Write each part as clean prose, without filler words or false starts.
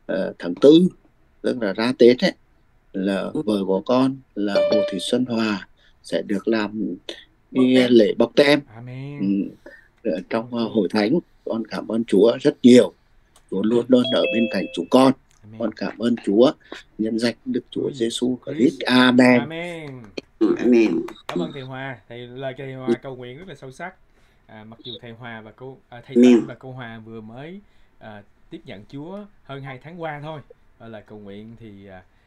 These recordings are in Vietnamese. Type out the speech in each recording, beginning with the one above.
tháng tư, tức là ra Tết ấy, là vợ của con là Hồ Thị Xuân Hòa sẽ được làm cái lễ bọc tem. Ừ, Amen. ở trong Ok. hội thánh. Con cảm ơn Chúa rất nhiều. Chúa luôn luôn ở bên cạnh chúng con. Con Amen. cảm ơn Chúa, nhân danh Đức Chúa Chúa Giêsu Christ. Christ. Amen. Amen. Dạ. Amen. Cảm ơn thầy Hòa. Thầy lời thầy Hòa cầu nguyện rất là sâu sắc. Mặc dù thầy Hòa và thầy Tịnh Amen. và cô Hòa vừa mới tiếp nhận Chúa hơn 2 tháng qua thôi. Và lời cầu nguyện thì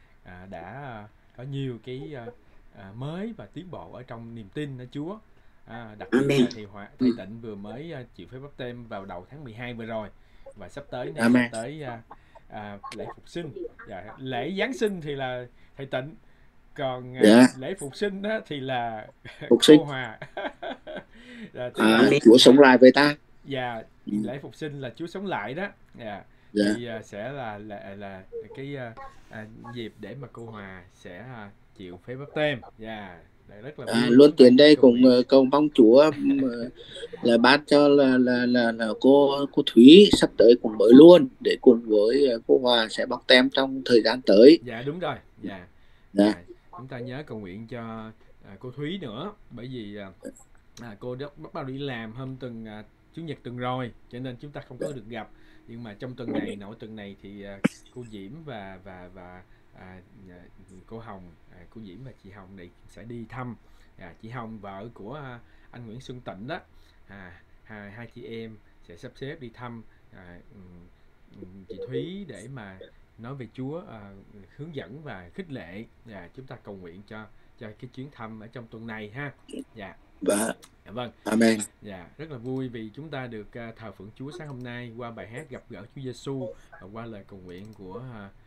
đã có nhiều cái mới và tiến bộ ở trong niềm tin ở Chúa. Đặc biệt Amen. là thầy Tịnh vừa mới chịu phép báp têm vào đầu tháng 12 vừa rồi, và sắp tới này là Amen. tới lễ phục sinh. Lễ Giáng sinh thì là thầy Tịnh, còn Dạ, lễ phục sinh đó thì là phục sinh. cô Hòa. Tức là Chúa sống lại với ta. lễ phục sinh là Chúa sống lại đó. Dạ. Thì sẽ là cái dịp để mà cô Hòa sẽ chịu phép báp têm. Rất là vui. Luôn Chúng ta tiền đây cầu cùng nguyện. cầu mong Chúa là ban cho là cô Thúy sắp tới cũng mới luôn, để cùng với cô Hòa sẽ bóc tem trong thời gian tới. Dạ đúng rồi. Dạ. Chúng ta nhớ cầu nguyện cho cô Thúy nữa, bởi vì cô đã bắt đầu đi làm hôm Chủ nhật tuần rồi, cho nên chúng ta không có được gặp. Nhưng mà trong tuần này, nội tuần này thì cô Diễm và à, cô Hồng, cô Diễm và chị Hồng này sẽ đi thăm. Chị Hồng vợ của anh Nguyễn Xuân Tịnh đó. Hai chị em sẽ sắp xếp đi thăm chị Thúy để mà nói về Chúa, hướng dẫn và khích lệ. Chúng ta cầu nguyện cho cái chuyến thăm ở trong tuần này ha. Vâng. Amen. Rất là vui vì chúng ta được thờ phượng Chúa sáng hôm nay qua bài hát Gặp Gỡ Chúa Giêsu, và qua lời cầu nguyện của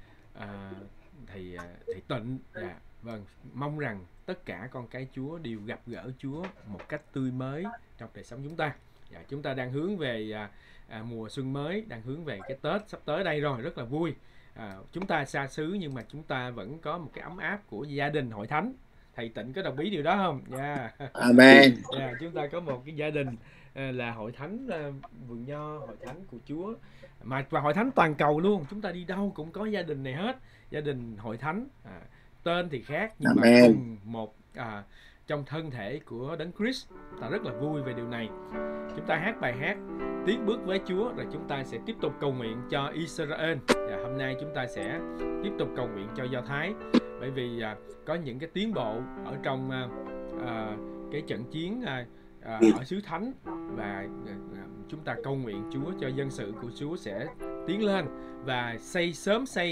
thầy Tịnh. Vâng, mong rằng tất cả con cái Chúa đều gặp gỡ Chúa một cách tươi mới trong đời sống chúng ta. Chúng ta đang hướng về mùa xuân mới, đang hướng về cái Tết sắp tới đây rồi, rất là vui. Chúng ta xa xứ nhưng mà chúng ta vẫn có một cái ấm áp của gia đình hội thánh. Thầy Tịnh có đồng ý điều đó không? Amen. Chúng ta có một cái gia đình là hội thánh Vườn Nho, hội thánh của Chúa, và hội thánh toàn cầu luôn. Chúng ta đi đâu cũng có gia đình này hết, gia đình hội thánh. Tên thì khác nhưng mà cùng một trong thân thể của Đấng Christ. Ta rất là vui về điều này. Chúng ta hát bài hát Tiến bước với Chúa, rồi chúng ta sẽ tiếp tục cầu nguyện cho Israel. Hôm nay chúng ta sẽ tiếp tục cầu nguyện cho Do Thái, bởi vì có những cái tiến bộ ở trong cái trận chiến ở xứ Thánh, và chúng ta cầu nguyện Chúa cho dân sự của Chúa sẽ tiến lên và sớm xây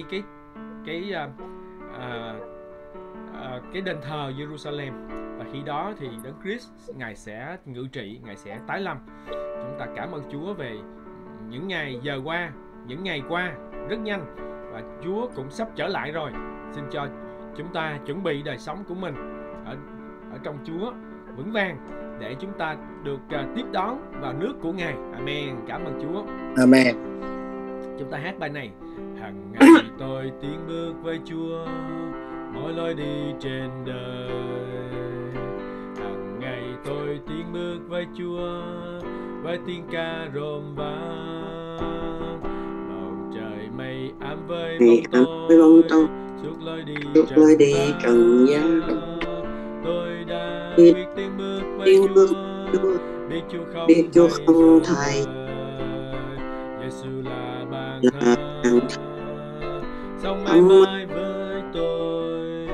cái đền thờ Jerusalem, và khi đó thì Đấng Christ Ngài sẽ ngự trị, Ngài sẽ tái lâm. Chúng ta cảm ơn Chúa về những ngày qua rất nhanh, và Chúa cũng sắp trở lại rồi. Xin cho chúng ta chuẩn bị đời sống của mình ở trong Chúa vững vàng, để chúng ta được tiếp đón vào nước của Ngài. Amen. Cảm ơn Chúa. Amen. Chúng ta hát bài này. Hằng ngày tôi tiến bước với Chúa, mỗi lối đi trên đời. Hằng ngày tôi tiến bước với Chúa, với tiếng ca rôm vang. Bầu trời mây ám với bóng tôi, suốt lối đi trần gian. Tôi đã quyết tiến bước với Chúa, biết Chúa không thay. Giêsu là bàn thờ, sống mãi mãi với tôi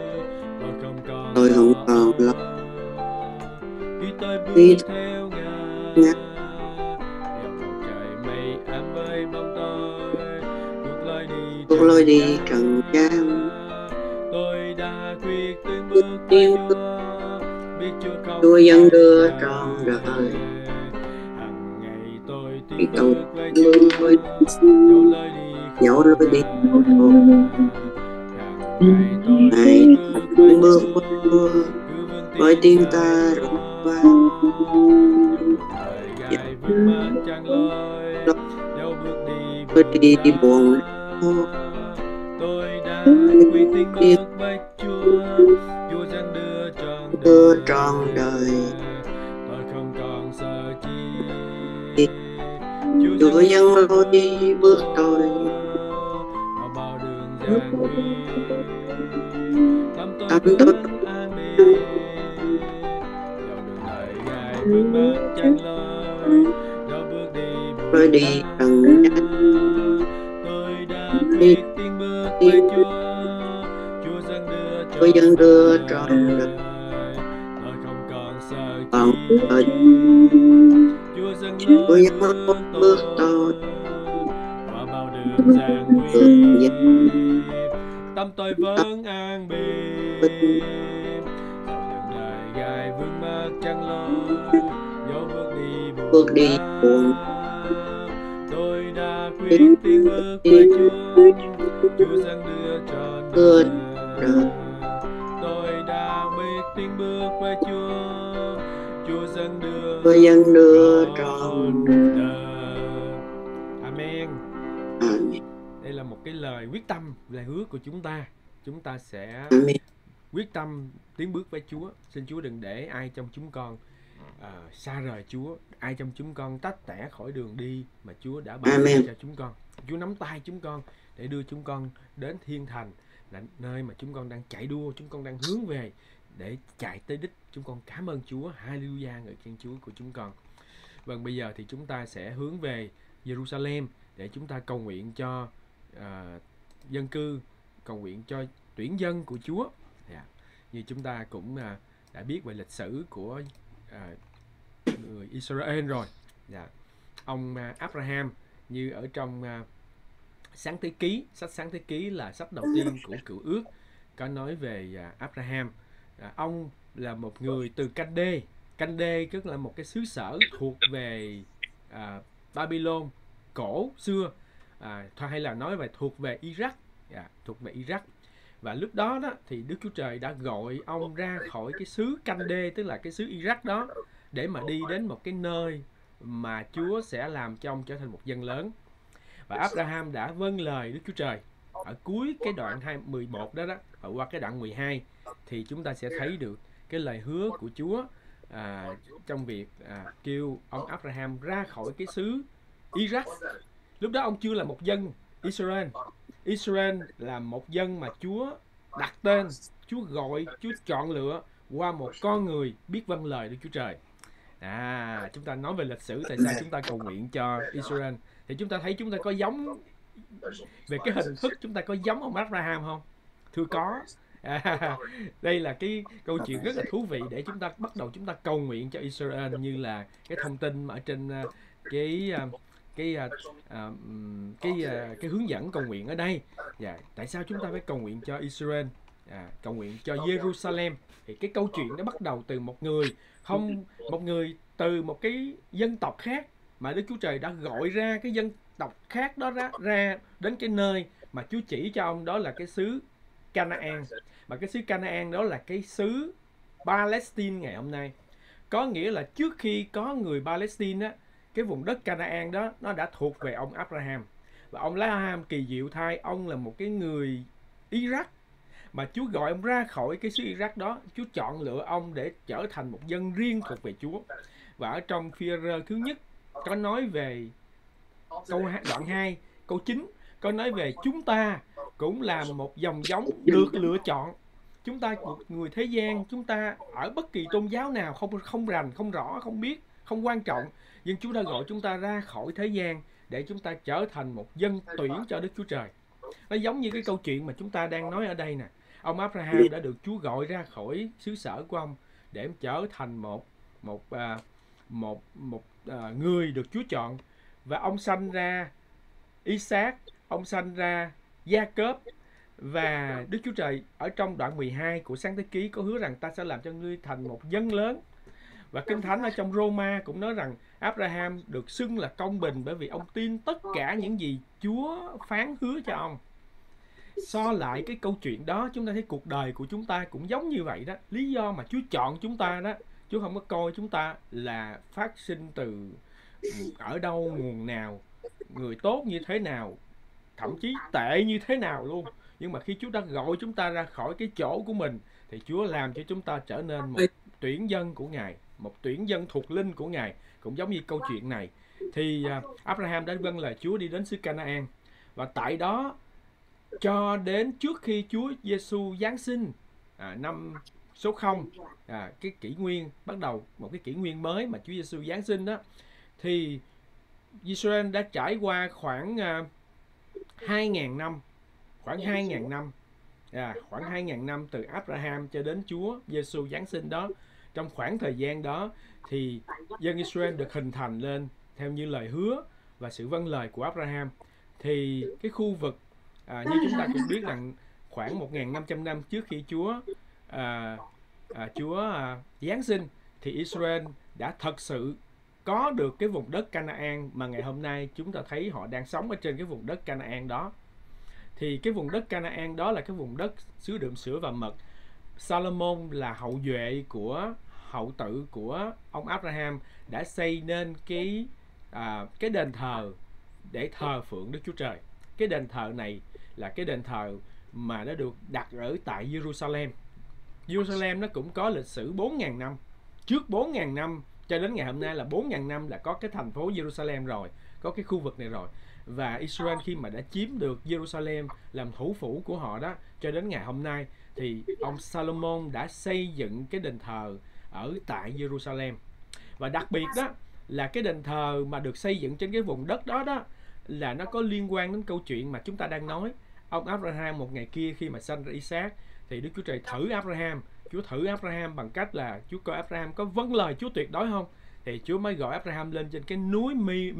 không còn lo. Khi tôi bước theo Ngài, bầu trời mây ám với bóng tôi, cuộc lối đi trần gian. Tôi đã quyết tiến bước với Chúa, biết Chúa không Chúa dẫn đưa trọn đời. Hằng ngày tôi tiến bước với Chúa, dẫu lối đi Hằng ngày tôi bước với Chúa, với tiếng ta rung vang. Gài vững mắt chẳng lối, dẫu bước đi buồn tôi đã quyết tiến bước với Chúa, Chúa dẫn đưa trọn đời. Tôi không còn sợ chi, Chúa dẫn lối đi bước tôi, an nguy, tâm tôi tâm tôi vẫn an bình. Dẫu đường đời dài vướng mắc chẳng lối, dẫu bước đi rồi buồn đi bã, bằng tôi đã đi quyết tiến bước đi với Chúa. Chúa dâng đưa tôi trọn dân đưa đời, trọn đời tôi không còn sợ còn chi. ở Chúa dâng Chúa lối dân bước bước tôi tôi qua bao đường gian nguy, đường gian tâm tôi vẫn an bình. bình Dẫu đường đời gai vướng mắc chẳng lối, dẫu bước đi bước buồn đi bã, buồn tôi đã đi quyết tiến bước với Chúa. Chúa dâng đưa trọn đưa đời, đời tôi đã biết tiến bước với Chúa. Chúa dâng đưa tôi dân đưa trọn trọn đời. Amen. Amen. Đây là một cái lời quyết tâm, lời hứa của chúng ta. Chúng ta sẽ Amen. quyết tâm tiến bước với Chúa. Xin Chúa đừng để ai trong chúng con xa rời Chúa, ai trong chúng con tách tẻ khỏi đường đi mà Chúa đã ban Amen. cho chúng con. Chúa nắm tay chúng con để đưa chúng con đến thiên thành, là nơi mà chúng con đang chạy đua, chúng con đang hướng về để chạy tới đích. Chúng con cảm ơn Chúa. Hallelujah, ngợi khen Chúa của chúng con. Vâng, bây giờ thì chúng ta sẽ hướng về Jerusalem để chúng ta cầu nguyện cho dân cư, cầu nguyện cho tuyển dân của Chúa. Như chúng ta cũng đã biết về lịch sử của người Israel rồi. Ông Abraham, như ở trong Sáng Thế Ký, sách Sáng Thế Ký là sách đầu tiên của Cựu Ước, có nói về Abraham. Ông là một người từ Canh-đê. Canh-đê tức là một cái xứ sở thuộc về Babylon cổ xưa, hay là nói về thuộc về Iraq, thuộc về Iraq. Và lúc đó thì Đức Chúa Trời đã gọi ông ra khỏi cái xứ Canh-đê, tức là cái xứ Iraq đó, để mà đi đến một cái nơi mà Chúa sẽ làm cho ông trở thành một dân lớn. Và Abraham đã vâng lời Đức Chúa Trời. Ở cuối cái đoạn 11 đó, và qua cái đoạn 12 thì chúng ta sẽ thấy được cái lời hứa của Chúa trong việc kêu ông Abraham ra khỏi cái xứ Iraq. Lúc đó ông chưa là một dân Israel. Israel là một dân mà Chúa đặt tên, Chúa gọi, Chúa chọn lựa qua một con người biết vâng lời Đức Chúa Trời. Chúng ta nói về lịch sử tại sao chúng ta cầu nguyện cho Israel, thì chúng ta thấy chúng ta có giống về cái hình thức, chúng ta có giống ông Abraham không? Thưa có. Đây là cái câu chuyện rất là thú vị để chúng ta bắt đầu chúng ta cầu nguyện cho Israel, như là cái thông tin mà ở trên cái hướng dẫn cầu nguyện ở đây. Tại sao chúng ta phải cầu nguyện cho Israel, cầu nguyện cho Jerusalem? Thì cái câu chuyện nó bắt đầu từ một người từ một cái dân tộc khác mà Đức Chúa Trời đã gọi ra cái dân tộc khác đó ra đến cái nơi mà Chúa chỉ cho ông, đó là cái xứ Canaan. Và cái xứ Canaan đó là cái xứ Palestine ngày hôm nay. Có nghĩa là trước khi có người Palestine á, cái vùng đất Canaan đó nó đã thuộc về ông Abraham. Và ông Abraham kỳ diệu thay, ông là một cái người Iraq mà Chúa gọi ông ra khỏi cái xứ Iraq đó. Chúa chọn lựa ông để trở thành một dân riêng thuộc về Chúa. Và ở trong Phi-e-rơ thứ nhất có nói về đoạn 2 câu 9 có nói về chúng ta cũng là một dòng giống được lựa chọn. Chúng ta một người thế gian, chúng ta ở bất kỳ tôn giáo nào, không rành, không rõ, không biết, không quan trọng, nhưng Chúa đã gọi chúng ta ra khỏi thế gian để chúng ta trở thành một dân tuyển cho Đức Chúa Trời. Nó giống như cái câu chuyện mà chúng ta đang nói ở đây nè. Ông Abraham đã được Chúa gọi ra khỏi xứ sở của ông để trở thành một người được Chúa chọn. Và ông sanh ra Isaac, ông sanh ra Gia-cốp. Và Đức Chúa Trời ở trong đoạn 12 của Sáng Thế Ký có hứa rằng ta sẽ làm cho ngươi thành một dân lớn. Và Kinh Thánh ở trong Roma cũng nói rằng Abraham được xưng là công bình bởi vì ông tin tất cả những gì Chúa phán hứa cho ông. So lại cái câu chuyện đó, chúng ta thấy cuộc đời của chúng ta cũng giống như vậy đó. Lý do mà Chúa chọn chúng ta đó, Chúa không có coi chúng ta là phát sinh từ ở đâu, nguồn nào, người tốt như thế nào, thậm chí tệ như thế nào luôn. Nhưng mà khi Chúa đã gọi chúng ta ra khỏi cái chỗ của mình thì Chúa làm cho chúng ta trở nên một tuyển dân của Ngài, một tuyển dân thuộc linh của Ngài. Cũng giống như câu chuyện này thì Abraham đã vâng lời Chúa đi đến xứ Canaan. Và tại đó cho đến trước khi Chúa Giêsu Giáng sinh, năm số 0, cái kỷ nguyên bắt đầu một cái kỷ nguyên mới mà Chúa Giêsu Giáng sinh đó, thì Israel đã trải qua khoảng 2.000 năm, khoảng 2.000 năm, khoảng 2.000 năm từ Abraham cho đến Chúa Giêsu Giáng sinh đó. Trong khoảng thời gian đó thì dân Israel được hình thành lên theo như lời hứa và sự vâng lời của Abraham. Thì cái khu vực như chúng ta cũng biết rằng khoảng 1.500 năm trước khi Chúa Giáng sinh thì Israel đã thật sự có được cái vùng đất Canaan mà ngày hôm nay chúng ta thấy họ đang sống ở trên cái vùng đất Canaan đó. Thì cái vùng đất Canaan đó là cái vùng đất xứ đượm sữa và mật. Salomon là hậu duệ của hậu tự của ông Abraham đã xây nên cái đền thờ để thờ phượng Đức Chúa Trời. Cái đền thờ này là cái đền thờ mà nó được đặt ở tại Jerusalem. Jerusalem nó cũng có lịch sử 4.000 năm. Trước 4.000 năm cho đến ngày hôm nay là 4.000 năm là có cái thành phố Jerusalem rồi, có cái khu vực này rồi. Và Israel khi mà đã chiếm được Jerusalem làm thủ phủ của họ đó, cho đến ngày hôm nay thì ông Salomon đã xây dựng cái đền thờ ở tại Jerusalem. Và đặc biệt đó là cái đền thờ mà được xây dựng trên cái vùng đất đó đó là nó có liên quan đến câu chuyện mà chúng ta đang nói. Ông Abraham một ngày kia khi mà sanh ra Isaac thì Đức Chúa Trời thử Abraham. Chúa thử Abraham bằng cách là Chúa coi Abraham có vâng lời Chúa tuyệt đối không. Thì Chúa mới gọi Abraham lên trên cái núi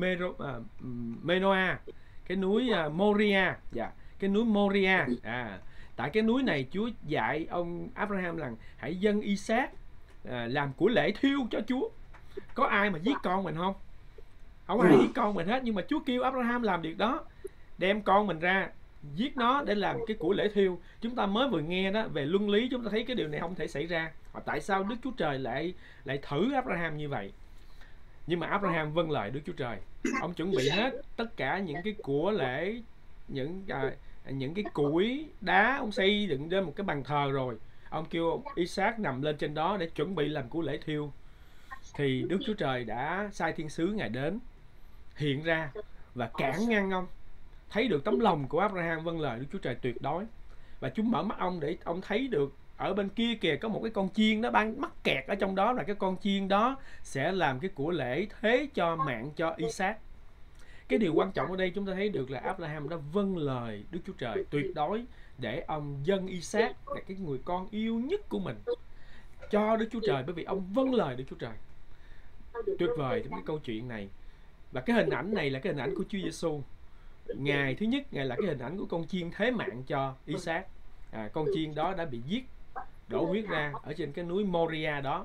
Menoa, cái núi Moria, cái núi Moria. Tại cái núi này Chúa dạy ông Abraham rằng hãy dâng Isaac làm của lễ thiêu cho Chúa. Có ai mà giết con mình không? Không ai giết con mình hết, nhưng mà Chúa kêu Abraham làm việc đó, đem con mình ra giết nó để làm cái của lễ thiêu. Chúng ta mới vừa nghe đó về luân lý, chúng ta thấy cái điều này không thể xảy ra. Tại sao Đức Chúa Trời lại thử Abraham như vậy? Nhưng mà Abraham vâng lời Đức Chúa Trời. Ông chuẩn bị hết tất cả những cái của lễ, những cái củi đá ông xây dựng lên một cái bàn thờ rồi. Ông kêu Isaac nằm lên trên đó để chuẩn bị làm của lễ thiêu. Thì Đức Chúa Trời đã sai thiên sứ Ngài đến hiện ra và cản ngăn ông. Thấy được tấm lòng của Abraham vâng lời Đức Chúa Trời tuyệt đối. Và chúng mở mắt ông để ông thấy được ở bên kia kìa có một cái con chiên nó đang mắc kẹt ở trong đó, là cái con chiên đó sẽ làm cái của lễ thế cho mạng cho Isaac. Cái điều quan trọng ở đây chúng ta thấy được là Abraham đã vâng lời Đức Chúa Trời tuyệt đối để ông dâng Isaac là cái người con yêu nhất của mình cho Đức Chúa Trời, bởi vì ông vâng lời Đức Chúa Trời. Tuyệt vời trong cái câu chuyện này. Và cái hình ảnh này là cái hình ảnh của Chúa Giêsu. Ngài thứ nhất, Ngài là cái hình ảnh của con chiên thế mạng cho Isaac. Con chiên đó đã bị giết, đổ huyết ra ở trên cái núi Moria đó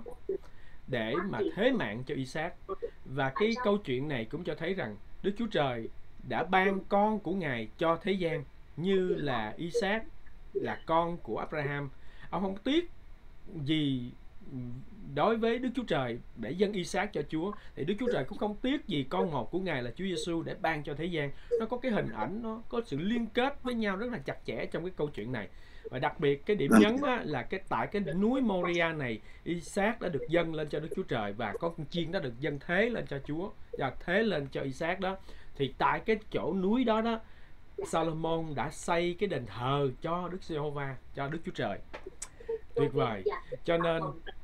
để mà thế mạng cho Isaac. Và cái câu chuyện này cũng cho thấy rằng Đức Chúa Trời đã ban con của Ngài cho thế gian, như là Isaac là con của Abraham. Ông không tiếc gì đối với Đức Chúa Trời để dâng Isaac cho Chúa, thì Đức Chúa Trời cũng không tiếc gì con một của Ngài là Chúa Giêsu để ban cho thế gian. Nó có cái hình ảnh, nó có sự liên kết với nhau rất là chặt chẽ trong cái câu chuyện này. Và đặc biệt cái điểm nhấn là tại cái núi Moria này, Isaac đã được dâng lên cho Đức Chúa Trời và con chiên đã được dâng thế lên cho Chúa, và thế lên cho Isaac đó. Thì tại cái chỗ núi đó đó, Salomon đã xây cái đền thờ cho Đức Giê-hô-va, cho Đức Chúa Trời. Tuyệt vời. Cho nên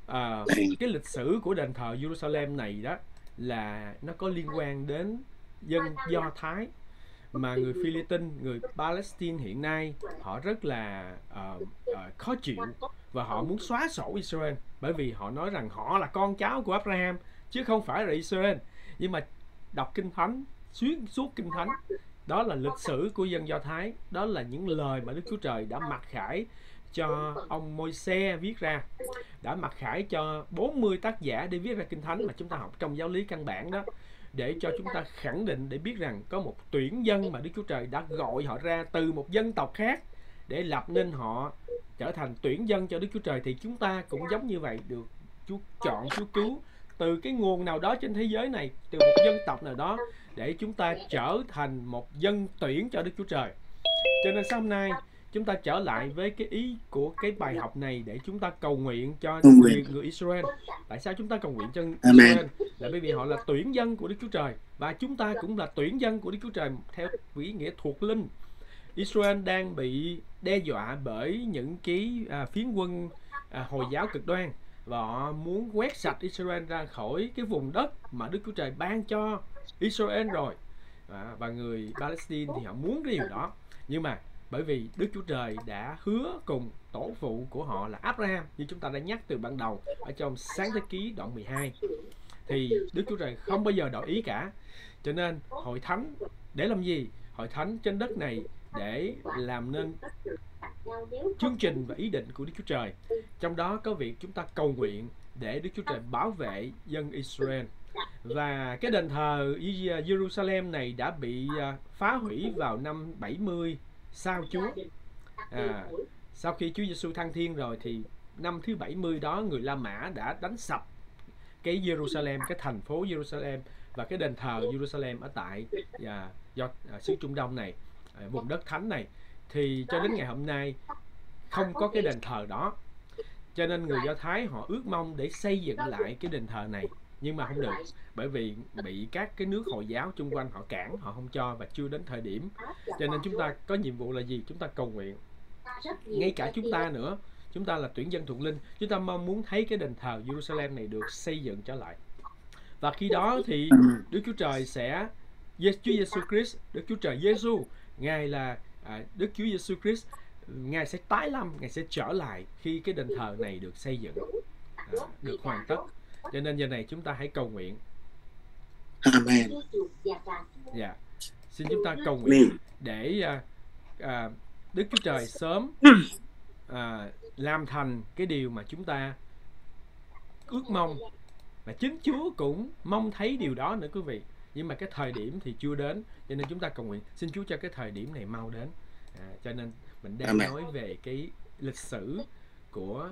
cái lịch sử của đền thờ Jerusalem này đó là nó có liên quan đến dân Do Thái, mà người Philippines, người Palestine hiện nay họ rất là khó chịu và họ muốn xóa sổ Israel, bởi vì họ nói rằng họ là con cháu của Abraham chứ không phải là Israel. Nhưng mà đọc Kinh Thánh, xuyên suốt Kinh Thánh, đó là lịch sử của dân Do Thái, đó là những lời mà Đức Chúa Trời đã mặc khải cho ông Môi-se viết ra, đã mặc khải cho 40 tác giả để viết ra Kinh Thánh mà chúng ta học trong giáo lý căn bản đó, để cho chúng ta khẳng định, để biết rằng có một tuyển dân mà Đức Chúa Trời đã gọi họ ra từ một dân tộc khác để lập nên họ trở thành tuyển dân cho Đức Chúa Trời. Thì chúng ta cũng giống như vậy, được Chúa chọn, Chúa cứu từ cái nguồn nào đó trên thế giới này, từ một dân tộc nào đó, để chúng ta trở thành một dân tuyển cho Đức Chúa Trời. Cho nên sau hôm nay chúng ta trở lại với cái ý của cái bài học này để chúng ta cầu nguyện cho người Israel. Tại sao chúng ta cầu nguyện cho Israel? Là bởi vì họ là tuyển dân của Đức Chúa Trời, và chúng ta cũng là tuyển dân của Đức Chúa Trời theo ý nghĩa thuộc linh. Israel đang bị đe dọa bởi những cái phiến quân Hồi giáo cực đoan, và họ muốn quét sạch Israel ra khỏi cái vùng đất mà Đức Chúa Trời ban cho Israel rồi. Và người Palestine thì họ muốn cái điều đó, nhưng mà bởi vì Đức Chúa Trời đã hứa cùng tổ phụ của họ là Abraham, như chúng ta đã nhắc từ ban đầu ở trong Sáng Thế Ký đoạn 12, thì Đức Chúa Trời không bao giờ đổi ý cả. Cho nên hội thánh để làm gì? Hội thánh trên đất này để làm nên chương trình và ý định của Đức Chúa Trời. Trong đó có việc chúng ta cầu nguyện để Đức Chúa Trời bảo vệ dân Israel. Và cái đền thờ Jerusalem này đã bị phá hủy vào năm 70 sau Chúa. Sau khi Chúa Giêsu thăng thiên rồi thì năm thứ 70 đó, người La Mã đã đánh sập cái Jerusalem, cái thành phố Jerusalem và cái đền thờ Jerusalem ở tại do xứ Trung Đông này, vùng đất thánh này. Thì cho đến ngày hôm nay không có cái đền thờ đó. Cho nên người Do Thái họ ước mong để xây dựng lại cái đền thờ này, nhưng mà không được, bởi vì bị các cái nước Hồi giáo chung quanh họ cản, họ không cho và chưa đến thời điểm. Cho nên chúng ta có nhiệm vụ là gì? Chúng ta cầu nguyện. Ngay cả chúng ta nữa, chúng ta là tuyển dân thuộc linh, chúng ta mong muốn thấy cái đền thờ Jerusalem này được xây dựng trở lại. Và khi đó thì Đức Chúa Trời sẽ, Chúa Giêsu Christ, Đức Chúa Trời Giêsu, Ngài là Đức Chúa Giêsu Christ, Ngài sẽ tái lâm, Ngài sẽ trở lại khi cái đền thờ này được xây dựng, được hoàn tất. Cho nên giờ này chúng ta hãy cầu nguyện. Amen. Dạ. Xin chúng ta cầu nguyện để Đức Chúa Trời sớm làm thành cái điều mà chúng ta ước mong, và chính Chúa cũng mong thấy điều đó nữa quý vị. Nhưng mà cái thời điểm thì chưa đến, cho nên chúng ta cầu nguyện xin Chúa cho cái thời điểm này mau đến. Cho nên mình đang nói về cái lịch sử của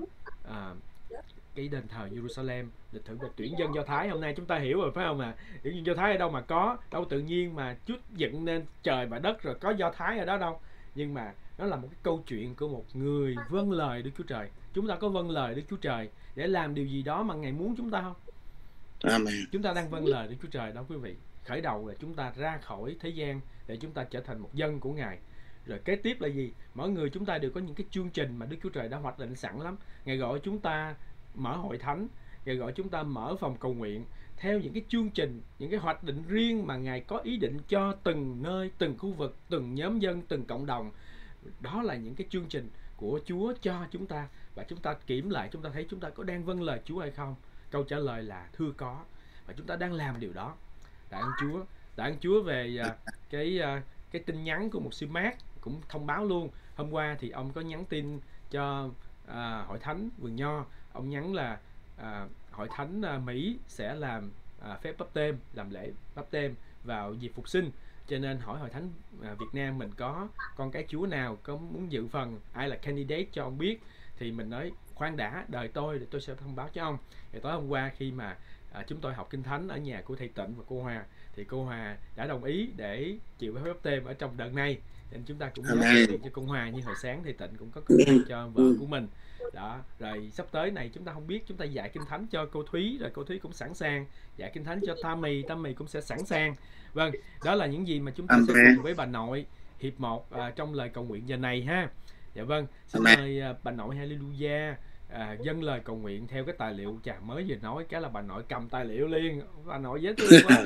cái đền thờ Jerusalem, lịch sử về tuyển dân Do Thái. Hôm nay chúng ta hiểu rồi phải không? Tuyển dân Do Thái ở đâu mà có, đâu tự nhiên mà Chúa dựng nên trời và đất rồi có Do Thái ở đó đâu. Nhưng mà nó là một cái câu chuyện của một người vâng lời Đức Chúa Trời. Chúng ta có vâng lời Đức Chúa Trời để làm điều gì đó mà Ngài muốn chúng ta không? Amen. Chúng ta đang vâng lời Đức Chúa Trời đó quý vị. Khởi đầu là chúng ta ra khỏi thế gian để chúng ta trở thành một dân của Ngài. Rồi kế tiếp là gì? Mỗi người chúng ta đều có những cái chương trình mà Đức Chúa Trời đã hoạch định sẵn lắm. Ngài gọi chúng ta mở hội thánh, Ngài gọi chúng ta mở phòng cầu nguyện theo những cái chương trình, những cái hoạch định riêng mà Ngài có ý định cho từng nơi, từng khu vực, từng nhóm dân, từng cộng đồng. Đó là những cái chương trình của Chúa cho chúng ta. Và chúng ta kiểm lại, chúng ta thấy chúng ta có đang vâng lời Chúa hay không? Câu trả lời là thưa có. Và chúng ta đang làm điều đó. Tạ ơn Chúa. Tạ ơn Chúa về cái tin nhắn của một sư Mát cũng thông báo luôn. Hôm qua thì ông có nhắn tin cho hội thánh Vườn Nho. Ông nhắn là hội thánh Mỹ sẽ làm phép báp têm, làm lễ báp têm vào dịp phục sinh. Cho nên hỏi hội thánh Việt Nam mình có con cái Chúa nào có muốn dự phần, ai là candidate cho ông biết. Thì mình nói khoan đã, đợi tôi để tôi sẽ thông báo cho ông. Thì tối hôm qua khi mà chúng tôi học kinh thánh ở nhà của thầy Tịnh và cô Hòa, thì cô Hòa đã đồng ý để chịu phép báp têm ở trong đợt này. Nên chúng ta cũng nhớ cho cô Hòa, như hồi sáng thầy Tịnh cũng có cầu nguyện cho vợ của mình. Đó, rồi sắp tới này chúng ta không biết, chúng ta dạy kinh thánh cho cô Thúy, rồi cô Thúy cũng sẵn sàng dạy kinh thánh cho Tammy cũng sẽ sẵn sàng. Vâng, đó là những gì mà chúng ta sẽ cùng với bà nội hiệp một trong lời cầu nguyện giờ này ha. Dạ vâng, xin mời bà nội Hallelujah dâng lời cầu nguyện theo cái tài liệu. Chà, mới vừa nói cái là bà nội cầm tài liệu liền. Bà nội dễ thương quá.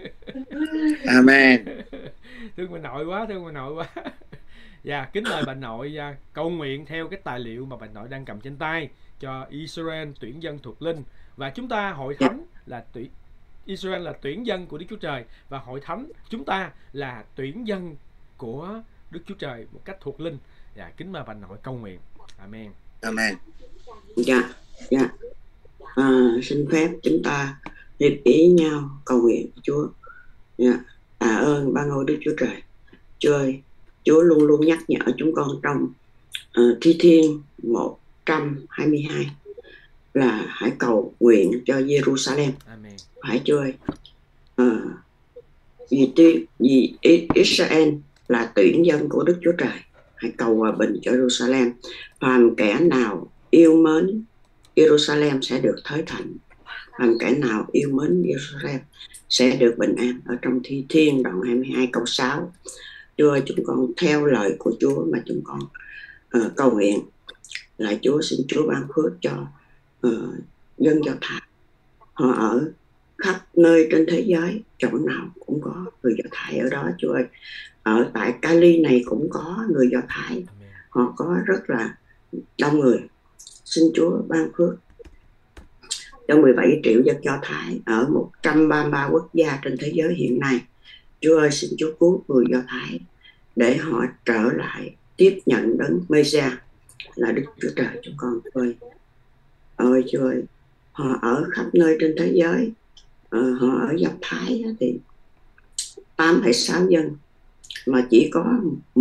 Amen. Thương bà nội quá, thương bà nội quá. Dạ, kính mời bà nội cầu nguyện theo cái tài liệu mà bà nội đang cầm trên tay cho Israel tuyển dân thuộc linh. Và chúng ta hội thánh là Israel là tuyển dân của Đức Chúa Trời, và hội thánh chúng ta là tuyển dân của Đức Chúa Trời một cách thuộc linh. Dạ, kính mời bà nội cầu nguyện. Amen. Amen. Dạ. Xin phép chúng ta hiệp ý nhau cầu nguyện Chúa. Dạ. Tạ ơn ban ngôi Đức Chúa Trời. Chúa ơi, Chúa luôn luôn nhắc nhở chúng con trong Thi Thiên 122 là hãy cầu nguyện cho Jerusalem. Amen. Phải Chúa ơi. Vì Israel là tuyển dân của Đức Chúa Trời, hãy cầu hòa bình cho Jerusalem. Phàm kẻ nào yêu mến Jerusalem sẽ được thới thạnh, phàm kẻ nào yêu mến Jerusalem sẽ được bình an. Ở trong Thi Thiên đoạn 22 câu 6. Chúa ơi, chúng con theo lời của Chúa mà chúng con cầu nguyện. Lại Chúa, xin Chúa ban phước cho dân Do Thái. Họ ở khắp nơi trên thế giới, chỗ nào cũng có người Do Thái ở đó Chúa ơi. Ở tại Cali này cũng có người Do Thái, họ có rất là đông người. Xin Chúa ban phước cho 17 triệu dân Do Thái ở 133 quốc gia trên thế giới hiện nay. Chúa ơi, xin Chúa cứu người Do Thái để họ trở lại tiếp nhận đấng Mê-si-a là Đức Chúa Trời chúng con. Ơi Chúa ơi, họ ở khắp nơi trên thế giới, họ ở Do Thái thì 8,6 dân mà chỉ có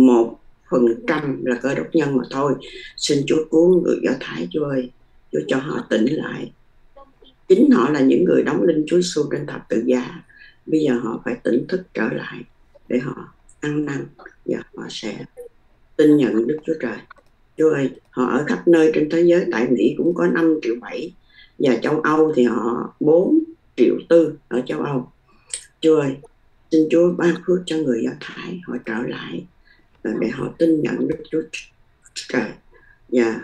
1% là Cơ Đốc nhân mà thôi. Xin Chúa cứu người Do Thái Chúa ơi, Chúa cho họ tỉnh lại. Chính họ là những người đóng linh Chúa Giêsu trên thập tự giá. Bây giờ họ phải tỉnh thức trở lại để họ ăn năn và họ sẽ tin nhận Đức Chúa Trời. Chúa ơi, họ ở khắp nơi trên thế giới. Tại Mỹ cũng có 5,7 triệu và châu Âu thì họ 4,4 triệu ở châu Âu. Chúa ơi, xin Chúa ban phước cho người Do Thái họ trở lại để họ tin nhận Đức Chúa Trời. Và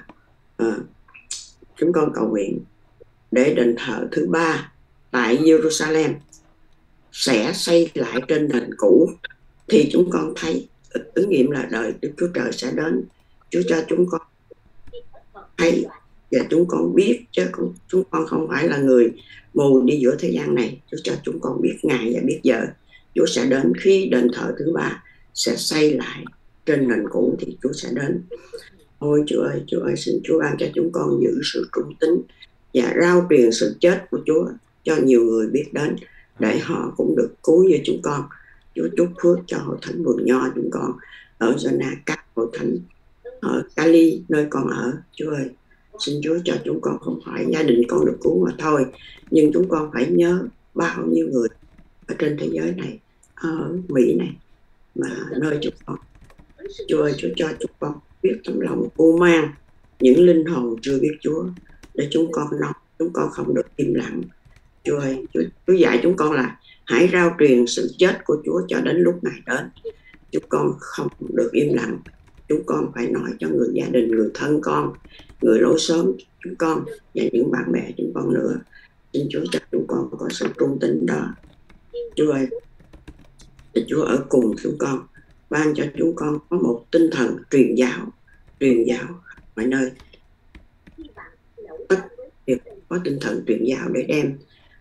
chúng con cầu nguyện để đền thờ thứ 3 tại Jerusalem sẽ xây lại trên nền cũ. Thì chúng con thấy ứng nghiệm là đời Đức Chúa Trời sẽ đến. Chúa cho chúng con thấy và chúng con biết, chứ chúng con không phải là người mù đi giữa thế gian này. Chúa cho chúng con biết ngày và biết giờ Chúa sẽ đến. Khi đền thờ thứ 3 sẽ xây lại trên nền cũ thì Chúa sẽ đến. Ôi Chúa ơi, xin Chúa ban cho chúng con giữ sự trung tín và rao truyền sự chết của Chúa cho nhiều người biết đến, để họ cũng được cứu như chúng con. Chúa chúc phước cho hội thánh Vườn Nho chúng con ở Zona, các hội thánh ở Cali nơi con ở. Chúa ơi, xin Chúa cho chúng con không phải gia đình con được cứu mà thôi, nhưng chúng con phải nhớ bao nhiêu người ở trên thế giới này, ở Mỹ này, mà nơi chúng con. Chúa ơi, Chúa cho chúng con biết tấm lòng u mang những linh hồn chưa biết Chúa, để chúng con không được im lặng. Chúa ơi, Chúa dạy chúng con là hãy rao truyền sự chết của Chúa cho đến lúc Ngài đến. Chúng con không được im lặng. Chúng con phải nói cho người gia đình, người thân con, người lối xóm chúng con và những bạn bè chúng con nữa. Xin Chúa cho chúng con có sự trung tín đó. Chúa ơi, Chúa ở cùng chúng con, ban cho chúng con có một tinh thần truyền giáo mọi nơi. Có tinh thần truyền giáo để đem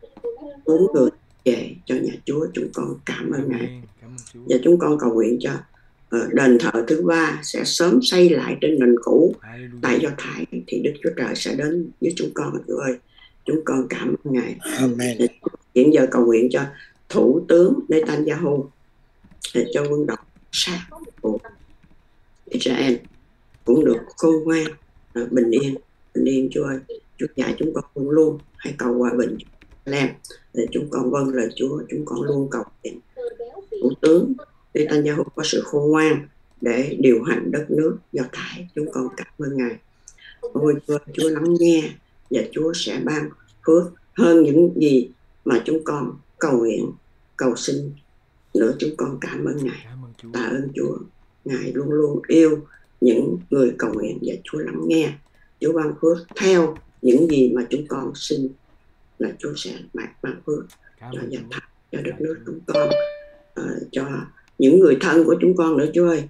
4 người về cho nhà Chúa. Chúng con cảm ơn Ngài. Và chúng con cầu nguyện cho đền thờ thứ 3 sẽ sớm xây lại trên nền cũ tại Do Thái, thì Đức Chúa Trời sẽ đến với chúng con. Chúa ơi, chúng con cảm ơn Ngài. Amen. Hiện giờ cầu nguyện cho Thủ tướng Netanyahu, để cho quân đội sát của Israel cũng được khôn ngoan, bình yên. Chúa ơi, Chúa dạy chúng con luôn luôn hãy cầu hòa bình Jerusalem, để chúng con vâng lời Chúa. Chúng con luôn cầu nguyện Thủ tướng Netanyahu có sự khôn ngoan để điều hành đất nước Do Thái. Chúng con cảm ơn Ngài. Ôi Chúa lắng nghe và Chúa sẽ ban phước hơn những gì mà chúng con cầu nguyện, cầu xin nữa. Chúng con cảm ơn Ngài. Tạ ơn Chúa. Ngài luôn luôn yêu những người cầu nguyện và Chúa lắng nghe. Chúa ban phước theo những gì mà chúng con xin, là Chúa sẽ ban phước cho gia thành, cho đất nước chúng con, cho những người thân của chúng con nữa. Chúa ơi,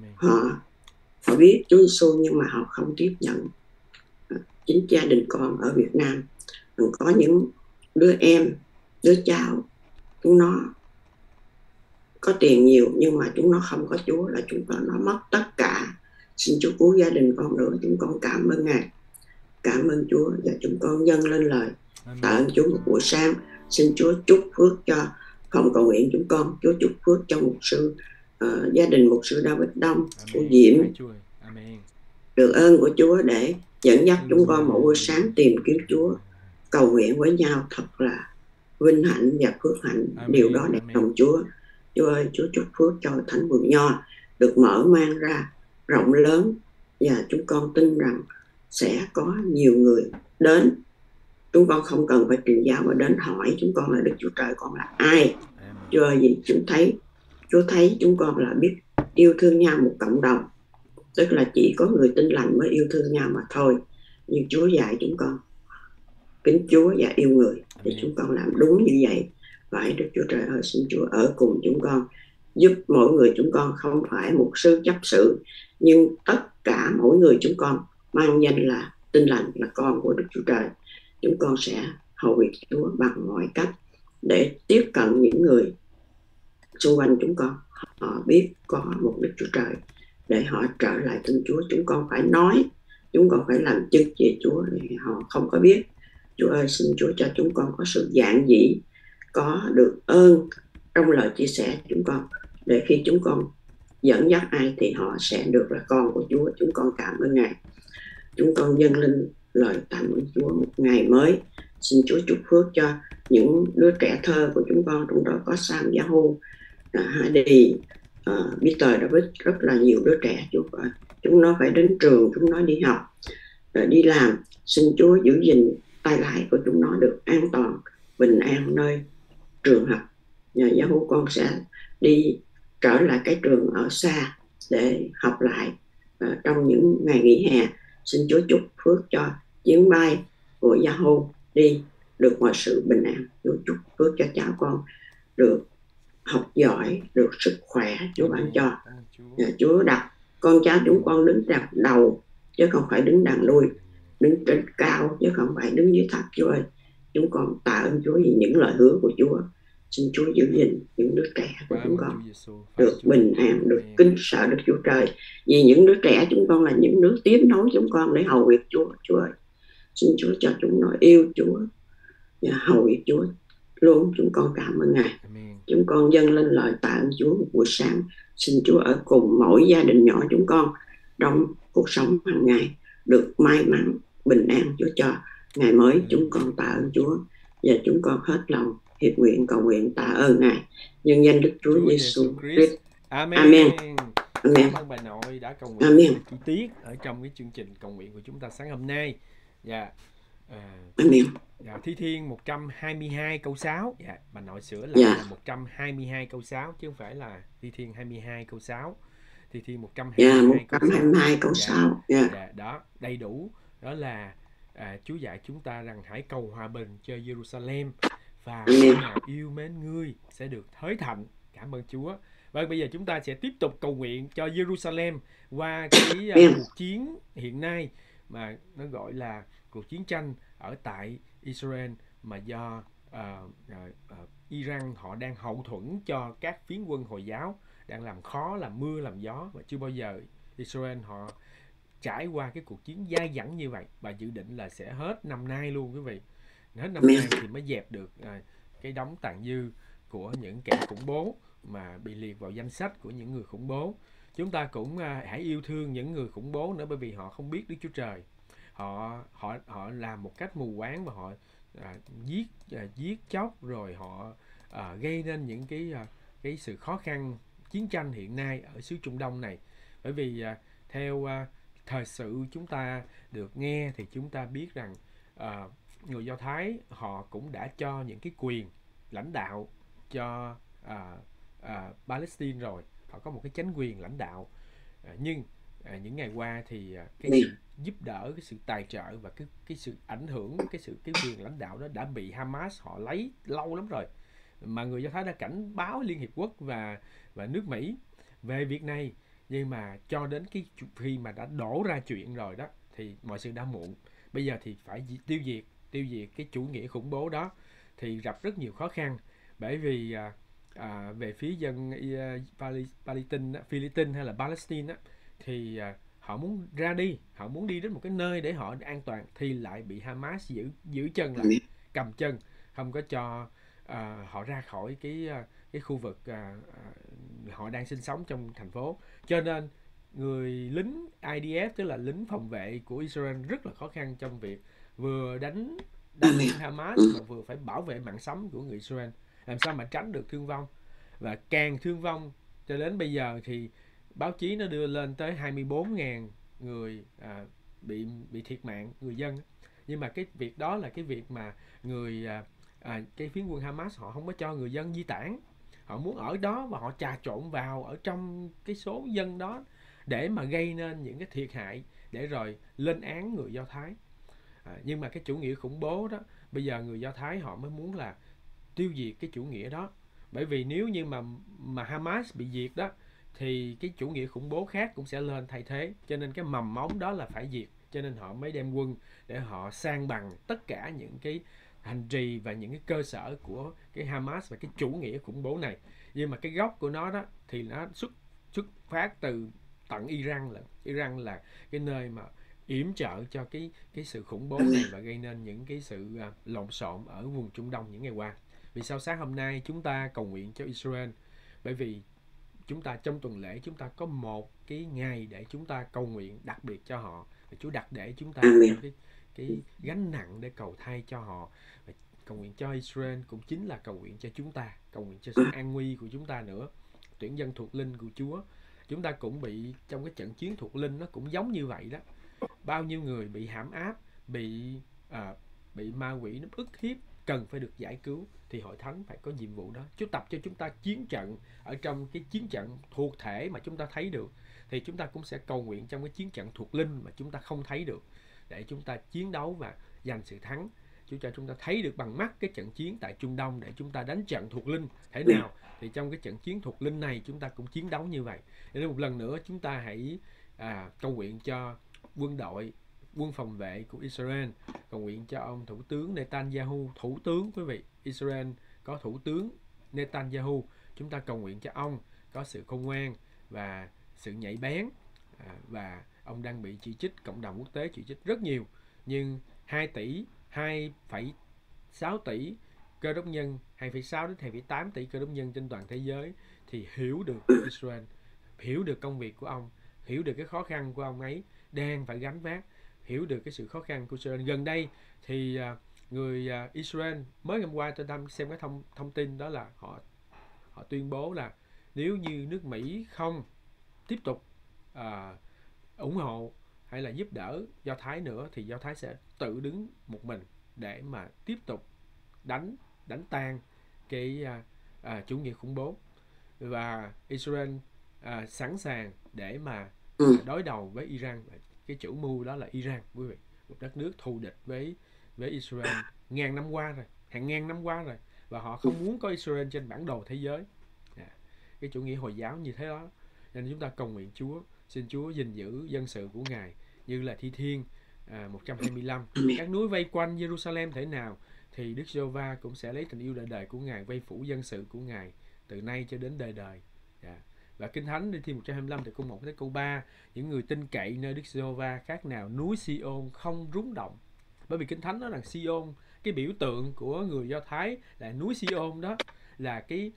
họ biết Chúa Giêsu nhưng mà họ không tiếp nhận. Chính gia đình con ở Việt Nam có những đứa cháu, chúng nó có tiền nhiều nhưng mà chúng nó không có Chúa, là chúng nó mất tất cả. Xin Chúa cứu gia đình con nữa. Chúng con cảm ơn Ngài, cảm ơn Chúa, và chúng con dâng lên lời tạ ơn Chúa một buổi sáng. Xin Chúa chúc phước cho phòng cầu nguyện chúng con. Chúa chúc phước cho mục sư, gia đình mục sư David Đông, của Diễm, được ơn của Chúa để dẫn dắt chúng con một buổi sáng tìm kiếm Chúa, cầu nguyện với nhau thật là vinh hạnh và phước hạnh. Điều đó đẹp lòng Chúa. Chúa ơi, Chúa chúc phước cho Thánh Vườn Nho được mở mang ra rộng lớn, và chúng con tin rằng sẽ có nhiều người đến. Chúng con không cần phải truyền giáo mà đến hỏi chúng con là Đức Chúa Trời con là ai. Chúa ơi, vì Chúa thấy chúng con là biết yêu thương nhau một cộng đồng, tức là chỉ có người tin lành mới yêu thương nhau mà thôi. Nhưng Chúa dạy chúng con kính Chúa và yêu người, thì chúng con làm đúng như vậy. Vậy Đức Chúa Trời ơi, xin Chúa ở cùng chúng con, giúp mỗi người chúng con không phải mục sư chấp sự, nhưng tất cả mỗi người chúng con mang danh là tin lành, là con của Đức Chúa Trời. Chúng con sẽ hầu việc Chúa bằng mọi cách để tiếp cận những người xung quanh chúng con, họ biết có một Đức Chúa Trời để họ trở lại tin Chúa. Chúng con phải nói, chúng con phải làm chứng về Chúa để họ không có biết. Chúa ơi, xin Chúa cho chúng con có sự giản dị, có được ơn trong lời chia sẻ chúng con, để khi chúng con dẫn dắt ai thì họ sẽ được là con của Chúa. Chúng con cảm ơn Ngài. Chúng con dâng lên lời cảm ơn Chúa một ngày mới. Xin Chúa chúc phước cho những đứa trẻ thơ của chúng con, trong đó có Sam Yahoo, Hadi, Peter David, rất là nhiều đứa trẻ. Chúng nó phải đến trường, chúng nó đi học, đi làm. Xin Chúa giữ gìn tay lái của chúng nó được an toàn, bình an nơi trường học. Nhờ Yahoo con sẽ đi trở lại cái trường ở xa để học lại trong những ngày nghỉ hè. Xin Chúa chúc phước cho chuyến bay của Yahoo đi được mọi sự bình an. Chúa chúc phước cho cháu con được học giỏi, được sức khỏe Chúa ban cho. Chúa đặt con cháu chúng con đứng đằng đầu chứ không phải đứng đằng đuôi, đứng trên cao chứ không phải đứng dưới thấp. Chúa ơi, chúng con tạ ơn Chúa vì những lời hứa của Chúa. Xin Chúa giữ gìn những đứa trẻ của chúng con được bình an, được kính sợ Đức Chúa Trời. Vì những đứa trẻ chúng con là những đứa tiếp nối chúng con để hầu việc Chúa. Chúa ơi, xin Chúa cho chúng nó yêu Chúa và hầu việc Chúa luôn. Chúng con cảm ơn Ngài. Chúng con dâng lên lời tạ ơn Chúa một buổi sáng. Xin Chúa ở cùng mỗi gia đình nhỏ chúng con trong cuộc sống hàng ngày được may mắn, bình an. Chúa cho ngày mới. Chúng con tạ ơn Chúa và chúng con hết lòng hiệp nguyện cầu nguyện tạ ơn Ngài nhân danh Đức Chúa Giêsu Christ. Amen. Amen. Cảm ơn bà nội đã cầu nguyện Amen. chi tiết ở trong cái chương trình cầu nguyện của chúng ta sáng hôm nay. Dạ. Amen. Dạ, Thi Thiên 122 câu 6. Dạ, bà nội sửa lại là 122 câu 6 chứ không phải là Thi Thiên 22 câu 6. Thi Thiên 122 câu 6. Dạ, đó, đầy đủ. Đó là Chúa dạy chúng ta rằng hãy cầu hòa bình cho Jerusalem, và người nào yêu mến ngươi sẽ được thới thạnh. Cảm ơn Chúa. Vâng, bây giờ chúng ta sẽ tiếp tục cầu nguyện cho Jerusalem qua cái cuộc chiến hiện nay mà nó gọi là cuộc chiến tranh ở tại Israel, mà do Iran họ đang hậu thuẫn cho các phiến quân Hồi giáo, đang làm khó, làm mưa, làm gió, và chưa bao giờ Israel họ trải qua cái cuộc chiến dai dẳng như vậy, và dự định là sẽ hết năm nay luôn quý vị. Hết năm nay thì mới dẹp được cái đống tàn dư của những kẻ khủng bố mà bị liệt vào danh sách của những người khủng bố. Chúng ta cũng hãy yêu thương những người khủng bố nữa, bởi vì họ không biết Đức Chúa Trời. Họ làm một cách mù quáng và họ giết chóc, rồi họ gây nên những cái sự khó khăn chiến tranh hiện nay ở xứ Trung Đông này. Bởi vì theo thời sự chúng ta được nghe thì chúng ta biết rằng người Do Thái họ cũng đã cho những cái quyền lãnh đạo cho Palestine rồi. Họ có một cái chánh quyền lãnh đạo, nhưng những ngày qua thì cái sự giúp đỡ, cái sự tài trợ và cái sự ảnh hưởng, cái quyền lãnh đạo đó đã bị Hamas họ lấy lâu lắm rồi. Mà người Do Thái đã cảnh báo Liên Hiệp Quốc và nước Mỹ về việc này, nhưng mà cho đến cái khi mà đã đổ ra chuyện rồi đó thì mọi sự đã muộn. Bây giờ thì phải tiêu diệt cái chủ nghĩa khủng bố đó thì gặp rất nhiều khó khăn, bởi vì về phía dân Philippines hay là Palestine á, thì họ muốn ra đi, họ muốn đi đến một cái nơi để họ an toàn, thì lại bị Hamas giữ chân lại, cầm chân, không có cho họ ra khỏi cái khu vực họ đang sinh sống trong thành phố. Cho nên người lính IDF, tức là lính phòng vệ của Israel, rất là khó khăn trong việc vừa đánh Hamas mà vừa phải bảo vệ mạng sống của người Israel, làm sao mà tránh được thương vong. Và càng thương vong cho đến bây giờ thì báo chí nó đưa lên tới 24.000 người bị thiệt mạng, người dân. Nhưng mà cái việc đó là cái việc mà cái phiến quân Hamas họ không có cho người dân di tản. họ muốn ở đó và họ trà trộn vào ở trong cái số dân đó để mà gây nên những cái thiệt hại để rồi lên án người Do Thái. Nhưng mà cái chủ nghĩa khủng bố đó, bây giờ người Do Thái họ mới muốn là tiêu diệt cái chủ nghĩa đó, bởi vì nếu như mà Hamas bị diệt đó thì cái chủ nghĩa khủng bố khác cũng sẽ lên thay thế, cho nên cái mầm móng đó là phải diệt, cho nên họ mới đem quân để họ san bằng tất cả những cái hành trì và những cái cơ sở của cái Hamas và cái chủ nghĩa khủng bố này. Nhưng mà cái gốc của nó đó thì nó xuất phát từ tận Iran là cái nơi mà yểm trợ cho cái sự khủng bố này và gây nên những cái sự lộn xộn ở vùng Trung Đông những ngày qua. Vì sao sáng hôm nay chúng ta cầu nguyện cho Israel? Bởi vì chúng ta trong tuần lễ chúng ta có một cái ngày để chúng ta cầu nguyện đặc biệt cho họ, và Chúa đặt để chúng ta cái gánh nặng để cầu thay cho họ. Và cầu nguyện cho Israel cũng chính là cầu nguyện cho chúng ta, cầu nguyện cho sự an nguy của chúng ta nữa. Tuyển dân thuộc linh của Chúa, chúng ta cũng bị trong cái trận chiến thuộc linh nó cũng giống như vậy đó. Bao nhiêu người bị hãm áp, bị ma quỷ nó ức hiếp, cần phải được giải cứu, thì hội thánh phải có nhiệm vụ đó. Chúa tập cho chúng ta chiến trận ở trong cái chiến trận thuộc thể mà chúng ta thấy được, thì chúng ta cũng sẽ cầu nguyện trong cái chiến trận thuộc linh mà chúng ta không thấy được, để chúng ta chiến đấu và giành sự thắng. Chúa cho chúng ta thấy được bằng mắt cái trận chiến tại Trung Đông để chúng ta đánh trận thuộc linh thế nào, thì trong cái trận chiến thuộc linh này chúng ta cũng chiến đấu như vậy. Nên một lần nữa chúng ta hãy cầu nguyện cho quân phòng vệ của Israel, cầu nguyện cho ông thủ tướng Netanyahu. Thủ tướng, quý vị, Israel có thủ tướng Netanyahu, chúng ta cầu nguyện cho ông có sự khôn ngoan và sự nhạy bén, và ông đang bị chỉ trích, cộng đồng quốc tế chỉ trích rất nhiều, nhưng 2,6 tỷ cơ đốc nhân, 2,6 đến 2,8 tỷ cơ đốc nhân trên toàn thế giới thì hiểu được Israel, hiểu được công việc của ông, hiểu được cái khó khăn của ông ấy đang phải gánh vác, hiểu được cái sự khó khăn của Israel. Gần đây thì người Israel mới hôm qua tôi đang xem cái thông tin đó là họ tuyên bố là nếu như nước Mỹ không tiếp tục ủng hộ hay là giúp đỡ Do Thái nữa thì Do Thái sẽ tự đứng một mình để mà tiếp tục đánh tan cái chủ nghĩa khủng bố. Và Israel sẵn sàng để mà đối đầu với Iran. Cái chủ mưu đó là Iran, quý vị, một đất nước thù địch với Israel hàng ngàn năm qua rồi, và họ không muốn có Israel trên bản đồ thế giới. Cái chủ nghĩa Hồi giáo như thế đó. Nên chúng ta cầu nguyện Chúa, xin Chúa gìn giữ dân sự của Ngài, như là Thi Thiên 125. Các núi vây quanh Jerusalem thế nào thì Đức Giê-hô-va cũng sẽ lấy tình yêu đời đời của Ngài vây phủ dân sự của Ngài từ nay cho đến đời đời. Và Kinh Thánh Thi Thiên 125 từ câu 1 tới câu 3: những người tin cậy nơi Đức Giê-hô-va khác nào núi Si-ôn không rúng động. Bởi vì Kinh Thánh nói rằng Si-ôn, cái biểu tượng của người Do Thái là núi Si-ôn đó, là cái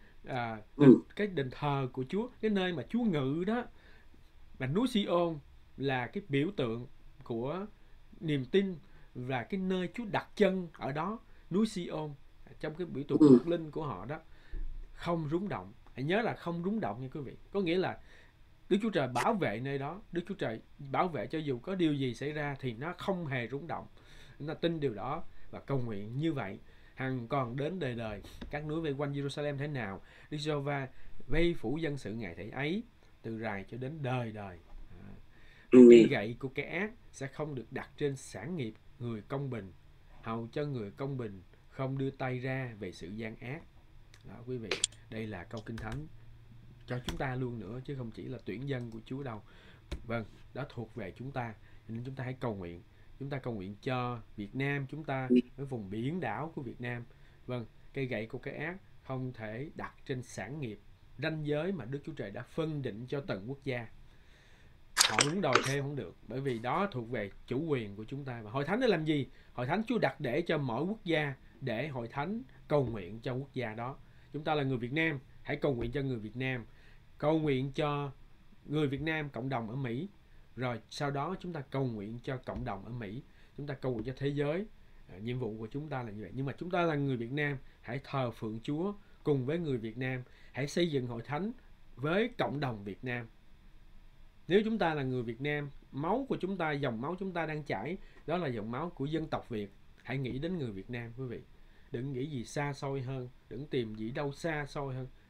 đền thờ của Chúa, cái nơi mà Chúa ngự đó. Và núi Si-ôn là cái biểu tượng của niềm tin và cái nơi Chúa đặt chân ở đó. Núi Si-ôn trong cái biểu tượng thuộc linh của họ đó không rúng động. Hãy nhớ là không rúng động nha quý vị. Có nghĩa là Đức Chúa Trời bảo vệ nơi đó. Đức Chúa Trời bảo vệ cho dù có điều gì xảy ra thì nó không hề rúng động. Chúng ta tin điều đó và cầu nguyện như vậy hằng còn đến đời đời. Các núi vây quanh Jerusalem thế nào, Đức Giê-hô-va vây phủ dân sự Ngài thế ấy, từ rày cho đến đời đời. Cây gậy của kẻ ác sẽ không được đặt trên sản nghiệp người công bình, hầu cho người công bình không đưa tay ra về sự gian ác. Đó quý vị, đây là câu Kinh Thánh cho chúng ta luôn nữa, chứ không chỉ là tuyển dân của Chúa đâu. Vâng, đó thuộc về chúng ta, nên chúng ta hãy cầu nguyện. Chúng ta cầu nguyện cho Việt Nam chúng ta, với vùng biển đảo của Việt Nam. Vâng, cây gậy của cái ác không thể đặt trên sản nghiệp, ranh giới mà Đức Chúa Trời đã phân định cho từng quốc gia. Họ muốn đòi thêm không được, bởi vì đó thuộc về chủ quyền của chúng ta. Và hội thánh để làm gì? Hội thánh Chúa đặt để cho mỗi quốc gia, để hội thánh cầu nguyện cho quốc gia đó. Chúng ta là người Việt Nam, hãy cầu nguyện cho người Việt Nam, cầu nguyện cho người Việt Nam cộng đồng ở Mỹ, rồi sau đó chúng ta cầu nguyện cho cộng đồng ở Mỹ, chúng ta cầu nguyện cho thế giới. Nhiệm vụ của chúng ta là như vậy. Nhưng mà chúng ta là người Việt Nam, hãy thờ phượng Chúa cùng với người Việt Nam, hãy xây dựng hội thánh với cộng đồng Việt Nam. Nếu chúng ta là người Việt Nam, máu của chúng ta, dòng máu chúng ta đang chảy, đó là dòng máu của dân tộc Việt. Hãy nghĩ đến người Việt Nam quý vị. Đừng nghĩ gì xa xôi hơn, đừng tìm gì đâu xa xôi hơn,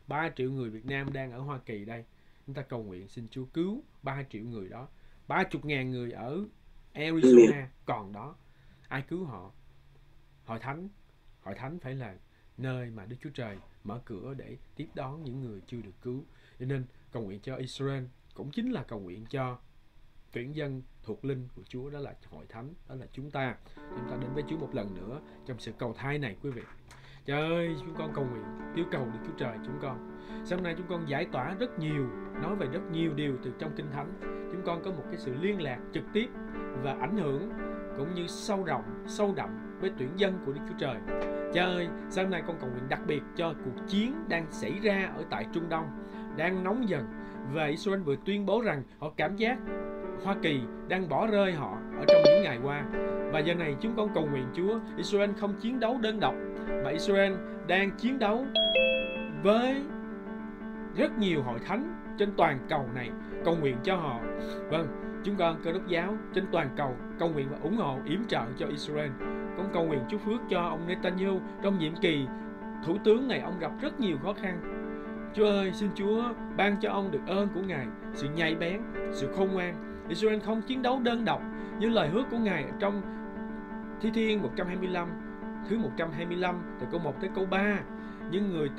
3 triệu người Việt Nam đang ở Hoa Kỳ đây. Chúng ta cầu nguyện xin Chúa cứu 3 triệu người đó. 30.000 người ở Arizona còn đó. Ai cứu họ? Hội thánh. Hội thánh phải là nơi mà Đức Chúa Trời mở cửa để tiếp đón những người chưa được cứu. Cho nên cầu nguyện cho Israel cũng chính là cầu nguyện cho tuyển dân thuộc linh của Chúa, đó là hội thánh, đó là chúng ta. Chúng ta đến với Chúa một lần nữa trong sự cầu thay này quý vị. Trời ơi, chúng con cầu nguyện yêu cầu Đức Chúa Trời chúng con. Sáng nay chúng con giải tỏa rất nhiều, nói về rất nhiều điều từ trong Kinh Thánh. Chúng con có một cái sự liên lạc trực tiếp và ảnh hưởng cũng như sâu đậm với tuyển dân của Đức Chúa Trời. Trời ơi, sáng nay con cầu nguyện đặc biệt cho cuộc chiến đang xảy ra ở tại Trung Đông, đang nóng dần. Và Israel vừa tuyên bố rằng họ cảm giác Hoa Kỳ đang bỏ rơi họ ở trong những ngày qua. Và giờ này chúng con cầu nguyện Chúa, Israel không chiến đấu đơn độc, mà Israel đang chiến đấu với rất nhiều hội thánh trên toàn cầu này. Cầu nguyện cho họ. Vâng, chúng con Cơ Đốc giáo trên toàn cầu cầu nguyện và ủng hộ yểm trợ cho Israel. Con cầu nguyện chúc phước cho ông Netanyahu trong nhiệm kỳ thủ tướng này. Ông gặp rất nhiều khó khăn. Chúa ơi, xin Chúa ban cho ông được ơn của Ngài, sự nhạy bén, sự khôn ngoan. Israel không chiến đấu đơn độc như lời hứa của Ngài trong Thi Thiên 125, thứ 125 từ câu 1 tới câu 3. Những người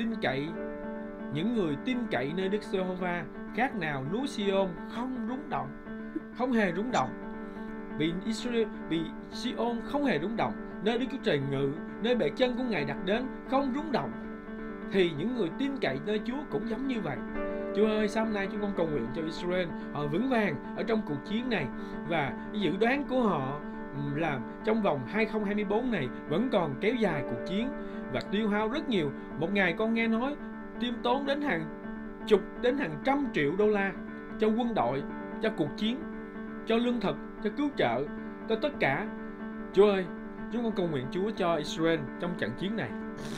tin cậy nơi Đức Giê-hô-va khác nào núi Sion không rung động, không hề rung động. Vì Sion không hề rung động, nơi Đức Chúa Trời ngự, nơi bệ chân của Ngài đặt đến không rung động, thì những người tin cậy nơi Chúa cũng giống như vậy. Chúa ơi, sáng nay chúng con cầu nguyện cho Israel, họ vững vàng ở trong cuộc chiến này, và dự đoán của họ là trong vòng 2024 này vẫn còn kéo dài cuộc chiến và tiêu hao rất nhiều. Một ngày con nghe nói tiêm tốn đến hàng chục đến hàng trăm triệu đô la cho quân đội, cho cuộc chiến, cho lương thực, cho cứu trợ, cho tất cả. Chúa ơi, chúng con cầu nguyện Chúa cho Israel trong trận chiến này.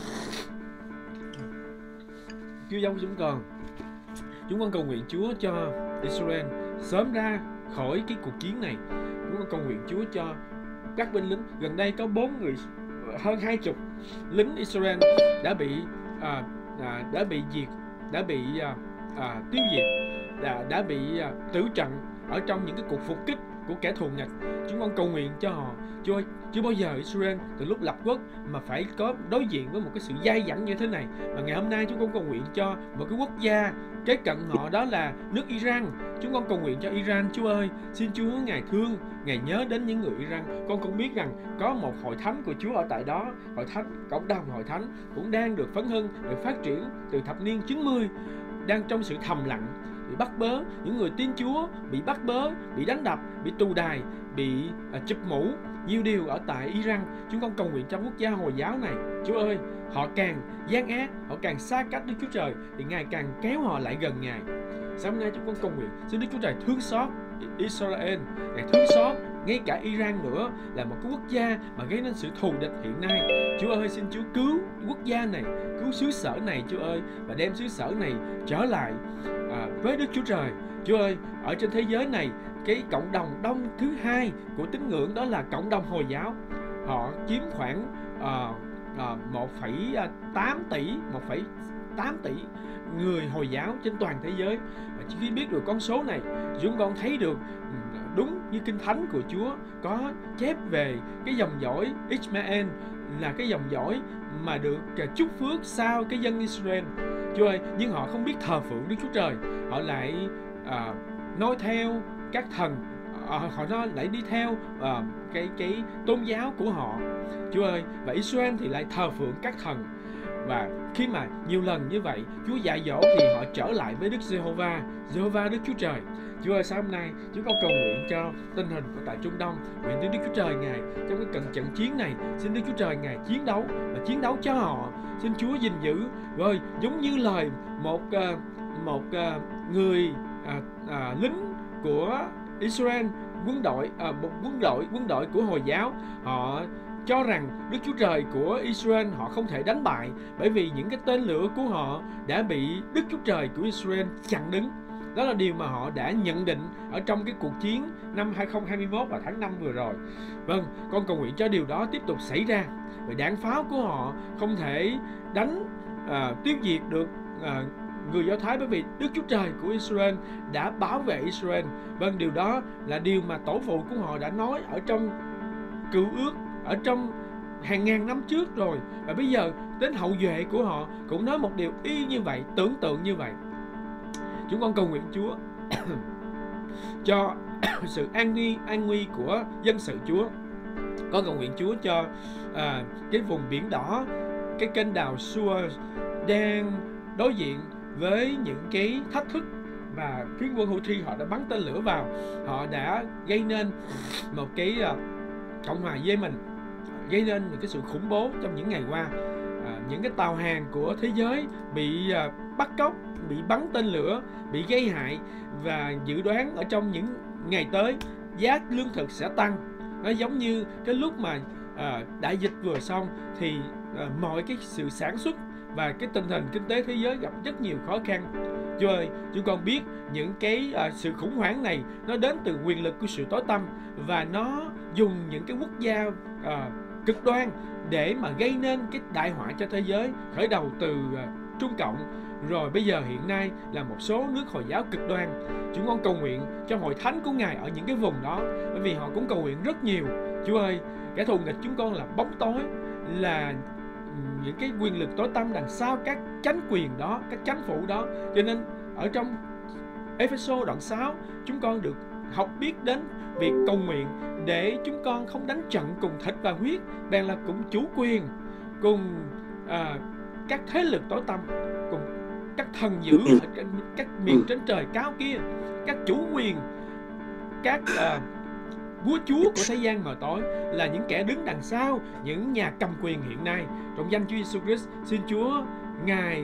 Chúa giống chúng con cầu nguyện Chúa cho Israel sớm ra khỏi cái cuộc chiến này. Chúng con cầu nguyện Chúa cho các binh lính. Gần đây có 4 người, hơn 20 lính Israel đã bị diệt, đã bị tiêu diệt, đã bị tử trận ở trong những cái cuộc phục kích của kẻ thù nghịch. Chúng con cầu nguyện cho họ. Chúa ơi, chưa bao giờ Israel từ lúc lập quốc mà phải có đối diện với một cái sự dai dẳng như thế này. Và ngày hôm nay chúng con cầu nguyện cho một cái quốc gia kế cận họ, đó là nước Iran. Chúng con cầu nguyện cho Iran. Chúa ơi, xin Chúa Ngài thương, Ngài nhớ đến những người Iran. Con cũng biết rằng có một hội thánh của Chúa ở tại đó, hội thánh, cộng đồng hội thánh cũng đang được phấn hưng, được phát triển từ thập niên 90, đang trong sự thầm lặng, bị bắt bớ. Những người tin Chúa bị bắt bớ, bị đánh đập, bị tù đày, bị chụp mũ, nhiều điều ở tại Iran. Chúng con cầu nguyện cho quốc gia Hồi giáo này. Chúa ơi, họ càng gian ác, họ càng xa cách Đức Chúa Trời, thì Ngài càng kéo họ lại gần Ngài. Sáng nay chúng con cầu nguyện xin Đức Chúa Trời thương xót Israel, Ngài thương xót ngay cả Iran nữa, là một cái quốc gia mà gây nên sự thù địch hiện nay. Chúa ơi, xin Chúa cứu quốc gia này, cứu xứ sở này, Chúa ơi, và đem xứ sở này trở lại với Đức Chúa Trời. Chúa ơi, ở trên thế giới này, cái cộng đồng đông thứ hai của tín ngưỡng đó là cộng đồng Hồi giáo. Họ chiếm khoảng 1,8 tỷ người Hồi giáo trên toàn thế giới. Và khi biết được con số này, chúng con thấy được đúng như Kinh Thánh của Chúa có chép về cái dòng dõi Ishmael là cái dòng dõi mà được chúc phước sau cái dân Israel. Chúa ơi, nhưng họ không biết thờ phượng Đức Chúa Trời, họ lại nói theo các thần, họ lại đi theo cái tôn giáo của họ. Chúa ơi, và Israel thì lại thờ phượng các thần. Và khi mà nhiều lần như vậy Chúa dạy dỗ thì họ trở lại với Đức Giê-hô-va, Giê-hô-va Đức Chúa Trời. Chúa ơi, sáng hôm nay chúng con cầu nguyện cho tình hình của tại Trung Đông, nguyện Đức Chúa Trời Ngài trong cái trận trận chiến này, xin Đức Chúa Trời Ngài chiến đấu và chiến đấu cho họ. Xin Chúa gìn giữ, rồi giống như lời một người lính của Israel, quân đội của Hồi giáo, họ cho rằng Đức Chúa Trời của Israel họ không thể đánh bại, bởi vì những cái tên lửa của họ đã bị Đức Chúa Trời của Israel chặn đứng. Đó là điều mà họ đã nhận định ở trong cái cuộc chiến năm 2021 và tháng 5 vừa rồi. Vâng, con cầu nguyện cho điều đó tiếp tục xảy ra. Vì đạn pháo của họ không thể tiêu diệt được người Do Thái, bởi vì Đức Chúa Trời của Israel đã bảo vệ Israel. Vâng, điều đó là điều mà tổ phụ của họ đã nói ở trong Cựu Ước, ở trong hàng ngàn năm trước rồi. Và bây giờ đến hậu duệ của họ cũng nói một điều y như vậy, tưởng tượng như vậy. Chúng con cầu nguyện Chúa cho sự an nguy của dân sự Chúa. Con cầu nguyện Chúa cho cái vùng biển đỏ, cái kênh đào Suez đang đối diện với những cái thách thức và phiến quân Houthi họ đã bắn tên lửa vào. Họ đã gây nên một cái Cộng hòa Yemen, gây nên những cái sự khủng bố trong những ngày qua. Những cái tàu hàng của thế giới bị bắt cóc, bị bắn tên lửa, bị gây hại, và dự đoán ở trong những ngày tới giá lương thực sẽ tăng. Nó giống như cái lúc mà đại dịch vừa xong thì mọi cái sự sản xuất và cái tình hình kinh tế thế giới gặp rất nhiều khó khăn. Chúa ơi, chúng con biết những cái sự khủng hoảng này nó đến từ quyền lực của sự tối tăm, và nó dùng những cái quốc gia cực đoan để mà gây nên cái đại họa cho thế giới, khởi đầu từ Trung Cộng, rồi bây giờ hiện nay là một số nước Hồi giáo cực đoan. Chúng con cầu nguyện cho hội thánh của Ngài ở những cái vùng đó, bởi vì họ cũng cầu nguyện rất nhiều. Chúa ơi, kẻ thù nghịch chúng con là bóng tối, là những cái quyền lực tối tăm đằng sau các chánh quyền đó, các chánh phủ đó. Cho nên ở trong Ê-phê-sô đoạn 6, chúng con được học biết đến việc cầu nguyện để chúng con không đánh trận cùng thịt và huyết, bèn là cùng chủ quyền, cùng các thế lực tối tăm, cùng các thần dữ ở trên các miền trên trời cao kia, các chủ quyền, các vua chúa của thế gian mờ tối, là những kẻ đứng đằng sau những nhà cầm quyền hiện nay. Trong danh Chúa Giêsu Christ, xin Chúa Ngài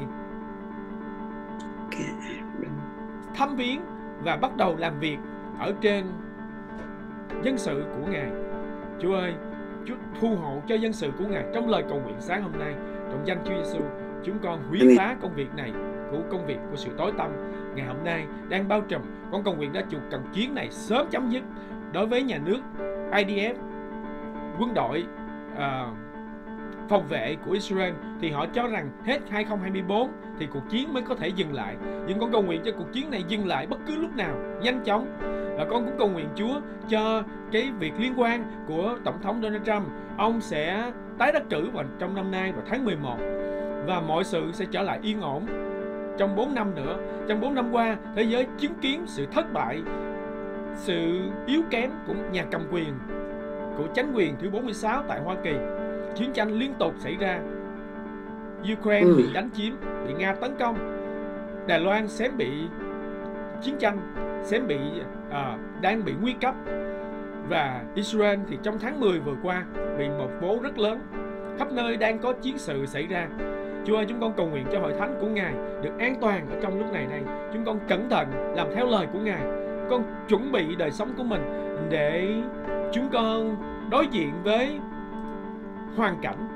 thăm viếng và bắt đầu làm việc ở trên dân sự của Ngài. Chúa ơi, Chúa thu hộ cho dân sự của Ngài trong lời cầu nguyện sáng hôm nay. Trong danh Chúa Giêsu, chúng con hủy phá công việc này, của công việc của sự tối tăm ngày hôm nay đang bao trùm. Con cầu nguyện đã chụp trận chiến này sớm chấm dứt. Đối với nhà nước IDF, quân đội phòng vệ của Israel, thì họ cho rằng hết 2024 thì cuộc chiến mới có thể dừng lại. Nhưng con cầu nguyện cho cuộc chiến này dừng lại bất cứ lúc nào, nhanh chóng. Và con cũng cầu nguyện Chúa cho cái việc liên quan của Tổng thống Donald Trump. Ông sẽ tái đắc cử vào trong năm nay, vào tháng 11, và mọi sự sẽ trở lại yên ổn trong 4 năm nữa. Trong 4 năm qua, thế giới chứng kiến sự thất bại, sự yếu kém của nhà cầm quyền, của chánh quyền thứ 46 tại Hoa Kỳ. Chiến tranh liên tục xảy ra. Ukraine bị đánh chiếm, bị Nga tấn công. Đài Loan xém bị chiến tranh, xém bị đang bị nguy cấp. Và Israel thì trong tháng 10 vừa qua bị một bố rất lớn. Khắp nơi đang có chiến sự xảy ra. Chúa ơi, chúng con cầu nguyện cho hội thánh của Ngài được an toàn ở trong lúc này đây. Chúng con cẩn thận làm theo lời của Ngài. Con chuẩn bị đời sống của mình để chúng con đối diện với hoàn cảnh.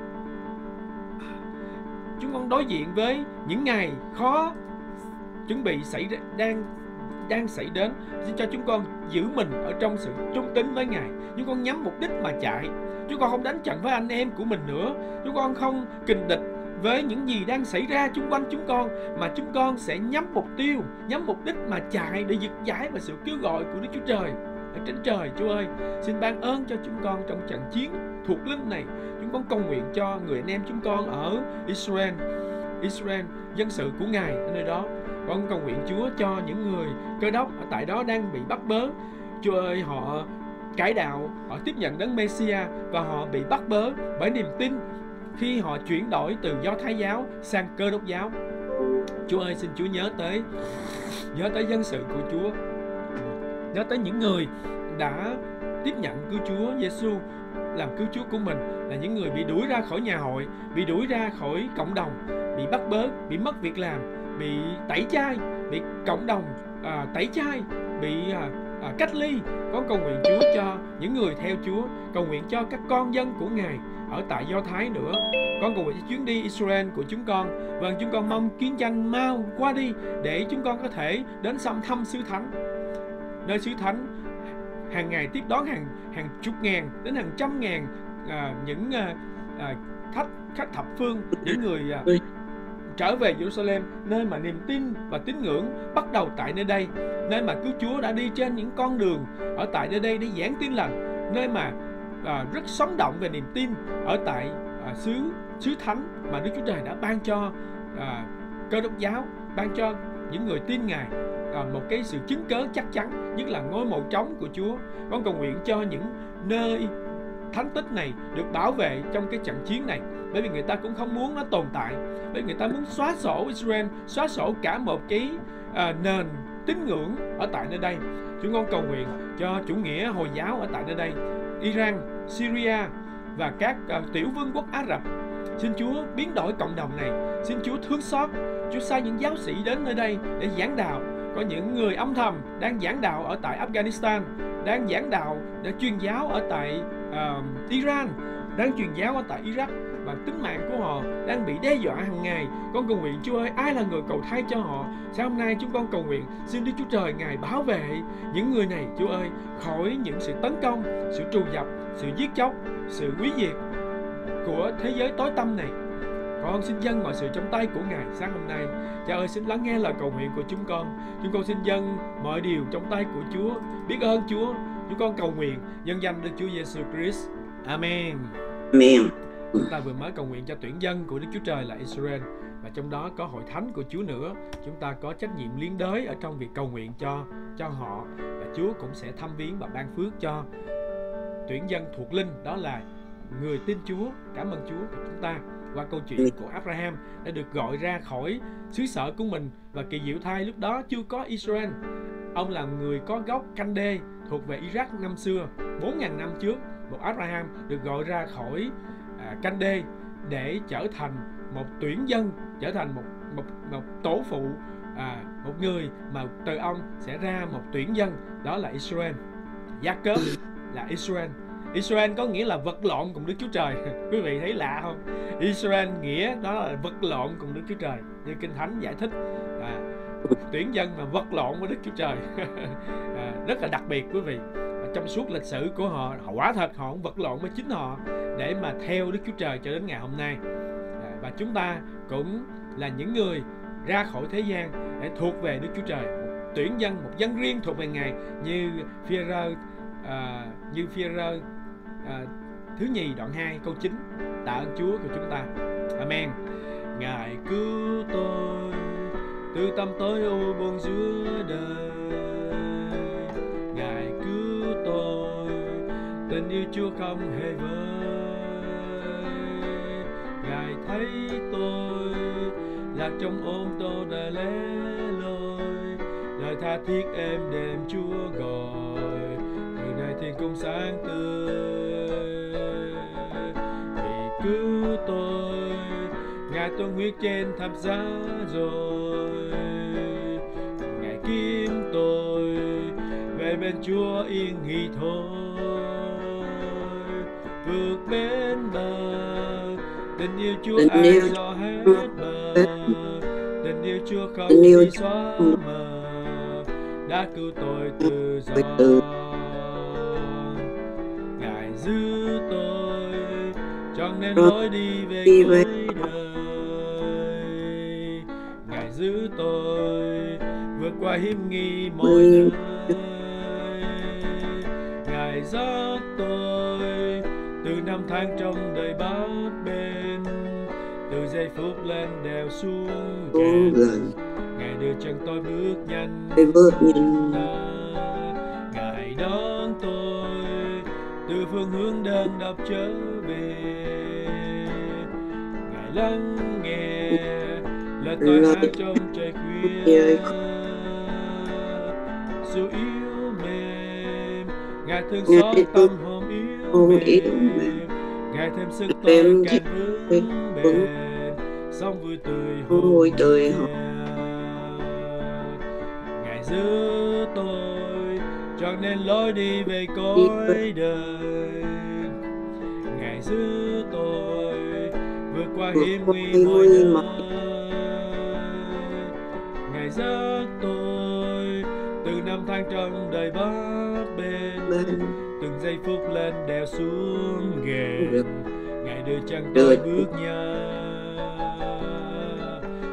Chúng con đối diện với những ngày khó chuẩn bị xảy ra, đang xảy đến. Xin cho chúng con giữ mình ở trong sự trung tín với Ngài. Chúng con nhắm mục đích mà chạy. Chúng con không đánh trận với anh em của mình nữa. Chúng con không kình địch với những gì đang xảy ra xung quanh chúng con, mà chúng con sẽ nhắm mục tiêu, nhắm mục đích mà chạy để giật giải và sự kêu gọi của Đức Chúa Trời ở trên trời. Chúa ơi, xin ban ơn cho chúng con trong trận chiến thuộc linh này. Chúng con cầu nguyện cho người anh em chúng con ở Israel, dân sự của Ngài ở nơi đó. Con cầu nguyện Chúa cho những người Cơ Đốc ở tại đó đang bị bắt bớ. Chúa ơi, họ cải đạo, họ tiếp nhận đấng Mêsia và họ bị bắt bớ bởi niềm tin khi họ chuyển đổi từ Do Thái giáo sang Cơ Đốc giáo. Chúa ơi, xin Chúa nhớ tới dân sự của Chúa, nhớ tới những người đã tiếp nhận cứu Chúa Giêsu làm cứu Chúa của mình, là những người bị đuổi ra khỏi nhà hội, bị đuổi ra khỏi cộng đồng, bị bắt bớ, bị mất việc làm, bị tẩy chay, bị cộng đồng tẩy chay, bị cách ly. Con cầu nguyện Chúa cho những người theo Chúa, cầu nguyện cho các con dân của Ngài ở tại Do Thái nữa. Con cầu nguyện cho chuyến đi Israel của chúng con. Vâng, chúng con mong chiến tranh mau qua đi để chúng con có thể đến thăm xứ thánh, nơi xứ thánh hàng ngày tiếp đón hàng chục ngàn đến hàng trăm ngàn những khách thập phương, những người trở về Jerusalem, nơi mà niềm tin và tín ngưỡng bắt đầu tại nơi đây, nơi mà cứu Chúa đã đi trên những con đường ở tại nơi đây để giảng tin lành, nơi mà rất sống động về niềm tin ở tại xứ thánh mà Đức Chúa Trời đã ban cho Cơ Đốc giáo, ban cho những người tin Ngài một cái sự chứng cớ chắc chắn, nhất là ngôi mộ trống của Chúa. Con cầu nguyện cho những nơi thánh tích này được bảo vệ trong cái trận chiến này, bởi vì người ta cũng không muốn nó tồn tại, bởi vì người ta muốn xóa sổ Israel, xóa sổ cả một cái nền tín ngưỡng ở tại nơi đây. Chúng con cầu nguyện cho chủ nghĩa Hồi giáo ở tại nơi đây, Iran, Syria và các tiểu vương quốc Ả Rập. Xin Chúa biến đổi cộng đồng này, xin Chúa thương xót. Chúa sai những giáo sĩ đến nơi đây để giảng đạo. Có những người âm thầm đang giảng đạo ở tại Afghanistan, đang giảng đạo để truyền giáo ở tại Iran, đang truyền giáo ở tại Iraq, và tính mạng của họ đang bị đe dọa hàng ngày. Con cầu nguyện Chúa ơi, ai là người cầu thay cho họ? Sáng hôm nay chúng con cầu nguyện xin Đức Chúa Trời Ngài bảo vệ những người này, Chúa ơi, khỏi những sự tấn công, sự trù dập, sự giết chóc, sự hủy diệt của thế giới tối tăm này. Con xin dâng mọi sự trong tay của Ngài sáng hôm nay. Cha ơi, xin lắng nghe lời cầu nguyện của chúng con. Chúng con xin dâng mọi điều trong tay của Chúa. Biết ơn Chúa. Chúng con cầu nguyện nhân danh Đức Chúa Giêsu Christ. Amen. Amen. Chúng ta vừa mới cầu nguyện cho tuyển dân của Đức Chúa Trời là Israel, và trong đó có hội thánh của Chúa nữa. Chúng ta có trách nhiệm liên đới ở trong việc cầu nguyện cho họ, và Chúa cũng sẽ thăm viếng và ban phước cho tuyển dân thuộc linh, đó là người tin Chúa. Cảm ơn Chúa của chúng ta qua câu chuyện của Abraham đã được gọi ra khỏi xứ sở của mình, và kỳ diệu thay lúc đó chưa có Israel. Ông là người có gốc Canh-đê thuộc về Iraq năm xưa, 4.000 năm trước. Một Abraham được gọi ra khỏi Canh-đê để trở thành một tuyển dân, trở thành một tổ phụ, một người mà từ ông sẽ ra một tuyển dân, đó là Israel. Gia-cớp là Israel. Israel có nghĩa là vật lộn cùng Đức Chúa Trời. Quý vị thấy lạ không? Israel nghĩa đó là vật lộn cùng Đức Chúa Trời, như Kinh Thánh giải thích. Tuyển dân mà vật lộn với Đức Chúa Trời. Rất là đặc biệt quý vị. Trong suốt lịch sử của họ quả thật họ cũng vật lộn với chính họ để mà theo Đức Chúa Trời cho đến ngày hôm nay. Và chúng ta cũng là những người ra khỏi thế gian để thuộc về Đức Chúa Trời, một tuyển dân, một dân riêng thuộc về Ngài, như Phi-e-rơ thứ nhì đoạn 2 câu 9. Tạ ơn Chúa của chúng ta. Amen. Ngài cứu tôi từ tăm tối u buồn giữa đời. Ngài cứu tôi, tình yêu Chúa không hề vơi. Ngài thấy tôi lạc trong ôm tô đời lẻ loi, lời tha thiết êm đềm Chúa gọi, từ nay thiên cung sáng tươi. Vì cứu tôi, Ngài tuôn huyết trên thập giá rồi. Ngài kiếm tôi về bên Chúa yên nghỉ thôi. Vượt bên bờ, tình yêu Chúa ai dò hết bờ. Tình yêu Chúa không bị xóa mờ, đã cứu tôi từ gió. Ngài giữ tôi, chọn nên lối đi về cuối đời. Ngài giữ tôi, vượt qua hiểm nghi mọi nơi. Ngài dắt tôi từ năm tháng trong đời bát bên, từ giây phút lên đèo xuống gần. Ngài đưa chân tôi bước nhanh. Ngài đón tôi từ phương hướng đơn độc trở về. Ngài lắng nghe lời tôi hát trong trời khuya. Dù yếu mềm, Ngài thương xót tâm hồn yếu mềm. Ngài thêm sức tôi càng vững bền, sống vui tươi hồn. Ngài giữ tôi, chọn nên lối đi về cõi đời. Ngài giữ tôi, vượt qua hiểm nguy mọi nơi. Ngài dắt tôi từ năm tháng trong đời bát bên, từng giây phút lên đèo xuống ghềnh. Ngài đưa chân tôi bước nhanh.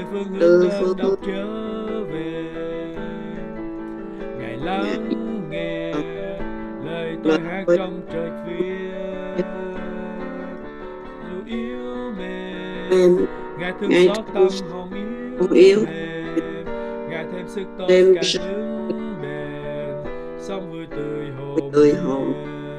phương hướng từ đơn phương độc trở về. Ngài lắng nghe lời tôi hát lời trong trời viết. Dù yếu mềm, em Ngài thương ngay xót thương tâm hồn không yếu yếu mềm. Ngài thêm sức tôi thêm càng sức vững bền, sống vui tươi hồn tươi nhiên. hồn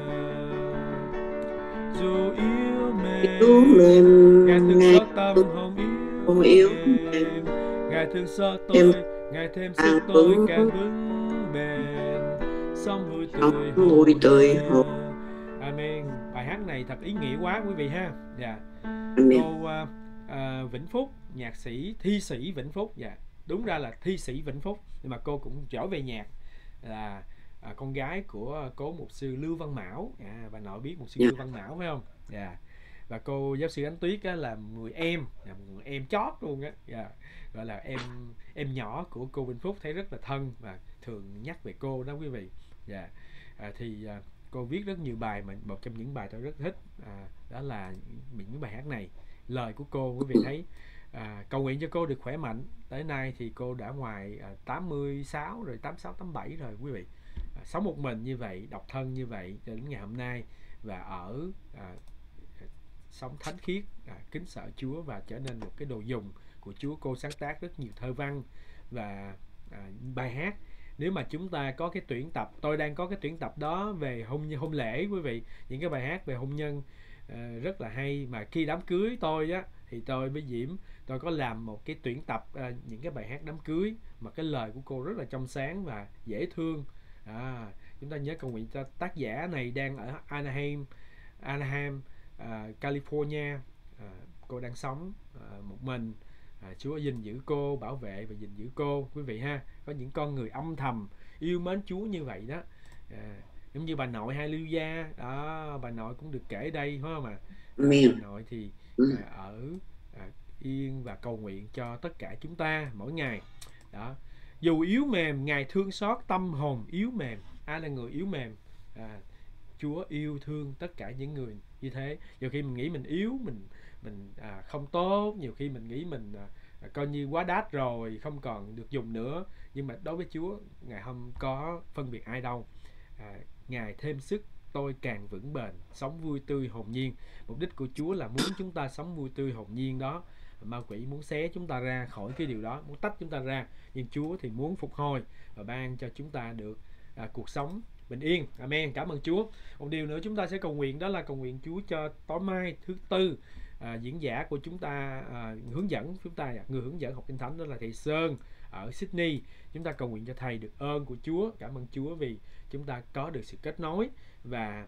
Dù yếu yếu mềm, mềm Ngài thương ngay xót tâm thương hồn không yếu yếu mềm. Ngài thương xót thêm tôi, Ngài thêm sức càng tôi vững càng vững bền, sống vui sống tươi vui hồn tươi nhiên. hồn. Amen. Bài hát này thật ý nghĩa quá quý vị ha. Dạ. Amen. Cô Vĩnh Phúc, nhạc sĩ thi sĩ Vĩnh Phúc. Dạ, đúng ra là thi sĩ Vĩnh Phúc, nhưng mà cô cũng giỏi về nhạc, là con gái của cố mục sư Lưu Văn Mão. Bà nội biết mục sư Dạ. Lưu Văn Mão phải không? Dạ. Và cô giáo sư Ánh Tuyết á, là một người em chót luôn á. Dạ. Gọi là em nhỏ của cô Vĩnh Phúc, thấy rất là thân và thường nhắc về cô đó quý vị. Dạ. Cô viết rất nhiều bài, mà một trong những bài tôi rất thích đó là những bài hát này. Lời của cô quý vị thấy, cầu nguyện cho cô được khỏe mạnh. Tới nay thì cô đã ngoài 86 rồi, 86 87 rồi quý vị. Sống một mình như vậy, độc thân như vậy cho đến ngày hôm nay, và ở sống thánh khiết, kính sợ Chúa và trở nên một cái đồ dùng của Chúa. Cô sáng tác rất nhiều thơ văn và bài hát. Nếu mà chúng ta có cái tuyển tập, tôi đang có cái tuyển tập đó về hôn lễ quý vị, những cái bài hát về hôn nhân rất là hay. Mà khi đám cưới tôi á, thì tôi với Diễm, tôi có làm một cái tuyển tập những cái bài hát đám cưới mà cái lời của cô rất là trong sáng và dễ thương. Chúng ta nhớ cầu nguyện cho tác giả này đang ở Anaheim, California. Cô đang sống một mình. Chúa gìn giữ cô, bảo vệ và gìn giữ cô quý vị ha. Có những con người âm thầm yêu mến Chúa như vậy đó, giống như bà nội Hallelujah đó, bà nội cũng được kể đây phải không ạ? Bà nội thì ở yên và cầu nguyện cho tất cả chúng ta mỗi ngày đó. Dù yếu mềm, Ngài thương xót tâm hồn yếu mềm. Ai là người yếu mềm? Chúa yêu thương tất cả những người như thế. Nhiều khi mình nghĩ mình yếu, mình không tốt, nhiều khi mình nghĩ mình coi như quá đát rồi, không còn được dùng nữa. Nhưng mà đối với Chúa, Ngài không có phân biệt ai đâu. Ngài thêm sức tôi càng vững bền, sống vui tươi hồn nhiên. Mục đích của Chúa là muốn chúng ta sống vui tươi hồn nhiên đó. Ma quỷ muốn xé chúng ta ra khỏi cái điều đó, muốn tách chúng ta ra, nhưng Chúa thì muốn phục hồi và ban cho chúng ta được cuộc sống bình yên. Amen. Cảm ơn Chúa. Một điều nữa chúng ta sẽ cầu nguyện, đó là cầu nguyện Chúa cho tối mai thứ Tư, diễn giả của chúng ta, hướng dẫn chúng ta, người hướng dẫn học kinh thánh đó là thầy Sơn ở Sydney. Chúng ta cầu nguyện cho thầy được ơn của Chúa. Cảm ơn Chúa vì chúng ta có được sự kết nối, và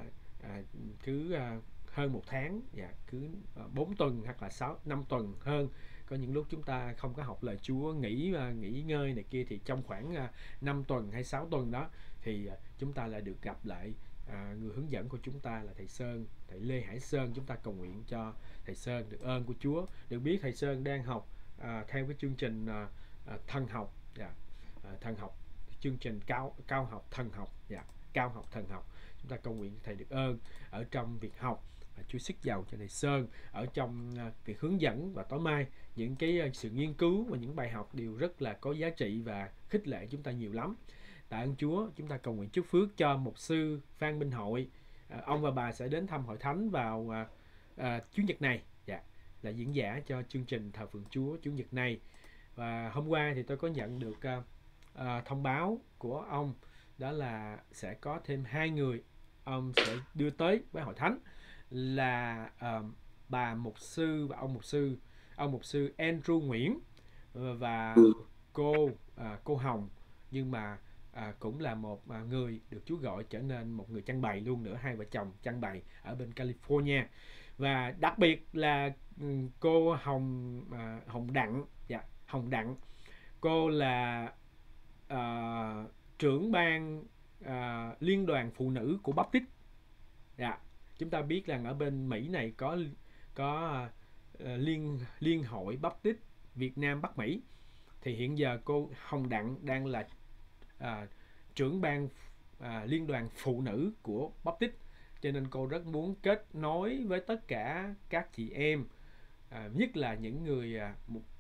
cứ hơn một tháng, cứ 4 tuần hoặc là 5 tuần hơn. Có những lúc chúng ta không có học lời Chúa, nghỉ ngơi này kia, thì trong khoảng 5 tuần hay 6 tuần đó thì chúng ta lại được gặp lại người hướng dẫn của chúng ta là thầy Sơn, thầy Lê Hải Sơn. Chúng ta cầu nguyện cho thầy Sơn được ơn của Chúa. Được biết thầy Sơn đang học theo cái chương trình thần học, thần học, chương trình cao học thần học, cao học thần học. Chúng ta cầu nguyện thầy được ơn ở trong việc học, và Chúa sức giàu cho thầy Sơn ở trong việc hướng dẫn. Và tối mai những cái sự nghiên cứu và những bài học đều rất là có giá trị và khích lệ chúng ta nhiều lắm. Tạ ơn Chúa. Chúng ta cầu nguyện chúc phước cho mục sư Phan Minh Hội. Ông và bà sẽ đến thăm hội thánh vào Chủ nhật này, là diễn giả cho chương trình thờ phượng Chúa Chủ nhật này. Và hôm qua thì tôi có nhận được thông báo của ông, đó là sẽ có thêm 2 người ông sẽ đưa tới với hội thánh, là bà mục sư và ông mục sư Andrew Nguyễn và cô Hồng. Nhưng mà cũng là một người được Chúa gọi trở nên một người trang bày luôn nữa. Hai vợ chồng trang bày ở bên California. Và đặc biệt là cô Hồng Đặng. Cô là trưởng ban liên đoàn phụ nữ của Baptist. Chúng ta biết rằng ở bên Mỹ này có liên hội Baptist Việt Nam Bắc Mỹ. Thì hiện giờ cô Hồng Đặng đang là trưởng ban liên đoàn phụ nữ của Baptist, cho nên cô rất muốn kết nối với tất cả các chị em, nhất là những người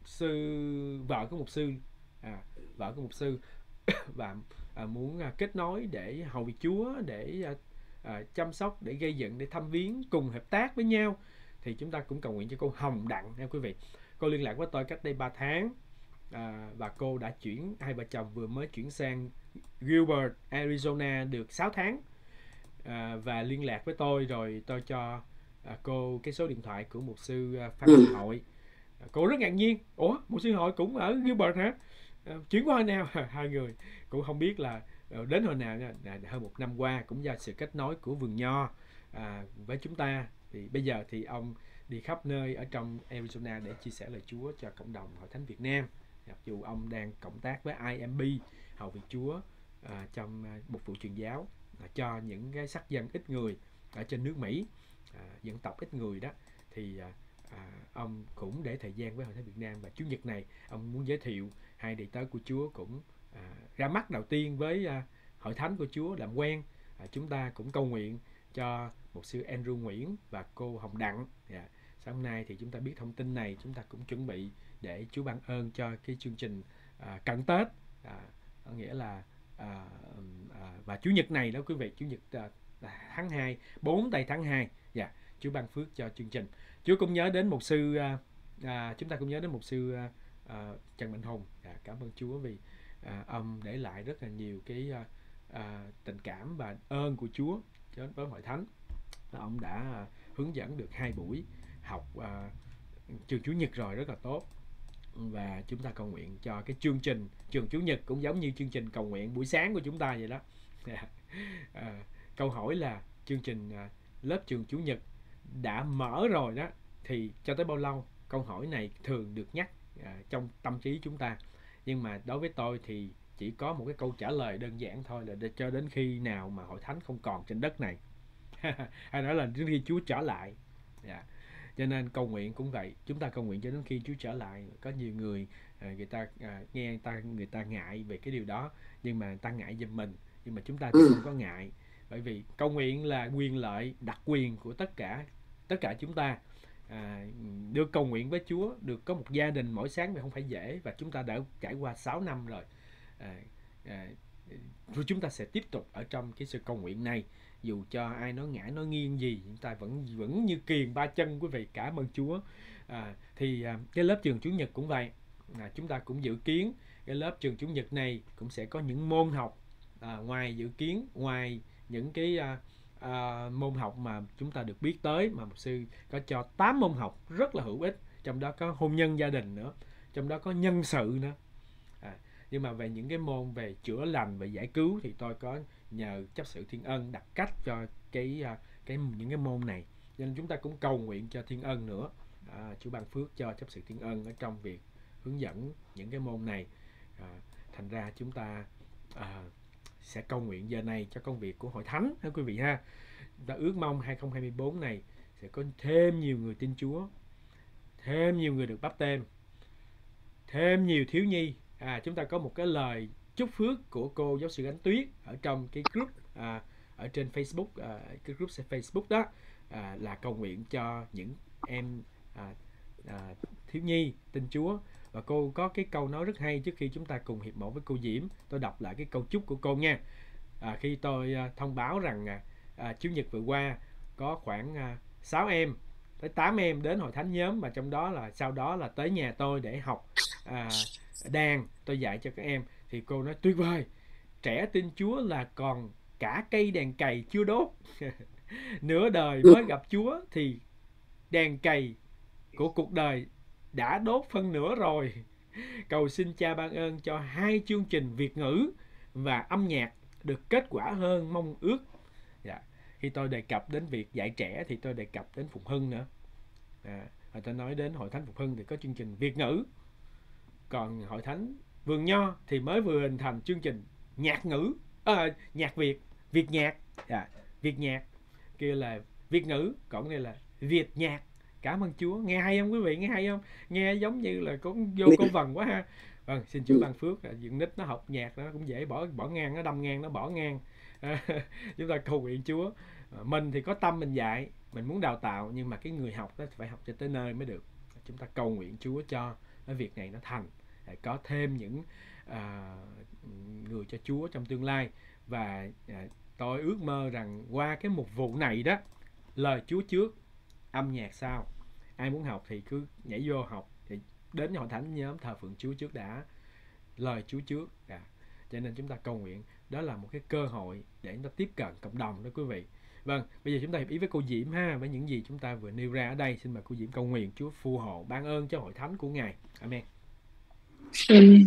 sư, vợ của mục sư, vợ của mục sư và muốn kết nối để hầu việc Chúa, để chăm sóc, để gây dựng, để thăm viếng, cùng hợp tác với nhau, thì chúng ta cũng cầu nguyện cho cô Hồng Đặng nha quý vị. Cô liên lạc với tôi cách đây 3 tháng và cô đã chuyển, hai vợ chồng vừa mới chuyển sang Gilbert, Arizona được 6 tháng và liên lạc với tôi, rồi tôi cho cô cái số điện thoại của mục sư Phan Đình Hội. Cô rất ngạc nhiên, ủa mục sư Hội cũng ở Gilbert hả? Chuyển qua hồi nào? Hai người cũng không biết là đến hồi nào nha. Hơn 1 năm qua, cũng do sự kết nối của vườn nho với chúng ta, thì bây giờ thì ông đi khắp nơi ở trong Arizona để chia sẻ lời Chúa cho cộng đồng Hội Thánh Việt Nam. Mặc dù ông đang cộng tác với IMB hầu việc Chúa trong một vụ truyền giáo cho những cái sắc dân ít người ở trên nước Mỹ, dân tộc ít người đó, thì ông cũng để thời gian với Hội Thánh Việt Nam, và Chủ nhật này ông muốn giới thiệu hai đầy tớ của Chúa cũng ra mắt đầu tiên với Hội Thánh của Chúa làm quen. Chúng ta cũng cầu nguyện cho mục sư Andrew Nguyễn và cô Hồng Đặng. Sáng nay thì chúng ta biết thông tin này, chúng ta cũng chuẩn bị để Chúa ban ơn cho cái chương trình cận Tết, nghĩa là và Chủ nhật này đó quý vị, Chủ nhật tháng 2, 4 tây tháng 2, Chúa ban phước cho chương trình. Chúa cũng nhớ đến mục sư, chúng ta cũng nhớ đến mục sư Trần Mạnh Hùng. Cảm ơn Chúa vì ông để lại rất là nhiều cái tình cảm và ơn của Chúa với Hội Thánh. Ông đã hướng dẫn được 2 buổi học trường Chủ nhật rồi, rất là tốt. Và chúng ta cầu nguyện cho cái chương trình trường Chủ nhật cũng giống như chương trình cầu nguyện buổi sáng của chúng ta vậy đó. Câu hỏi là chương trình lớp trường Chủ nhật đã mở rồi đó, thì cho tới bao lâu? Câu hỏi này thường được nhắc trong tâm trí chúng ta, nhưng mà đối với tôi thì chỉ có một cái câu trả lời đơn giản thôi, là cho đến khi nào mà Hội Thánh không còn trên đất này hay nói là đến khi Chúa trở lại. Cho nên cầu nguyện cũng vậy, chúng ta cầu nguyện cho đến khi Chúa trở lại. Có nhiều người người ta nghe người ta ngại về cái điều đó, nhưng mà người ta ngại giùm mình, nhưng mà chúng ta thì không có ngại, bởi vì cầu nguyện là quyền lợi đặc quyền của tất cả chúng ta. Được cầu nguyện với Chúa, được có một gia đình mỗi sáng thì không phải dễ, và chúng ta đã trải qua 6 năm rồi. Chúng ta sẽ tiếp tục ở trong cái sự cầu nguyện này, dù cho ai nói ngã nói nghiêng gì, chúng ta vẫn như kiền ba chân quý vị. Cảm ơn Chúa. Thì cái lớp trường Chủ nhật cũng vậy. Chúng ta cũng dự kiến cái lớp trường Chủ nhật này cũng sẽ có những môn học ngoài dự kiến, ngoài những cái môn học mà chúng ta được biết tới, mà mục sư có cho 8 môn học rất là hữu ích, trong đó có hôn nhân gia đình nữa, trong đó có nhân sự nữa. Nhưng mà về những cái môn về chữa lành, về giải cứu thì tôi có nhờ chấp sự Thiên Ân đặt cách cho những cái môn này, nên chúng ta cũng cầu nguyện cho Thiên Ân nữa. Chúa ban phước cho chấp sự Thiên Ân ở trong việc hướng dẫn những cái môn này. Thành ra chúng ta sẽ cầu nguyện giờ này cho công việc của Hội Thánh ha quý vị ha. Chúng ta ước mong 2024 này sẽ có thêm nhiều người tin Chúa, thêm nhiều người được báp têm, thêm nhiều thiếu nhi. Chúng ta có một cái lời chúc phước của cô giáo sư Ánh Tuyết ở trong cái group ở trên Facebook, cái group Facebook đó, là cầu nguyện cho những em thiếu nhi tin Chúa. Và cô có cái câu nói rất hay trước khi chúng ta cùng hiệp mộ với cô Diễm. Tôi đọc lại cái câu chúc của cô nha. Khi tôi thông báo rằng Chủ nhật vừa qua có khoảng 6 em tới 8 em đến Hội Thánh nhóm, và trong đó là sau đó là tới nhà tôi để học đàn, tôi dạy cho các em, thì cô nói tuyệt vời, trẻ tin Chúa là còn cả cây đèn cày chưa đốt. Nửa đời mới gặp Chúa thì đèn cày của cuộc đời đã đốt phân nửa rồi. Cầu xin Cha ban ơn cho 2 chương trình Việt ngữ và âm nhạc được kết quả hơn mong ước. Khi tôi đề cập đến việc dạy trẻ thì tôi đề cập đến Phục Hưng nữa. Tôi nói đến Hội Thánh Phục Hưng thì có chương trình Việt ngữ, còn Hội Thánh Vườn Nho thì mới vừa hình thành chương trình nhạc ngữ, nhạc Việt, Việt nhạc, Việt nhạc kia là Việt ngữ, còn đây là Việt nhạc. Cảm ơn Chúa. Nghe hay không quý vị? Nghe hay không? Nghe giống như là cũng vô câu vần quá ha. Vâng, xin Chúa ban phước. Dựng nít nó học nhạc nó cũng dễ bỏ ngang, nó đâm ngang nó bỏ ngang. Chúng ta cầu nguyện Chúa. Mình thì có tâm mình dạy, mình muốn đào tạo, nhưng mà cái người học đó phải học cho tới nơi mới được. Chúng ta cầu nguyện Chúa cho cái việc này nó thành, có thêm những à, người cho Chúa trong tương lai. Và tôi ước mơ rằng qua cái mục vụ này đó, lời Chúa trước, âm nhạc sau. Ai muốn học thì cứ nhảy vô học, thì đến hội thánh nhóm thờ phượng Chúa trước đã, lời Chúa trước. Cho nên chúng ta cầu nguyện, đó là một cái cơ hội để chúng ta tiếp cận cộng đồng đó quý vị. Vâng, bây giờ chúng ta hiệp ý với cô Diễm ha, với những gì chúng ta vừa nêu ra ở đây. Xin mời cô Diễm cầu nguyện Chúa phù hộ, ban ơn cho hội thánh của Ngài. Amen. Amen.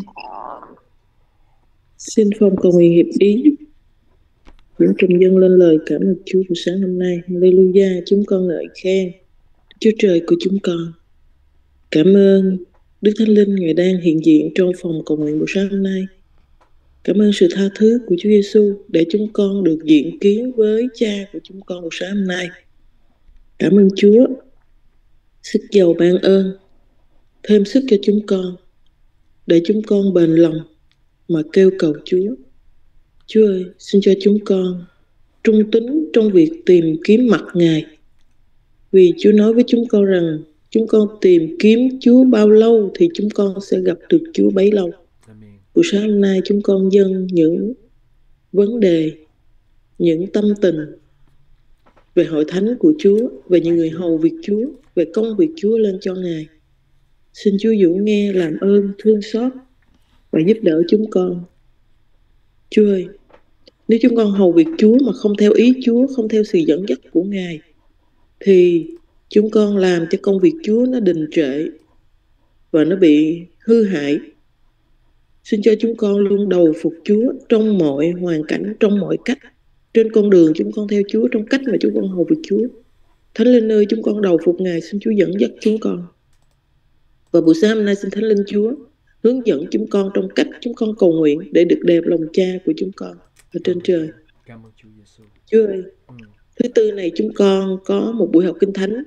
Xin phong cầu nguyện hiệp ý. Những trùng dân lên lời cảm ơn Chúa buổi sáng hôm nay. Hallelujah, chúng con ngợi khen Chúa Trời của chúng con. Cảm ơn Đức Thánh Linh Ngài đang hiện diện trong phòng cầu nguyện buổi sáng hôm nay. Cảm ơn sự tha thứ của Chúa Giêsu để chúng con được diện kiến với Cha của chúng con buổi sáng hôm nay. Cảm ơn Chúa, sức giàu ban ơn, thêm sức cho chúng con, để chúng con bền lòng mà kêu cầu Chúa. Chúa ơi, xin cho chúng con trung tín trong việc tìm kiếm mặt Ngài. Vì Chúa nói với chúng con rằng chúng con tìm kiếm Chúa bao lâu thì chúng con sẽ gặp được Chúa bấy lâu. Buổi sáng hôm nay chúng con dâng những vấn đề, những tâm tình về hội thánh của Chúa, về những người hầu việc Chúa, về công việc Chúa lên cho Ngài. Xin Chúa dỗ nghe, làm ơn, thương xót và giúp đỡ chúng con. Chúa ơi, nếu chúng con hầu việc Chúa mà không theo ý Chúa, không theo sự dẫn dắt của Ngài, thì chúng con làm cho công việc Chúa nó đình trệ và nó bị hư hại. Xin cho chúng con luôn đầu phục Chúa trong mọi hoàn cảnh, trong mọi cách. Trên con đường chúng con theo Chúa, trong cách mà chúng con hầu việc Chúa. Thánh Linh ơi, chúng con đầu phục Ngài, xin Chúa dẫn dắt chúng con. Và buổi sáng hôm nay xin Thánh Linh Chúa hướng dẫn chúng con trong cách chúng con cầu nguyện để được đẹp lòng Cha của chúng con ở trên trời. Cảm ơn Chúa Giêsu. Chúa ơi, thứ tư này chúng con có một buổi học kinh thánh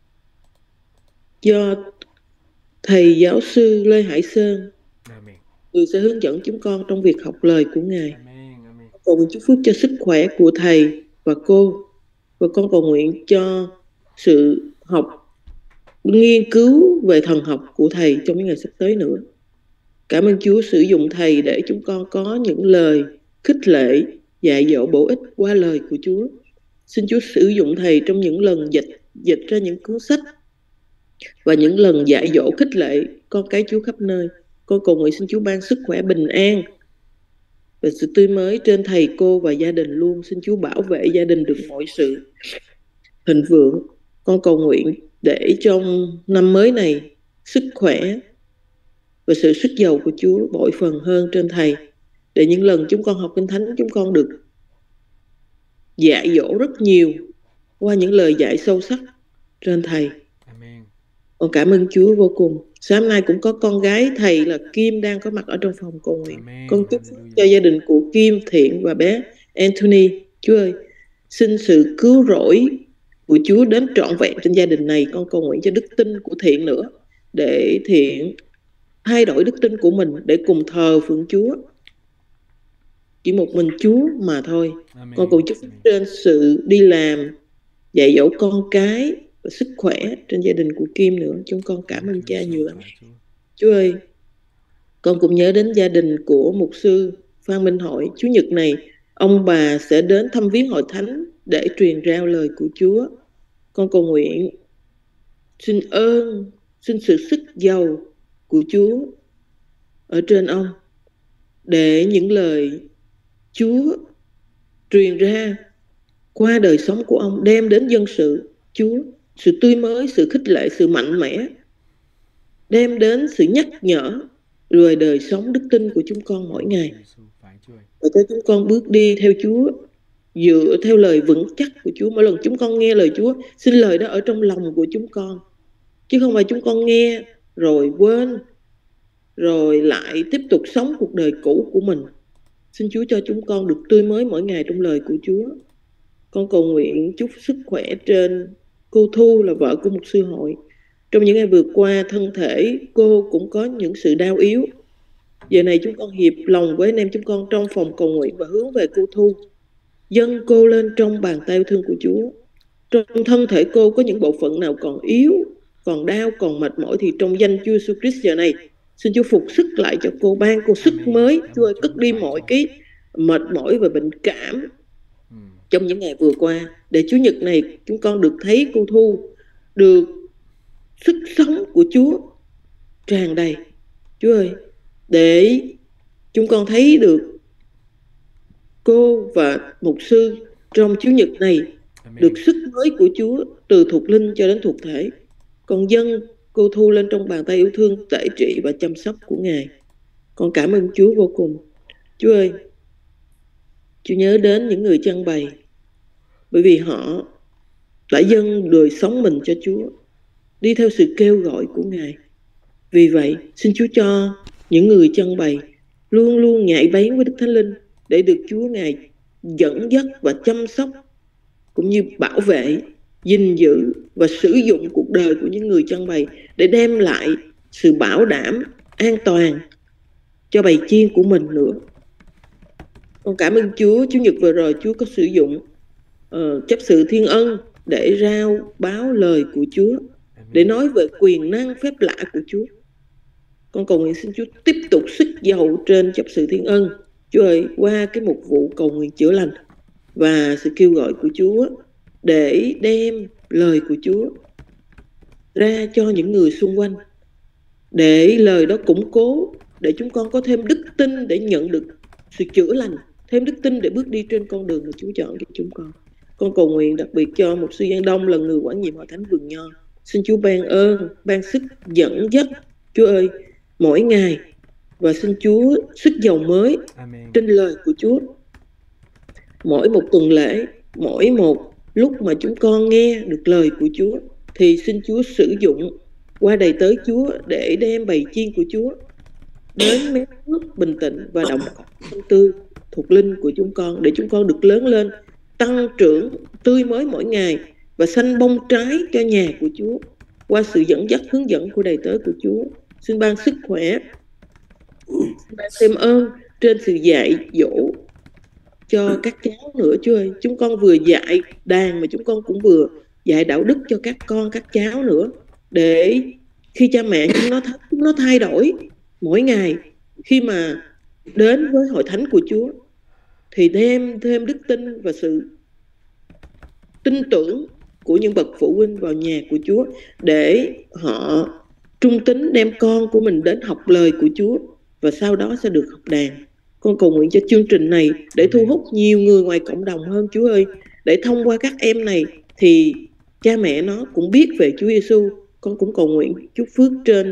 do thầy giáo sư Lê Hải Sơn, người sẽ hướng dẫn chúng con trong việc học lời của Ngài. Cầu nguyện chúc phước cho sức khỏe của thầy và cô, và con cầu nguyện cho sự học, nghiên cứu về thần học của thầy trong những ngày sắp tới nữa. Cảm ơn Chúa sử dụng thầy để chúng con có những lời khích lệ, dạy dỗ bổ ích qua lời của Chúa. Xin Chúa sử dụng thầy trong những lần dịch ra những cuốn sách và những lần dạy dỗ khích lệ con cái Chúa khắp nơi. Con cầu nguyện xin Chúa ban sức khỏe bình an và sự tươi mới trên thầy cô và gia đình luôn. Xin Chúa bảo vệ gia đình được mọi sự thịnh vượng. Con cầu nguyện để trong năm mới này sức khỏe và sự sức giàu của Chúa bội phần hơn trên thầy, để những lần chúng con học kinh thánh chúng con được dạy dỗ rất nhiều qua những lời dạy sâu sắc trên thầy. Amen. Con cảm ơn Chúa vô cùng. Sáng nay cũng có con gái thầy là Kim đang có mặt ở trong phòng cầu nguyện. Amen. Con chúc phúc cho gia đình của Kim, Thiện và bé Anthony. Chúa ơi, xin sự cứu rỗi của Chúa đến trọn vẹn trên gia đình này. Con cầu nguyện cho đức tin của Thiện nữa, để Thiện thay đổi đức tin của mình để cùng thờ phượng Chúa, chỉ một mình Chúa mà thôi. Amen. Con cầu chúc trên sự đi làm, dạy dỗ con cái và sức khỏe trên gia đình của Kim nữa. Chúng con cảm ơn Cha nhiều lắm. Chúa ơi, con cũng nhớ đến gia đình của mục sư Phan Minh Hội. Chủ nhật này ông bà sẽ đến thăm viếng hội thánh để truyền rao lời của Chúa. Con cầu nguyện xin ơn, xin sự sức giàu của Chúa ở trên ông, để những lời Chúa truyền ra qua đời sống của ông đem đến dân sự Chúa sự tươi mới, sự khích lệ, sự mạnh mẽ, đem đến sự nhắc nhở rồi đời sống đức tin của chúng con mỗi ngày, và cho chúng con bước đi theo Chúa dựa theo lời vững chắc của Chúa. Mỗi lần chúng con nghe lời Chúa, xin lời đó ở trong lòng của chúng con, chứ không phải chúng con nghe rồi quên, rồi lại tiếp tục sống cuộc đời cũ của mình. Xin Chúa cho chúng con được tươi mới mỗi ngày trong lời của Chúa. Con cầu nguyện chúc sức khỏe trên cô Thu là vợ của mục sư Hội. Trong những ngày vừa qua, thân thể cô cũng có những sự đau yếu. Giờ này chúng con hiệp lòng với anh em chúng con trong phòng cầu nguyện và hướng về cô Thu, dâng cô lên trong bàn tay yêu thương của Chúa. Trong thân thể cô có những bộ phận nào còn yếu, còn đau, còn mệt mỏi, thì trong danh Chúa Jesus Christ giờ này, xin Chúa phục sức lại cho cô, ban cô sức mới. Chúa ơi, cất đi mọi cái mệt mỏi và bệnh cảm trong những ngày vừa qua, để Chủ nhật này chúng con được thấy cô Thu được sức sống của Chúa tràn đầy. Chúa ơi, để chúng con thấy được cô và mục sư trong Chủ nhật này được sức mới của Chúa từ thuộc linh cho đến thuộc thể. Con dâng cô Thu lên trong bàn tay yêu thương, tẩy trị và chăm sóc của Ngài. Con cảm ơn Chúa vô cùng. Chúa ơi, Chúa nhớ đến những người chăn bày, bởi vì họ đã dâng đời sống mình cho Chúa, đi theo sự kêu gọi của Ngài. Vì vậy, xin Chúa cho những người chăn bày luôn luôn nhạy bén với Đức Thánh Linh, để được Chúa Ngài dẫn dắt và chăm sóc, cũng như bảo vệ, gìn giữ và sử dụng cuộc đời của những người chăn bày để đem lại sự bảo đảm, an toàn cho bầy chiên của mình nữa. Con cảm ơn Chúa, Chủ nhật vừa rồi Chúa có sử dụng chấp sự Thiên Ân để rao báo lời của Chúa, để nói về quyền năng phép lạ của Chúa. Con cầu nguyện xin Chúa tiếp tục sức dầu trên chấp sự Thiên Ân. Chúa ơi, qua cái mục vụ cầu nguyện chữa lành và sự kêu gọi của Chúa, để đem lời của Chúa ra cho những người xung quanh, để lời đó củng cố, để chúng con có thêm đức tin để nhận được sự chữa lành, thêm đức tin để bước đi trên con đường mà Chúa chọn cho chúng con. Con cầu nguyện đặc biệt cho mục sư Giang Đông là người quản nhiệm Hội Thánh Vườn Nho. Xin Chúa ban ơn, ban sức dẫn dắt, Chúa ơi, mỗi ngày, và xin Chúa sức dầu mới trên lời của Chúa. Mỗi một tuần lễ, mỗi một lúc mà chúng con nghe được lời của Chúa, thì xin Chúa sử dụng qua đầy tớ Chúa để đem bầy chiên của Chúa đến mé nước bình tĩnh và đồng tâm tư thuộc linh của chúng con, để chúng con được lớn lên, tăng trưởng tươi mới mỗi ngày và xanh bông trái cho nhà của Chúa qua sự dẫn dắt hướng dẫn của đầy tớ của Chúa. Xin ban sức khỏe, xin ban thêm ơn trên sự dạy dỗ cho các cháu nữa. Chúa ơi, chúng con vừa dạy đàn mà chúng con cũng vừa dạy đạo đức cho các con, các cháu nữa, để khi cha mẹ chúng nó thay đổi mỗi ngày, khi mà đến với hội thánh của Chúa, thì đem thêm đức tin và sự tin tưởng của những bậc phụ huynh vào nhà của Chúa, để họ trung tín đem con của mình đến học lời của Chúa, và sau đó sẽ được học đàn. Con cầu nguyện cho chương trình này để thu hút nhiều người ngoài cộng đồng hơn, Chúa ơi, để thông qua các em này thì cha mẹ nó cũng biết về Chúa Giêsu. Con cũng cầu nguyện chúc phước trên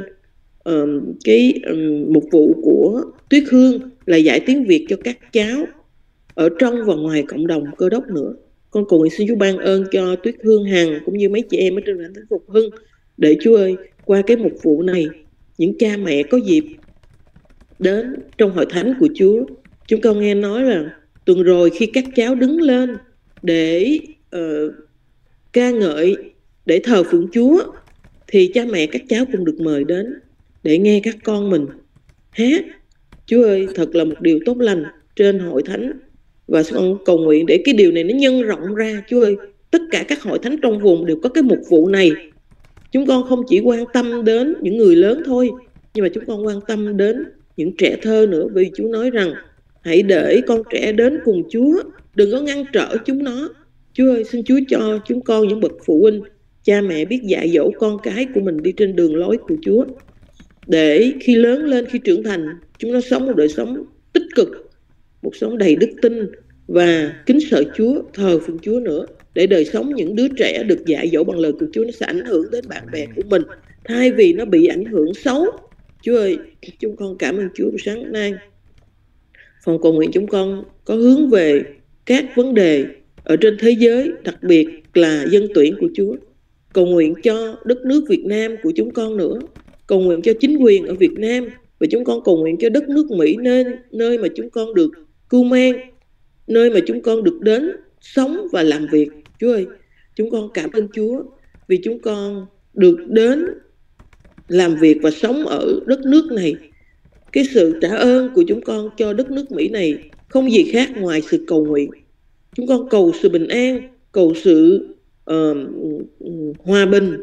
mục vụ của Tuyết Hương là dạy tiếng Việt cho các cháu ở trong và ngoài cộng đồng Cơ Đốc nữa. Con cầu nguyện xin Chúa ban ơn cho Tuyết Hương Hằng cũng như mấy chị em ở trên Hội Thánh Phục Hưng, để Chúa ơi, qua cái mục vụ này, những cha mẹ có dịp đến trong hội thánh của Chúa. Chúng con nghe nói là tuần rồi khi các cháu đứng lên để ca ngợi, để thờ phượng Chúa, thì cha mẹ các cháu cũng được mời đến để nghe các con mình hát. Chúa ơi, thật là một điều tốt lành trên hội thánh, và con cầu nguyện để cái điều này nó nhân rộng ra. Chúa ơi, tất cả các hội thánh trong vùng đều có cái mục vụ này. Chúng con không chỉ quan tâm đến những người lớn thôi, nhưng mà chúng con quan tâm đến những trẻ thơ nữa, vì Chúa nói rằng hãy để con trẻ đến cùng Chúa, đừng có ngăn trở chúng nó. Chúa ơi, xin Chúa cho chúng con những bậc phụ huynh, cha mẹ biết dạy dỗ con cái của mình đi trên đường lối của Chúa, để khi lớn lên, khi trưởng thành, chúng nó sống một đời sống tích cực, một sống đầy đức tin và kính sợ Chúa, thờ phượng Chúa nữa, để đời sống những đứa trẻ được dạy dỗ bằng lời của Chúa nó sẽ ảnh hưởng đến bạn bè của mình, thay vì nó bị ảnh hưởng xấu. Chúa ơi, chúng con cảm ơn Chúa sáng nay. Phòng cầu nguyện chúng con có hướng về các vấn đề ở trên thế giới, đặc biệt là dân tuyển của Chúa. Cầu nguyện cho đất nước Việt Nam của chúng con nữa. Cầu nguyện cho chính quyền ở Việt Nam, và chúng con cầu nguyện cho đất nước Mỹ, nơi mà chúng con được cưu mang, nơi mà chúng con được đến sống và làm việc. Chúa ơi, chúng con cảm ơn Chúa vì chúng con được đến làm việc và sống ở đất nước này. Cái sự trả ơn của chúng con cho đất nước Mỹ này không gì khác ngoài sự cầu nguyện. Chúng con cầu sự bình an, cầu sự hòa bình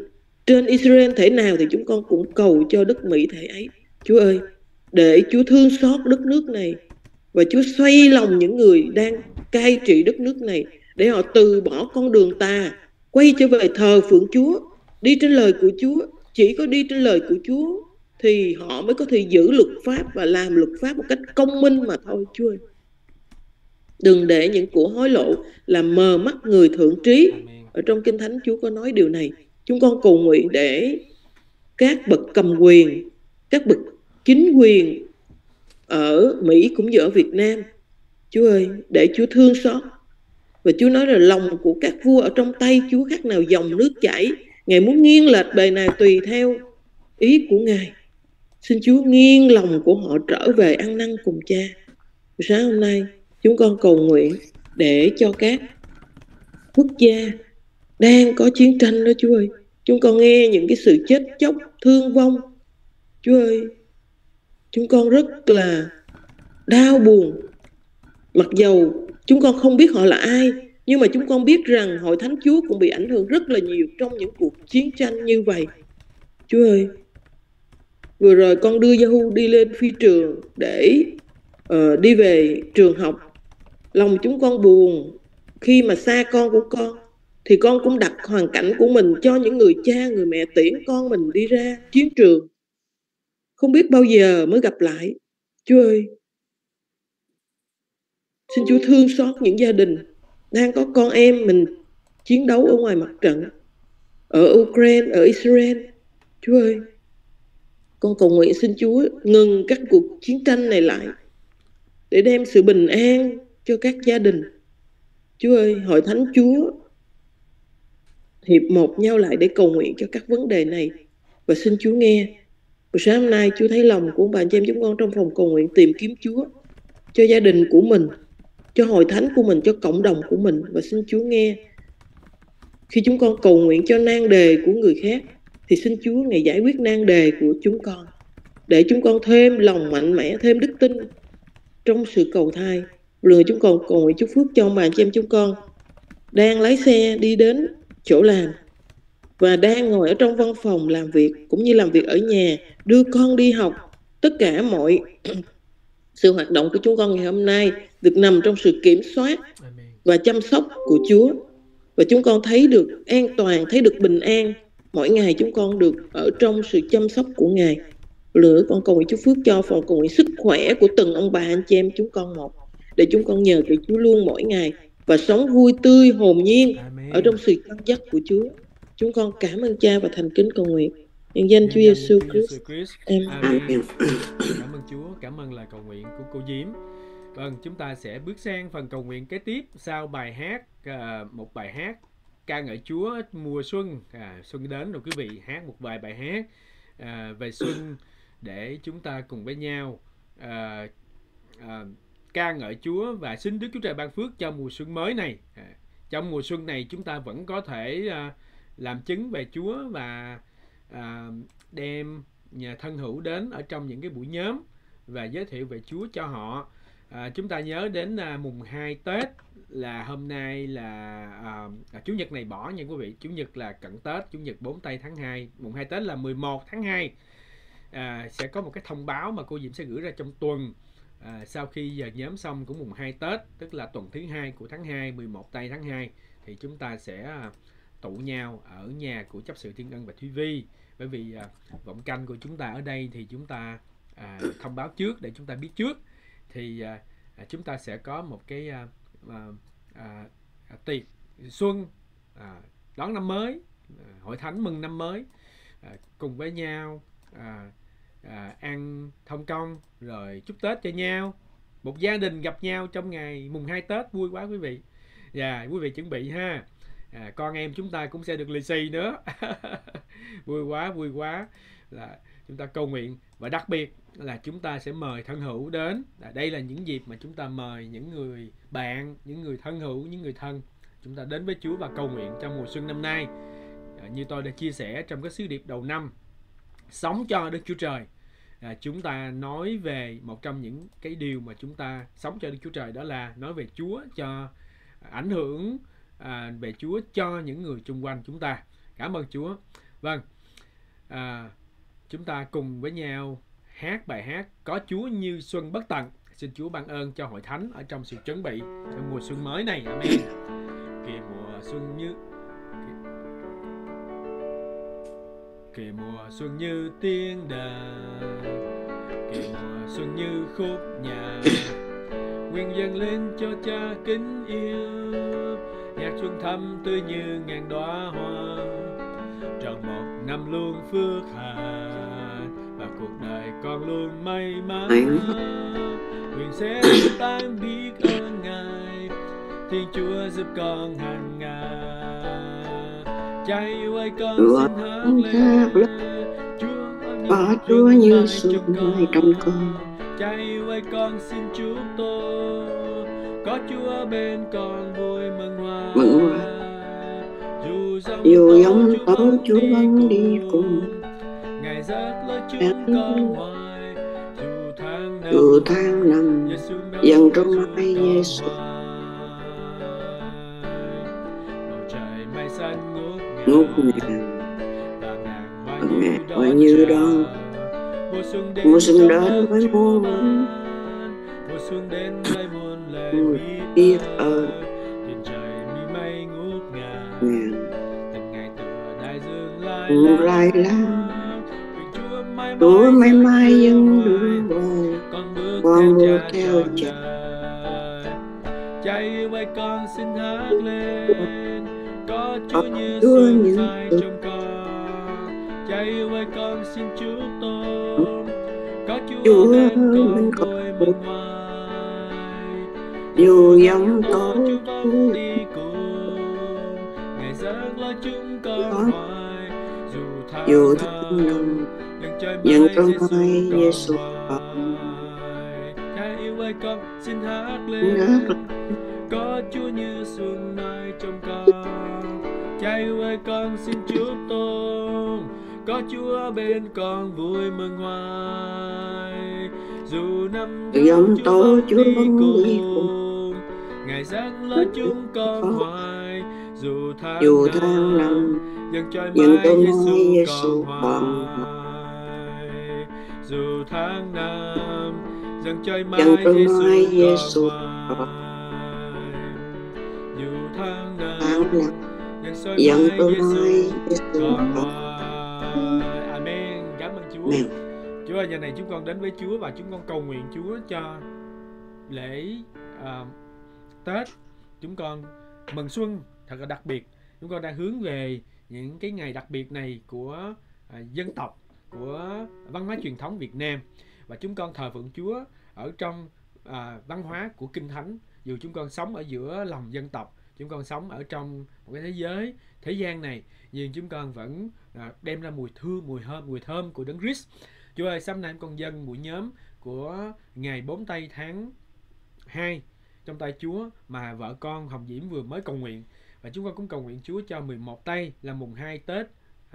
trên Israel thể nào thì chúng con cũng cầu cho đất Mỹ thể ấy. Chúa ơi, để Chúa thương xót đất nước này và Chúa xoay lòng những người đang cai trị đất nước này để họ từ bỏ con đường tà, quay trở về thờ phượng Chúa, đi trên lời của Chúa. Chỉ có đi trên lời của Chúa thì họ mới có thể giữ luật pháp và làm luật pháp một cách công minh mà thôi. Chúa ơi, đừng để những của hối lộ làm mờ mắt người thượng trí. Ở trong Kinh Thánh Chúa có nói điều này. Chúng con cầu nguyện để các bậc cầm quyền, các bậc chính quyền ở Mỹ cũng như ở Việt Nam, Chúa ơi, để Chúa thương xót. Và Chúa nói là lòng của các vua ở trong tay Chúa khác nào dòng nước chảy. Ngài muốn nghiêng lệch bề này tùy theo ý của Ngài. Xin Chúa nghiêng lòng của họ trở về ăn năn cùng Cha. Sáng hôm nay chúng con cầu nguyện để cho các quốc gia đang có chiến tranh đó Chúa ơi. Chúng con nghe những cái sự chết chóc, thương vong. Chúa ơi, chúng con rất là đau buồn. Mặc dầu chúng con không biết họ là ai, nhưng mà chúng con biết rằng Hội Thánh Chúa cũng bị ảnh hưởng rất là nhiều trong những cuộc chiến tranh như vậy. Chúa ơi, vừa rồi con đưa Yahu đi lên phi trường để đi về trường học. Lòng chúng con buồn khi mà xa con của con, thì con cũng đặt hoàn cảnh của mình cho những người cha, người mẹ tiễn con mình đi ra chiến trường, không biết bao giờ mới gặp lại. Chúa ơi, xin Chúa thương xót những gia đình đang có con em mình chiến đấu ở ngoài mặt trận, ở Ukraine, ở Israel. Chúa ơi, con cầu nguyện xin Chúa ngừng các cuộc chiến tranh này lại để đem sự bình an cho các gia đình. Chúa ơi, Hội Thánh Chúa hiệp một nhau lại để cầu nguyện cho các vấn đề này. Và xin Chúa nghe. Buổi sáng hôm nay Chúa thấy lòng của bà chị em chúng con trong phòng cầu nguyện tìm kiếm Chúa cho gia đình của mình, cho Hội Thánh của mình, cho cộng đồng của mình. Và xin Chúa nghe. Khi chúng con cầu nguyện cho nan đề của người khác thì xin Chúa Ngài giải quyết nan đề của chúng con, để chúng con thêm lòng mạnh mẽ, thêm đức tin trong sự cầu thai. Rồi chúng con cầu nguyện chúc phước cho bà chị em chúng con đang lái xe đi đến chỗ làm và đang ngồi ở trong văn phòng làm việc, cũng như làm việc ở nhà, đưa con đi học. Tất cả mọi sự hoạt động của chúng con ngày hôm nay được nằm trong sự kiểm soát và chăm sóc của Chúa. Và chúng con thấy được an toàn, thấy được bình an. Mỗi ngày chúng con được ở trong sự chăm sóc của Ngài. Lửa con cầu nguyện chúc phước cho phòng cầu nguyện sức khỏe của từng ông bà anh chị em chúng con một, để chúng con nhờ cậy Chúa luôn mỗi ngày và sống vui tươi hồn nhiên ở trong sự dẫn dắt của Chúa. Chúng con cảm ơn Cha và thành kính cầu nguyện nhân danh Chúa Giêsu Christ. Amen. Cảm ơn Chúa, cảm ơn lời cầu nguyện của cô Diễm. Vâng, chúng ta sẽ bước sang phần cầu nguyện kế tiếp sau bài hát, một bài hát ca ngợi Chúa mùa xuân. Xuân đến rồi quý vị, hát một vài bài hát về xuân để chúng ta cùng với nhau ca ngợi Chúa và xin Đức Chúa Trời ban phước cho mùa xuân mới này. Trong mùa xuân này chúng ta vẫn có thể làm chứng về Chúa và đem nhà thân hữu đến ở trong những cái buổi nhóm và giới thiệu về Chúa cho họ. Chúng ta nhớ đến mùng 2 Tết là hôm nay là Chủ nhật này bỏ nha quý vị. Chủ nhật là cận Tết, Chủ nhật 4 tây tháng 2. Mùng 2 Tết là 11 tháng 2. Sẽ có một cái thông báo mà cô Diễm sẽ gửi ra trong tuần. Sau khi giờ nhóm xong của mùng 2 Tết, tức là tuần thứ 2 của tháng 2, 11 tây tháng 2, thì chúng ta sẽ tụ nhau ở nhà của chấp sự Thiên Ân và Thúy Vi. Bởi vì vọng canh của chúng ta ở đây thì chúng ta thông báo trước để chúng ta biết trước. Thì chúng ta sẽ có một cái tiệc xuân đón năm mới, hội thánh mừng năm mới, cùng với nhau ăn thông công rồi chúc Tết cho nhau. Một gia đình gặp nhau trong ngày mùng 2 Tết vui quá quý vị. Và quý vị chuẩn bị ha. Con em chúng ta cũng sẽ được lì xì nữa. Vui quá là chúng ta cầu nguyện. Và đặc biệt là chúng ta sẽ mời thân hữu đến. Đây là những dịp mà chúng ta mời những người bạn, những người thân hữu, những người thân, chúng ta đến với Chúa và cầu nguyện trong mùa xuân năm nay. Như tôi đã chia sẻ trong cái sứ điệp đầu năm, sống cho Đức Chúa Trời. Chúng ta nói về một trong những cái điều mà chúng ta sống cho Đức Chúa Trời, đó là nói về Chúa cho ảnh hưởng về Chúa cho những người xung quanh chúng ta. Cảm ơn Chúa. Vâng, chúng ta cùng với nhau hát bài hát Có Chúa Như Xuân Bất Tận. Xin Chúa ban ơn cho hội thánh ở trong sự chuẩn bị trong mùa xuân mới này. Amen. Kìa mùa xuân như tiếng đàn, kìa mùa xuân như khúc nhạc, nguyện dâng lên cho Cha kính yêu. Nhạc xuân thắm tươi như ngàn đóa hoa, trọn một năm luôn phước hạnh, và cuộc đời con luôn may mắn. Nguyện sẽ tan biết ơn Ngài, Thiên Chúa giúp con hàng ngày. Cha yêu ơi con xin hát lên, Chúa như xuân mai trong con. Cha yêu ơi con xin chúc tôi, có Chúa bên con vui mừng hoa. Dù giông tố Chúa vẫn đi cùng, Ngài dắt lối chúng con hoài. Dù tháng năm dần trong mai Giêsu, bầu trời mây xanh ngút ngàn và ngàn hoa như đó. Mùa xuân đến với muôn mùa xuân đến với muôn lời biết ơn. Trên trời mi mây ngút ngàn, từng ngày tựa đại dương lai lang. Chúa mãi mãi dân đưa về, con bước theo Cha. Cha yêu ơi con xin hát lên, có Chúa như xuân dài trong con. Cha yêu ơi con xin chúc tôn, có Chúa bên con vui mừng hoài. Dù giông tố Chúa đi cùng, Ngài dẫn lối chúng con hoài. Dù tháng năm dần trong mai Giêsu con. Cha yêu ơi con xin hát lên, có Chúa như xuân mai trong con. Cha yêu ơi con xin chúc tôn, có Chúa bên con vui mừng hoài. Dù năm giông tố Chúa đi vẫn đi cùng, cùng, Ngài dẫn lối chúng con hoài. Dù tháng năm dần trôi mãi Giêsu con hoài. Dù tháng năm dần trôi mãi Giêsu con hoài. Dù tháng năm dần trôi mãi Giêsu con hoài. Amen. Cảm ơn Chúa. Chúa ơi, giờ này chúng con đến với Chúa và chúng con cầu nguyện Chúa cho lễ Tết chúng con mừng xuân thật là đặc biệt. Chúng con đang hướng về những cái ngày đặc biệt này của dân tộc, của văn hóa truyền thống Việt Nam, và chúng con thờ phượng Chúa ở trong văn hóa của Kinh Thánh. Dù chúng con sống ở giữa lòng dân tộc, chúng con sống ở trong một cái thế giới, thế gian này, nhưng chúng con vẫn đem ra mùi thơm của Đấng Christ. Chúa ơi, sáng nay con dâng buổi nhóm của ngày 4 tây tháng 2 trong tay Chúa mà vợ con Hồng Diễm vừa mới cầu nguyện. Và chúng con cũng cầu nguyện Chúa cho 11 tây là mùng 2 Tết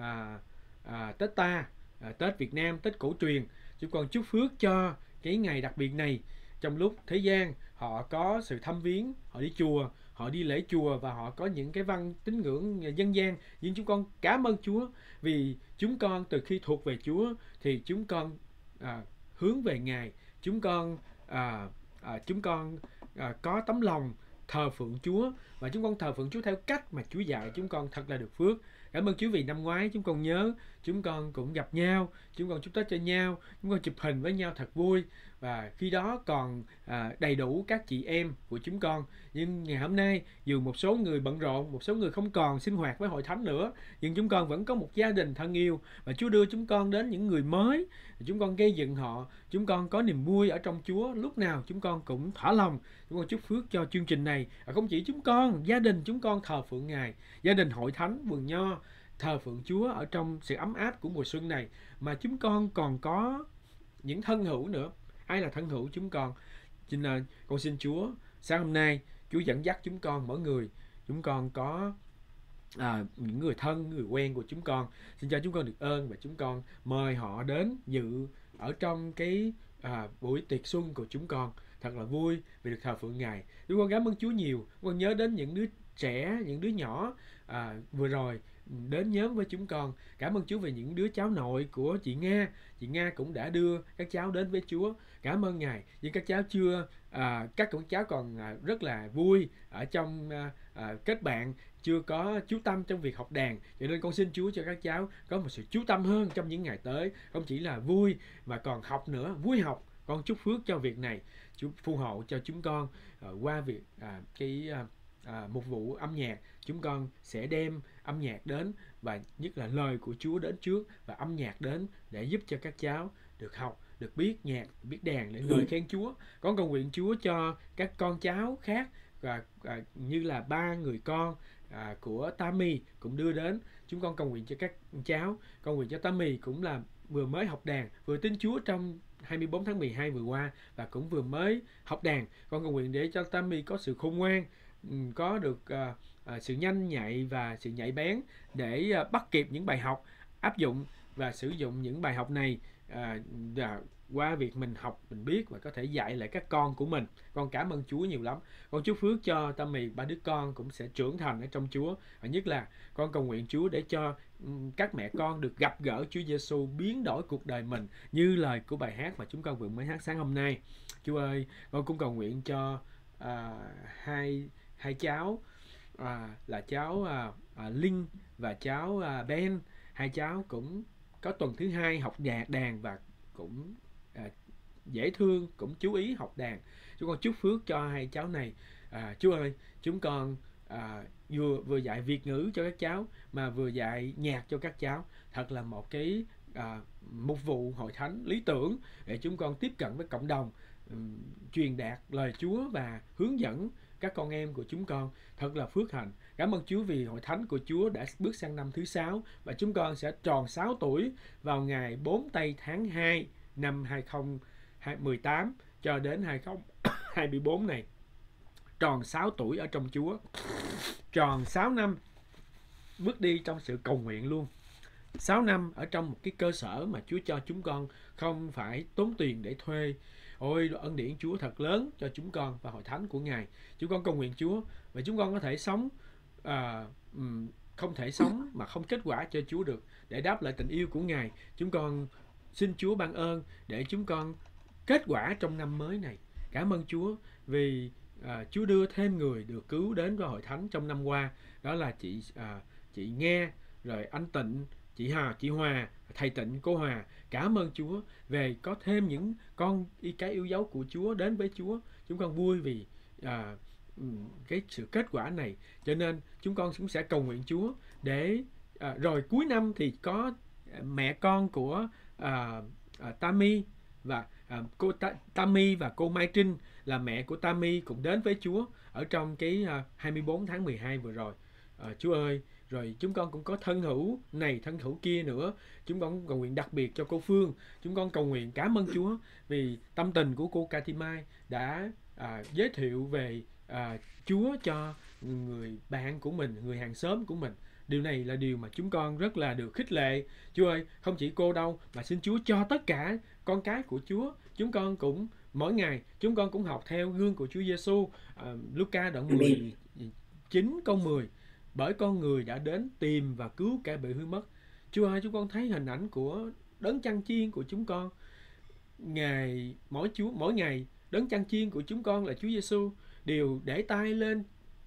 Tết ta, Tết Việt Nam, Tết cổ truyền. Chúng con chúc phước cho cái ngày đặc biệt này, trong lúc thế gian họ có sự thăm viếng, họ đi chùa, họ đi lễ chùa và họ có những cái văn tín ngưỡng dân gian. Nhưng chúng con cảm ơn Chúa vì chúng con từ khi thuộc về Chúa thì chúng con hướng về Ngài. Chúng con có tấm lòng thờ phượng Chúa, và chúng con thờ phượng Chúa theo cách mà Chúa dạy chúng con thật là được phước. Cảm ơn Chúa vì năm ngoái chúng con nhớ, chúng con cũng gặp nhau, chúng con chúc Tết cho nhau, chúng con chụp hình với nhau thật vui, và khi đó còn đầy đủ các chị em của chúng con. Nhưng ngày hôm nay dù một số người bận rộn, một số người không còn sinh hoạt với hội thánh nữa, nhưng chúng con vẫn có một gia đình thân yêu, và Chúa đưa chúng con đến những người mới, chúng con gây dựng họ, chúng con có niềm vui ở trong Chúa. Lúc nào chúng con cũng thỏa lòng. Chúng con chúc phước cho chương trình này, không chỉ chúng con, gia đình chúng con thờ phượng Ngài, gia đình hội thánh Vườn Nho thờ phượng Chúa ở trong sự ấm áp của mùa xuân này, mà chúng con còn có những thân hữu nữa. Ai là thân hữu chúng con? Cho nên con xin Chúa sáng hôm nay Chúa dẫn dắt chúng con mỗi người. Chúng con có những người thân, người quen của chúng con, xin cho chúng con được ơn, và chúng con mời họ đến dự ở trong cái buổi tiệc xuân của chúng con. Thật là vui vì được thờ phượng Ngài. Chúng con cảm ơn Chúa nhiều. Con nhớ đến những đứa trẻ, những đứa nhỏ vừa rồi đến nhóm với chúng con. Cảm ơn Chúa về những đứa cháu nội của chị Nga. Chị Nga cũng đã đưa các cháu đến với Chúa. Cảm ơn Ngài. Nhưng các cháu chưa, các cháu còn rất là vui ở trong kết bạn, chưa có chú tâm trong việc học đàn, cho nên con xin Chúa cho các cháu có một sự chú tâm hơn trong những ngày tới, không chỉ là vui mà còn học nữa, vui học. Con chúc phước cho việc này, Chúa phù hộ cho chúng con qua việc mục vụ âm nhạc. Chúng con sẽ đem âm nhạc đến, và nhất là lời của Chúa đến trước và âm nhạc đến để giúp cho các cháu được học, được biết nhạc, biết đàn để ngợi khen Chúa. Con cầu nguyện Chúa cho các con cháu khác, và như là 3 người con của Tammy cũng đưa đến. Chúng con cầu nguyện cho các cháu, cầu nguyện cho Tammy cũng là vừa mới học đàn, vừa tin Chúa trong 24 tháng 12 vừa qua, và cũng vừa mới học đàn. Con cầu nguyện để cho Tammy có sự khôn ngoan, có được sự nhanh nhạy và sự nhạy bén để bắt kịp những bài học, áp dụng và sử dụng những bài học này qua việc mình học, mình biết và có thể dạy lại các con của mình. Con cảm ơn Chúa nhiều lắm. Con chúc phước cho Tammy, 3 đứa con cũng sẽ trưởng thành ở trong Chúa. Và nhất là con cầu nguyện Chúa để cho các mẹ con được gặp gỡ Chúa Giêsu, biến đổi cuộc đời mình như lời của bài hát mà chúng con vừa mới hát sáng hôm nay. Chúa ơi, con cũng cầu nguyện cho hai cháu là cháu Linh và cháu Ben. Hai cháu cũng có tuần thứ 2 học đàn và cũng dễ thương, cũng chú ý học đàn. Chúng con chúc phước cho hai cháu này. Chúa ơi, chúng con vừa dạy Việt ngữ cho các cháu mà vừa dạy nhạc cho các cháu. Thật là một cái mục vụ hội thánh lý tưởng để chúng con tiếp cận với cộng đồng, truyền đạt lời Chúa và hướng dẫn các con em của chúng con. Thật là phước hạnh. Cảm ơn Chúa vì hội thánh của Chúa đã bước sang năm thứ 6 và chúng con sẽ tròn 6 tuổi vào ngày 4 tây tháng 2 năm 2018 cho đến 2024 này. Tròn 6 tuổi ở trong Chúa, tròn 6 năm bước đi trong sự cầu nguyện luôn. 6 năm ở trong một cái cơ sở mà Chúa cho chúng con không phải tốn tiền để thuê. Ôi, ân điển Chúa thật lớn cho chúng con và hội thánh của Ngài. Chúng con cầu nguyện Chúa và chúng con có thể sống, không thể sống mà không kết quả cho Chúa được, để đáp lại tình yêu của Ngài. Chúng con xin Chúa ban ơn để chúng con kết quả trong năm mới này. Cảm ơn Chúa vì Chúa đưa thêm người được cứu đến với hội thánh trong năm qua. Đó là chị Nghe, rồi anh Tịnh, chị Hòa, thầy Tịnh, cô Hòa. Cảm ơn Chúa về có thêm những con cái yêu dấu của Chúa đến với Chúa. Chúng con vui vì cái sự kết quả này. Cho nên chúng con cũng sẽ cầu nguyện Chúa để rồi cuối năm thì có mẹ con của Tammy và cô Tammy và cô Mai Trinh là mẹ của Tammy cũng đến với Chúa ở trong cái 24 tháng 12 vừa rồi. Chúa ơi, rồi chúng con cũng có thân hữu này, thân hữu kia nữa. Chúng con cầu nguyện đặc biệt cho cô Phương. Chúng con cầu nguyện cảm ơn Chúa vì tâm tình của cô Cathy Mai đã giới thiệu về Chúa cho người bạn của mình, người hàng xóm của mình. Điều này là điều mà chúng con rất là được khích lệ. Chúa ơi, không chỉ cô đâu mà xin Chúa cho tất cả con cái của Chúa. Chúng con cũng mỗi ngày chúng con cũng học theo gương của Chúa Giêsu. Luca đoạn 19 câu 10. Bởi con người đã đến tìm và cứu kẻ bị hư mất. Chúa ơi, chúng con thấy hình ảnh của đấng chăn chiên của chúng con. Mỗi ngày đấng chăn chiên của chúng con là Chúa Giêsu đều để tay lên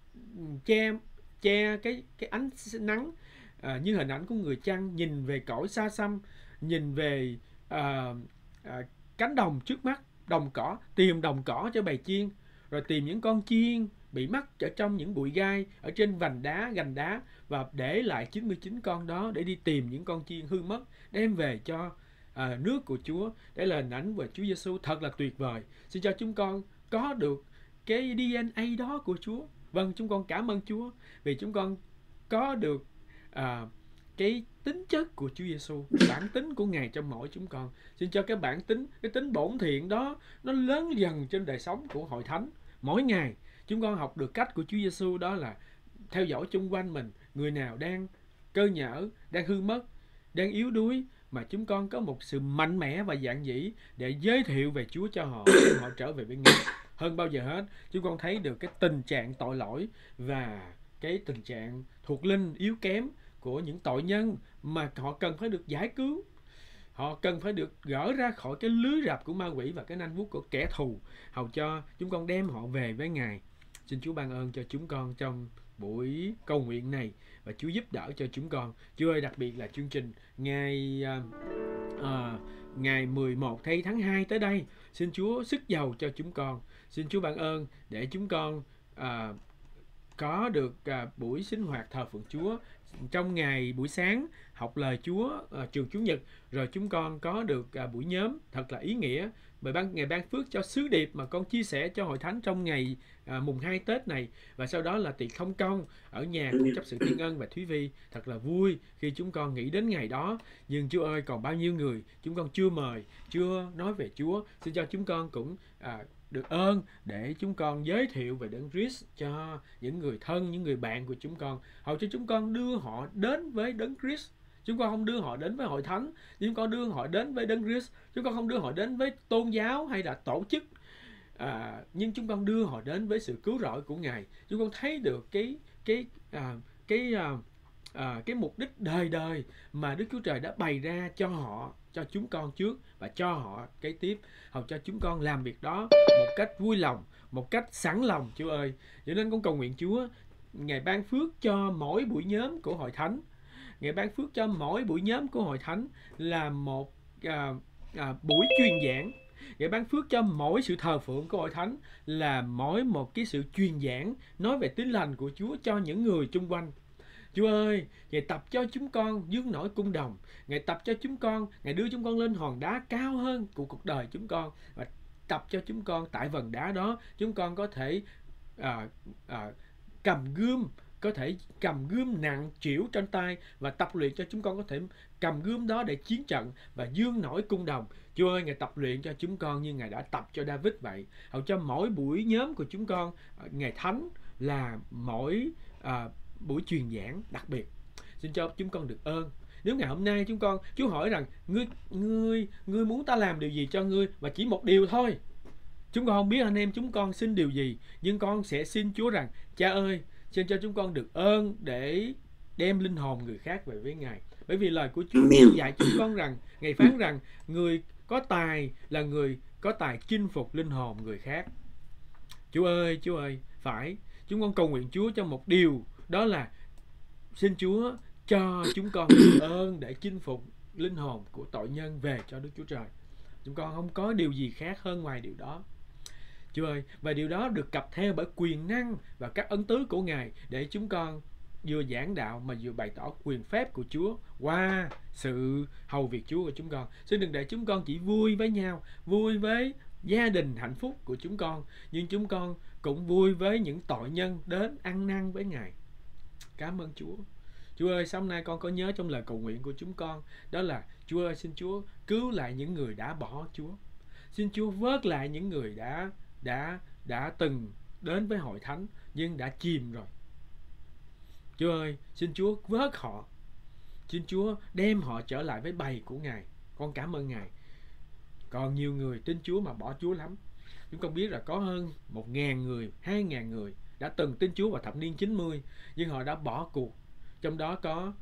che cái ánh nắng, như hình ảnh của người chăn nhìn về cõi xa xăm, nhìn về cánh đồng trước mắt, đồng cỏ, tìm đồng cỏ cho bầy chiên, rồi tìm những con chiên bị mắc ở trong những bụi gai ở trên gành đá và để lại 99 con đó để đi tìm những con chiên hư mất, đem về cho nước của Chúa. Đây là hình ảnh về Chúa Giêsu thật là tuyệt vời. Xin cho chúng con có được cái DNA đó của Chúa. Vâng, chúng con cảm ơn Chúa vì chúng con có được cái tính chất của Chúa Giêsu, bản tính của Ngài trong mỗi chúng con. Xin cho cái bản tính, cái tính bổn thiện đó nó lớn dần trên đời sống của hội thánh. Mỗi ngày chúng con học được cách của Chúa Giêsu, đó là theo dõi chung quanh mình, người nào đang cơ nhở, đang hư mất, đang yếu đuối, mà chúng con có một sự mạnh mẽ và dạn dĩ để giới thiệu về Chúa cho họ, để họ trở về với Ngài. Hơn bao giờ hết, chúng con thấy được cái tình trạng tội lỗi và cái tình trạng thuộc linh yếu kém của những tội nhân mà họ cần phải được giải cứu. Họ cần phải được gỡ ra khỏi cái lưới rập của ma quỷ và cái nanh vuốt của kẻ thù, hầu cho chúng con đem họ về với Ngài. Xin Chúa ban ơn cho chúng con trong buổi cầu nguyện này, và Chúa giúp đỡ cho chúng con. Chúa ơi, đặc biệt là chương trình ngày 11 thay tháng 2 tới đây, xin Chúa sức giàu cho chúng con. Xin Chúa ban ơn để chúng con có được buổi sinh hoạt thờ phượng Chúa trong ngày buổi sáng, học lời Chúa trường Chủ nhật, rồi chúng con có được buổi nhóm thật là ý nghĩa. Ngài ban phước cho sứ điệp mà con chia sẻ cho hội thánh trong ngày mùng 2 Tết này, và sau đó là tiệc thông công ở nhà của chấp sự Thiên Ân và Thúy Vi. Thật là vui khi chúng con nghĩ đến ngày đó. Nhưng Chúa ơi, còn bao nhiêu người chúng con chưa mời, chưa nói về Chúa. Xin cho chúng con cũng được ơn để chúng con giới thiệu về Đấng Christ cho những người thân, những người bạn của chúng con, hầu cho chúng con đưa họ đến với Đấng Christ. Chúng con không đưa họ đến với hội thánh, chúng con đưa họ đến với Đấng Christ. Chúng con không đưa họ đến với tôn giáo hay là tổ chức, nhưng chúng con đưa họ đến với sự cứu rỗi của Ngài. Chúng con thấy được cái mục đích đời đời mà Đức Chúa Trời đã bày ra cho họ, cho chúng con trước và cho họ kế tiếp, hầu cho chúng con làm việc đó một cách vui lòng, một cách sẵn lòng, Chúa ơi. Cho nên con cầu nguyện Chúa, Ngài ban phước cho mỗi buổi nhóm của hội thánh. Ngài ban phước cho mỗi buổi nhóm của hội thánh là một buổi truyền giảng. Ngài ban phước cho mỗi sự thờ phượng của hội thánh là mỗi một cái sự truyền giảng nói về tín lành của Chúa cho những người chung quanh. Chúa ơi, Ngài tập cho chúng con dương nổi cung đồng. Ngài tập cho chúng con, Ngài đưa chúng con lên hòn đá cao hơn của cuộc đời chúng con, và tập cho chúng con tại vần đá đó chúng con có thể cầm gươm, có thể cầm gươm nặng trĩu trên tay, và tập luyện cho chúng con có thể cầm gươm đó để chiến trận và dương nổi cung đồng. Chúa ơi, Ngài tập luyện cho chúng con như Ngài đã tập cho David vậy, hầu cho mỗi buổi nhóm của chúng con ngày thánh là mỗi buổi truyền giảng đặc biệt. Xin cho chúng con được ơn. Nếu ngày hôm nay Chúa hỏi rằng ngươi muốn ta làm điều gì cho ngươi, và chỉ một điều thôi, chúng con không biết anh em chúng con xin điều gì, nhưng con sẽ xin Chúa rằng: Cha ơi, xin cho chúng con được ơn để đem linh hồn người khác về với Ngài. Bởi vì lời của Chúa dạy chúng con rằng, Ngài phán rằng người có tài là người có tài chinh phục linh hồn người khác. Chúa ơi, phải. Chúng con cầu nguyện Chúa cho một điều, đó là xin Chúa cho chúng con được ơn để chinh phục linh hồn của tội nhân về cho Đức Chúa Trời. Chúng con không có điều gì khác hơn ngoài điều đó, Chúa ơi. Và điều đó được cập theo bởi quyền năng và các ân tứ của Ngài, để chúng con vừa giảng đạo mà vừa bày tỏ quyền phép của Chúa qua sự hầu việc Chúa của chúng con. Xin đừng để chúng con chỉ vui với nhau, vui với gia đình hạnh phúc của chúng con, nhưng chúng con cũng vui với những tội nhân đến ăn năn với Ngài. Cảm ơn Chúa. Chúa ơi, sáng nay con có nhớ trong lời cầu nguyện của chúng con, đó là: Chúa ơi, xin Chúa cứu lại những người đã bỏ Chúa. Xin Chúa vớt lại những người đã từng đến với hội thánh nhưng đã chìm rồi. Chúa ơi, xin Chúa vớt họ. Xin Chúa đem họ trở lại với bầy của Ngài. Con cảm ơn Ngài. Còn nhiều người tin Chúa mà bỏ Chúa lắm. Chúng con biết là có hơn 1.000 người, 2.000 người đã từng tin Chúa vào thập niên 90, nhưng họ đã bỏ cuộc. Trong đó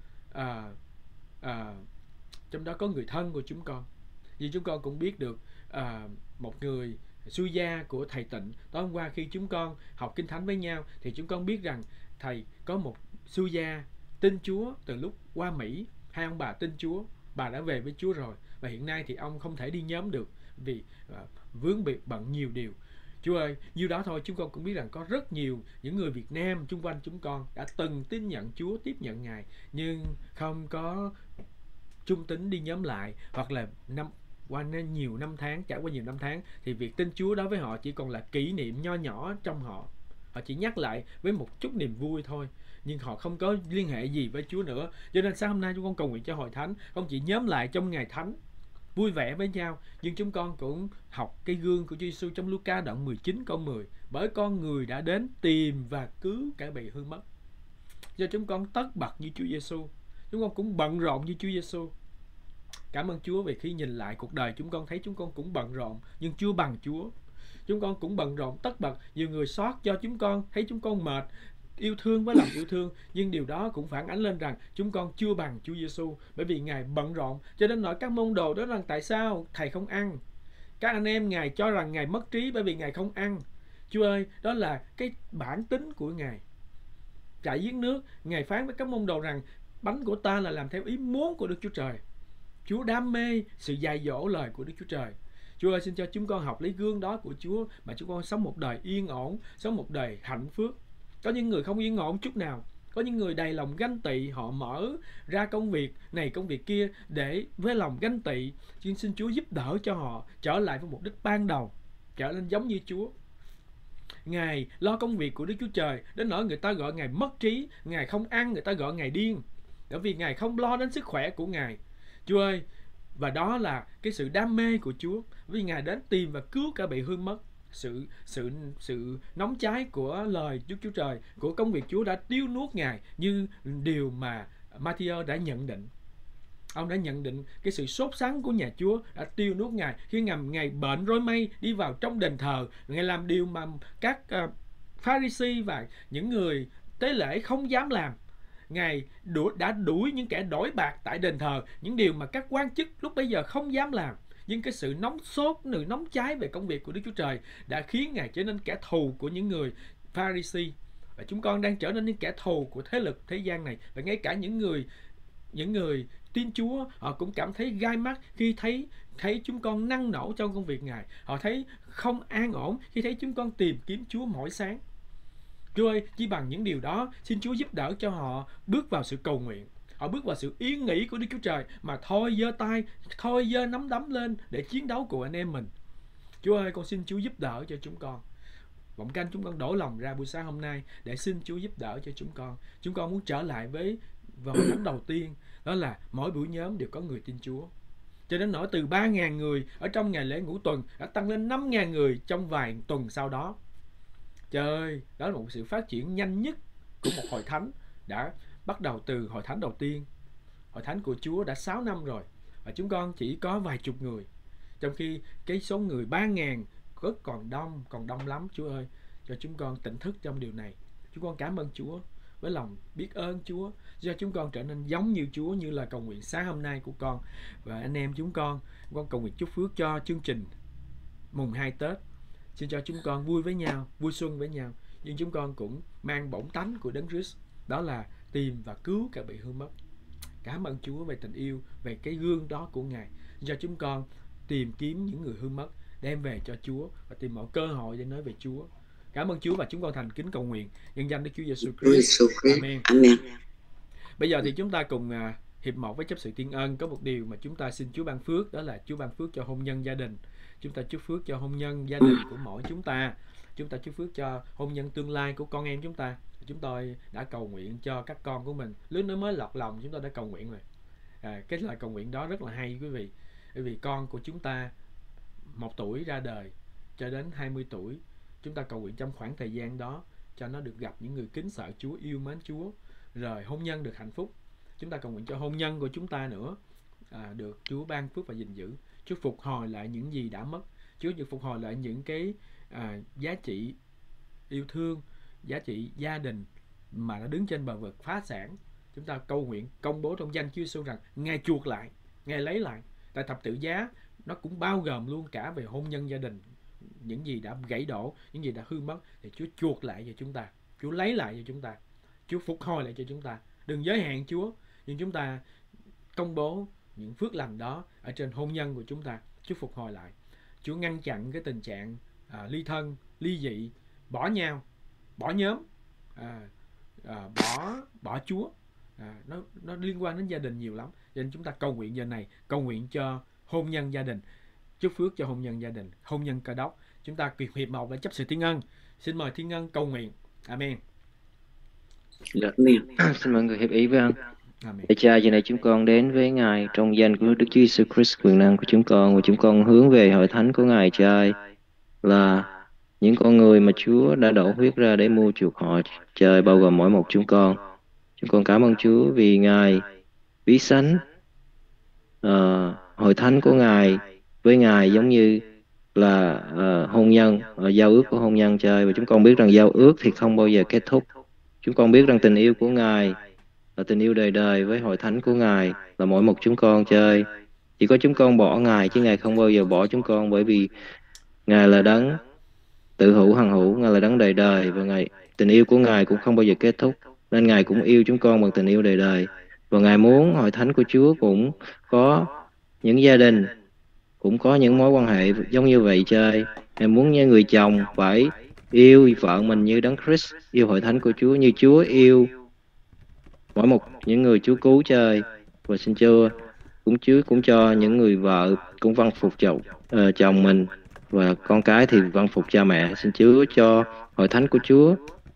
có người thân của chúng con. Vì chúng con cũng biết được một người xuôi gia của thầy Tịnh. Tối hôm qua khi chúng con học Kinh Thánh với nhau, thì chúng con biết rằng thầy có một xuôi gia tin Chúa từ lúc qua Mỹ. Hai ông bà tin Chúa, bà đã về với Chúa rồi, và hiện nay thì ông không thể đi nhóm được vì vướng bị bận nhiều điều. Chúa ơi, như đó thôi, chúng con cũng biết rằng có rất nhiều những người Việt Nam chung quanh chúng con đã từng tin nhận Chúa, tiếp nhận Ngài, nhưng không có trung tín đi nhóm lại, hoặc là qua nhiều năm tháng, trải qua nhiều năm tháng, thì việc tin Chúa đối với họ chỉ còn là kỷ niệm nho nhỏ trong họ. Họ chỉ nhắc lại với một chút niềm vui thôi, nhưng họ không có liên hệ gì với Chúa nữa. Cho nên sáng hôm nay chúng con cầu nguyện cho hội thánh không chỉ nhóm lại trong ngày thánh vui vẻ với nhau, nhưng chúng con cũng học cái gương của Chúa Giêsu trong Luca đoạn 19 câu 10: bởi con người đã đến tìm và cứu kẻ bị hư mất. Do chúng con tất bật như Chúa Giêsu, chúng con cũng bận rộn như Chúa Giêsu. Cảm ơn Chúa vì khi nhìn lại cuộc đời chúng con thấy chúng con cũng bận rộn, nhưng chưa bằng Chúa. Chúng con cũng bận rộn tất bật. Nhiều người sót cho chúng con thấy chúng con mệt, yêu thương với lòng yêu thương, nhưng điều đó cũng phản ánh lên rằng chúng con chưa bằng Chúa Giêsu, bởi vì Ngài bận rộn. Cho nên nói các môn đồ đó rằng tại sao thầy không ăn? Các anh em Ngài cho rằng Ngài mất trí bởi vì Ngài không ăn. Chúa ơi, đó là cái bản tính của Ngài. Chạy giếng nước, Ngài phán với các môn đồ rằng bánh của ta là làm theo ý muốn của Đức Chúa Trời. Chúa đam mê sự dạy dỗ lời của Đức Chúa Trời. Chúa ơi, xin cho chúng con học lấy gương đó của Chúa mà chúng con sống một đời yên ổn, sống một đời hạnh phúc. Có những người không yên ổn chút nào. Có những người đầy lòng ganh tị, họ mở ra công việc này công việc kia để với lòng ganh tị. Xin Chúa giúp đỡ cho họ trở lại với mục đích ban đầu, trở nên giống như Chúa. Ngài lo công việc của Đức Chúa Trời đến nỗi người ta gọi Ngài mất trí. Ngài không ăn, người ta gọi Ngài điên, bởi vì Ngài không lo đến sức khỏe của Ngài. Chúa ơi, và đó là cái sự đam mê của Chúa, vì Ngài đến tìm và cứu cả bị hư mất. Sự nóng cháy của lời Đức Chúa Trời, của công việc Chúa đã tiêu nuốt Ngài, như điều mà Matthew đã nhận định. Ông đã nhận định cái sự sốt sắng của nhà Chúa đã tiêu nuốt Ngài khi Ngài bệnh rối mây đi vào trong đền thờ. Ngài làm điều mà các Pharisee và những người tế lễ không dám làm. Ngài đã đuổi những kẻ đổi bạc tại đền thờ, những điều mà các quan chức lúc bấy giờ không dám làm. Nhưng cái sự nóng sốt, sự nóng cháy về công việc của Đức Chúa Trời đã khiến Ngài trở nên kẻ thù của những người Pharisee. Và chúng con đang trở nên những kẻ thù của thế lực thế gian này. Và ngay cả những người tin Chúa, họ cũng cảm thấy gai mắt khi thấy chúng con năng nổ trong công việc Ngài. Họ thấy không an ổn khi thấy chúng con tìm kiếm Chúa mỗi sáng. Chúa ơi, chỉ bằng những điều đó, xin Chúa giúp đỡ cho họ bước vào sự cầu nguyện. Họ bước vào sự yên nghỉ của Đức Chúa Trời mà thôi giơ tay, thôi giơ nắm đấm lên để chiến đấu cùng anh em mình. Chúa ơi, con xin Chúa giúp đỡ cho chúng con. Vọng canh chúng con đổ lòng ra buổi sáng hôm nay để xin Chúa giúp đỡ cho chúng con. Chúng con muốn trở lại với hội thánh đầu tiên, đó là mỗi buổi nhóm đều có người tin Chúa. Cho đến nỗi từ 3.000 người ở trong ngày lễ Ngũ Tuần đã tăng lên 5.000 người trong vài tuần sau đó. Trời ơi, đó là một sự phát triển nhanh nhất của một hội thánh, đã bắt đầu từ hội thánh đầu tiên. Hội thánh của Chúa đã 6 năm rồi và chúng con chỉ có vài chục người, trong khi cái số người 3.000 rất còn đông lắm. Chúa ơi, cho chúng con tỉnh thức trong điều này. Chúng con cảm ơn Chúa với lòng biết ơn Chúa, do chúng con trở nên giống như Chúa, như là cầu nguyện sáng hôm nay của con và anh em chúng con cầu nguyện chúc phước cho chương trình mùng 2 Tết. Xin cho chúng con vui với nhau, vui xuân với nhau, nhưng chúng con cũng mang bổn tánh của Đấng Christ, đó là tìm và cứu kẻ bị hư mất. Cảm ơn Chúa về tình yêu, về cái gương đó của Ngài, cho chúng con tìm kiếm những người hư mất, đem về cho Chúa và tìm mọi cơ hội để nói về Chúa. Cảm ơn Chúa và chúng con thành kính cầu nguyện nhân danh Đức Chúa Giêsu Christ. Amen. Amen. Bây giờ thì chúng ta cùng hiệp một với chấp sự Thiên Ân. Có một điều mà chúng ta xin Chúa ban phước, đó là Chúa ban phước cho hôn nhân gia đình. Chúng ta chúc phước cho hôn nhân gia đình của mỗi chúng ta. Chúng ta chúc phước cho hôn nhân tương lai của con em chúng ta. Chúng tôi đã cầu nguyện cho các con của mình. Lúc nó mới lọt lòng chúng tôi đã cầu nguyện rồi. Cái lời cầu nguyện đó rất là hay quý vị. Bởi vì con của chúng ta 1 tuổi ra đời cho đến 20 tuổi, chúng ta cầu nguyện trong khoảng thời gian đó cho nó được gặp những người kính sợ Chúa, yêu mến Chúa, rồi hôn nhân được hạnh phúc. Chúng ta cầu nguyện cho hôn nhân của chúng ta nữa được Chúa ban phước và gìn giữ. Chúa phục hồi lại những gì đã mất. Chúa được phục hồi lại những cái giá trị yêu thương, giá trị gia đình mà nó đứng trên bờ vực phá sản. Chúng ta cầu nguyện công bố trong danh Chúa Giêsu rằng Ngài chuộc lại, Ngài lấy lại. Tại thập tự giá nó cũng bao gồm luôn cả về hôn nhân gia đình, những gì đã gãy đổ, những gì đã hư mất thì Chúa chuộc lại cho chúng ta, Chúa lấy lại cho chúng ta, Chúa phục hồi lại cho chúng ta. Đừng giới hạn Chúa, nhưng chúng ta công bố những phước lành đó ở trên hôn nhân của chúng ta. Chúa phục hồi lại, Chúa ngăn chặn cái tình trạng ly thân, ly dị, bỏ nhau, bỏ nhóm, bỏ Chúa. Nó liên quan đến gia đình nhiều lắm. Cho nên chúng ta cầu nguyện giờ này, cầu nguyện cho hôn nhân gia đình, chúc phước cho hôn nhân gia đình, hôn nhân Cơ Đốc. Chúng ta hiệp một với chấp sự Thiên Ân. Xin mời Thiên Ân cầu nguyện. Amen. Xin mọi người hiệp ý với ân. Amen. Để Cha, giờ này chúng con đến với Ngài trong danh của Đức Chúa Giêsu Christ quyền năng của chúng con, và chúng con hướng về hội thánh của Ngài Cha là những con người mà Chúa đã đổ huyết ra để mua chuộc họ, Cha, bao gồm mỗi một chúng con. Chúng con cảm ơn Chúa vì Ngài ví sánh hội thánh của Ngài với Ngài giống như là hôn nhân, giao ước của hôn nhân, Cha, và chúng con biết rằng giao ước thì không bao giờ kết thúc. Chúng con biết rằng tình yêu của Ngài là tình yêu đời đời với hội thánh của Ngài, là mỗi một chúng con chơi. Chỉ có chúng con bỏ Ngài chứ Ngài không bao giờ bỏ chúng con, bởi vì Ngài là đấng tự hữu hằng hữu, Ngài là đấng đời đời, và tình yêu của Ngài cũng không bao giờ kết thúc, nên Ngài cũng yêu chúng con bằng tình yêu đời đời. Và Ngài muốn hội thánh của Chúa cũng có những gia đình, cũng có những mối quan hệ giống như vậy chơi. Ngài muốn như người chồng phải yêu vợ mình như đấng Christ yêu hội thánh của Chúa, như Chúa yêu mỗi một những người Chúa cứu chơi. Và xin Chúa cũng cho những người vợ cũng vâng phục chồng mình, và con cái thì vâng phục cha mẹ. Xin Chúa cho hội thánh của Chúa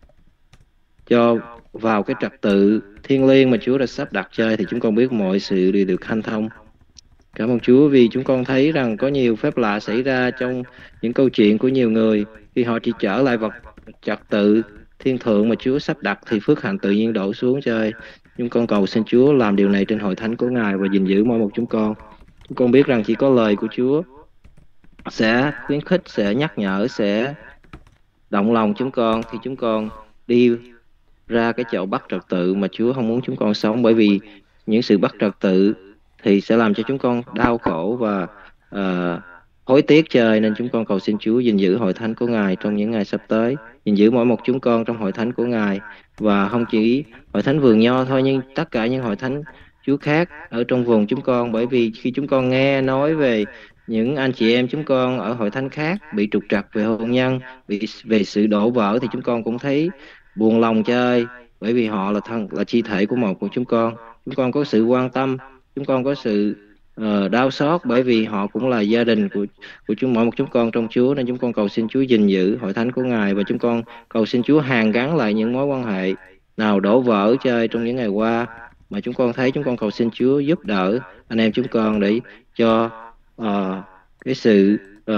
cho vào cái trật tự thiêng liêng mà Chúa đã sắp đặt chơi, thì chúng con biết mọi sự đều được hanh thông. Cảm ơn Chúa vì chúng con thấy rằng có nhiều phép lạ xảy ra trong những câu chuyện của nhiều người. Khi họ chỉ trở lại vào trật tự thiên thượng mà Chúa sắp đặt thì phước hạnh tự nhiên đổ xuống chơi. Chúng con cầu xin Chúa làm điều này trên hội thánh của Ngài và gìn giữ mỗi một chúng con. Chúng con biết rằng chỉ có lời của Chúa sẽ khuyến khích, sẽ nhắc nhở, sẽ động lòng chúng con khi chúng con đi ra cái chỗ bắt trật tự mà Chúa không muốn chúng con sống. Bởi vì những sự bắt trật tự thì sẽ làm cho chúng con đau khổ và hối tiếc chơi. Nên chúng con cầu xin Chúa gìn giữ hội thánh của Ngài trong những ngày sắp tới, gìn giữ mỗi một chúng con trong hội thánh của Ngài, và không chỉ hội thánh Vườn Nho thôi, nhưng tất cả những hội thánh Chúa khác ở trong vùng chúng con. Bởi vì khi chúng con nghe nói về những anh chị em chúng con ở hội thánh khác bị trục trặc về hôn nhân, về sự đổ vỡ, thì chúng con cũng thấy buồn lòng chơi. Bởi vì họ là chi thể của một của chúng con có sự quan tâm, chúng con có sự đau xót, bởi vì họ cũng là gia đình của mỗi một chúng con trong Chúa. Nên chúng con cầu xin Chúa gìn giữ hội thánh của Ngài, và chúng con cầu xin Chúa hàn gắn lại những mối quan hệ nào đổ vỡ chơi trong những ngày qua mà chúng con thấy. Chúng con cầu xin Chúa giúp đỡ anh em chúng con để cho cái sự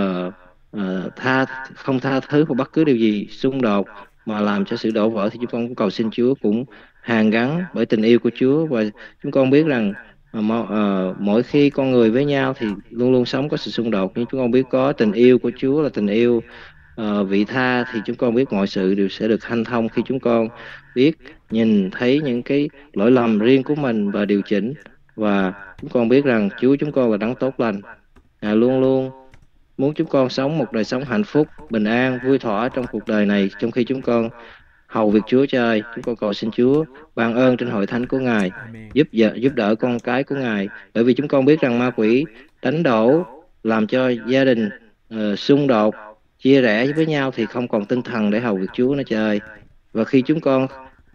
không tha thứ hoặc bất cứ điều gì xung đột mà làm cho sự đổ vỡ, thì chúng con cũng cầu xin Chúa cũng hàn gắn bởi tình yêu của Chúa. Và chúng con biết rằng mỗi khi con người với nhau thì luôn luôn sống có sự xung đột, nhưng chúng con biết có tình yêu của Chúa là tình yêu vị tha, thì chúng con biết mọi sự đều sẽ được hanh thông khi chúng con biết nhìn thấy những cái lỗi lầm riêng của mình và điều chỉnh. Và chúng con biết rằng Chúa chúng con là đấng tốt lành, Ngài luôn luôn muốn chúng con sống một đời sống hạnh phúc, bình an, vui thỏa trong cuộc đời này, trong khi chúng con hầu việc Chúa chơi. Chúng con cầu xin Chúa ban ơn trên hội thánh của Ngài, giúp đỡ con cái của Ngài. Bởi vì chúng con biết rằng ma quỷ đánh đổ, làm cho gia đình xung đột, chia rẽ với nhau, thì không còn tinh thần để hầu việc Chúa nữa chơi. Và khi chúng con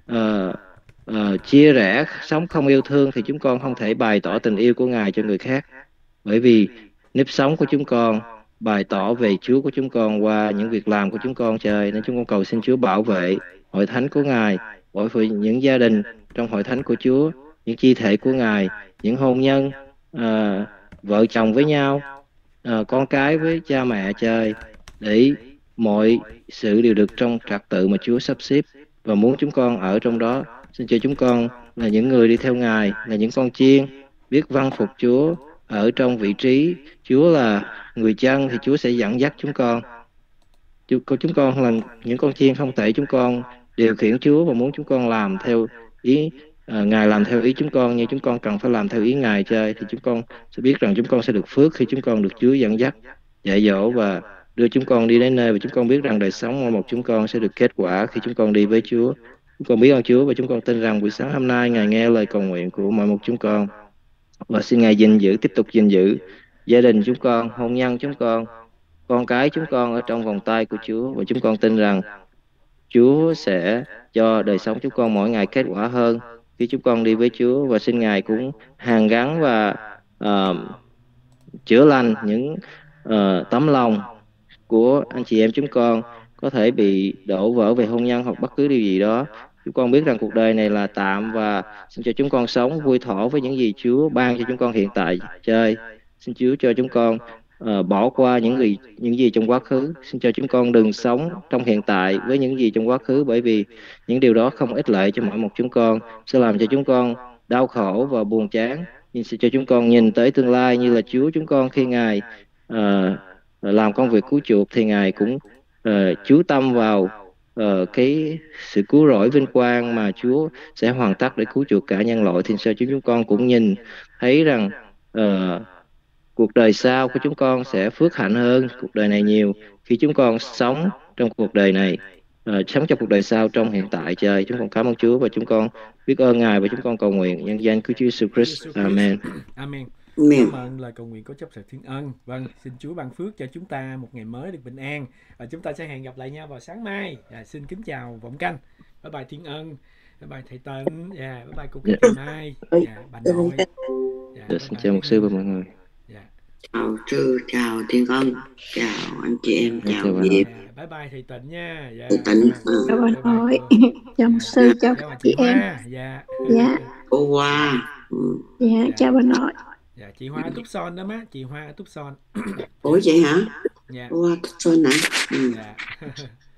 chia rẽ, sống không yêu thương, thì chúng con không thể bày tỏ tình yêu của Ngài cho người khác. Bởi vì nếp sống của chúng con bày tỏ về Chúa của chúng con qua những việc làm của chúng con chơi. Nên chúng con cầu xin Chúa bảo vệ hội thánh của Ngài, bảo vệ những gia đình trong hội thánh của Chúa, những chi thể của Ngài, những hôn nhân, vợ chồng với nhau, con cái với cha mẹ chơi, để mọi sự đều được trong trật tự mà Chúa sắp xếp và muốn chúng con ở trong đó. Xin cho chúng con là những người đi theo Ngài, là những con chiên biết vâng phục Chúa ở trong vị trí Chúa là người chân, thì Chúa sẽ dẫn dắt chúng con. Chúng con là những con chiên, không thể chúng con điều khiển Chúa và muốn chúng con làm theo ý Ngài làm theo ý chúng con, nhưng chúng con cần phải làm theo ý Ngài chơi. Thì chúng con sẽ biết rằng chúng con sẽ được phước khi chúng con được Chúa dẫn dắt, dạy dỗ và đưa chúng con đi đến nơi. Và chúng con biết rằng đời sống mỗi một chúng con sẽ được kết quả khi chúng con đi với Chúa. Chúng con biết ơn Chúa và chúng con tin rằng buổi sáng hôm nay Ngài nghe lời cầu nguyện của mỗi một chúng con, và xin Ngài tiếp tục gìn giữ gia đình chúng con, hôn nhân chúng con cái chúng con ở trong vòng tay của Chúa. Và chúng con tin rằng Chúa sẽ cho đời sống chúng con mỗi ngày kết quả hơn khi chúng con đi với Chúa. Và xin Ngài cũng hàn gắn và chữa lành những tấm lòng của anh chị em chúng con có thể bị đổ vỡ về hôn nhân hoặc bất cứ điều gì đó. Chúng con biết rằng cuộc đời này là tạm, và xin cho chúng con sống vui thỏa với những gì Chúa ban cho chúng con hiện tại chơi. Xin Chúa cho chúng con bỏ qua những gì trong quá khứ. Xin cho chúng con đừng sống trong hiện tại với những gì trong quá khứ, bởi vì những điều đó không ích lợi cho mỗi một chúng con, sẽ làm cho chúng con đau khổ và buồn chán. Nhưng xin cho chúng con nhìn tới tương lai như là Chúa chúng con khi Ngài làm công việc cứu chuộc, thì Ngài cũng chú tâm vào cái sự cứu rỗi vinh quang mà Chúa sẽ hoàn tất để cứu chuộc cả nhân loại, thì sao chúng con cũng nhìn thấy rằng cuộc đời sau của chúng con sẽ phước hạnh hơn cuộc đời này nhiều, khi chúng con sống trong cuộc đời này, sống trong cuộc đời sau trong hiện tại. Trời, chúng con cảm ơn Chúa và chúng con biết ơn Ngài, và chúng con cầu nguyện nhân danh của Chúa Jesus Christ. Amen. Amen. Amen. Cảm ơn lời cầu nguyện của chấp sự Thiên Ân. Vâng, xin Chúa ban phước cho chúng ta một ngày mới được bình an, và chúng ta sẽ hẹn gặp lại nhau vào sáng mai. Xin kính chào Vọng Canh. Bye bye Thiên Ân. Bye bye thầy Tấn. Bye bye cô Kỳ Mai. Bà nội. Xin chào mục sư và mọi người. Chào sư, chào Thiên Ân, chào anh chị em, chào bà Diệp. Bye bye thầy Tịnh nha. Thầy Tịnh. Chào bà nội. Chào mục sư, chào các chị em. Dạ. Cô Hoa. Dạ, chào bà nội. Dạ, chị Hoa Túc Son đó má, chị Hoa Túc Son. Ủa vậy hả? Dạ. Hoa Túc Son hả? Dạ.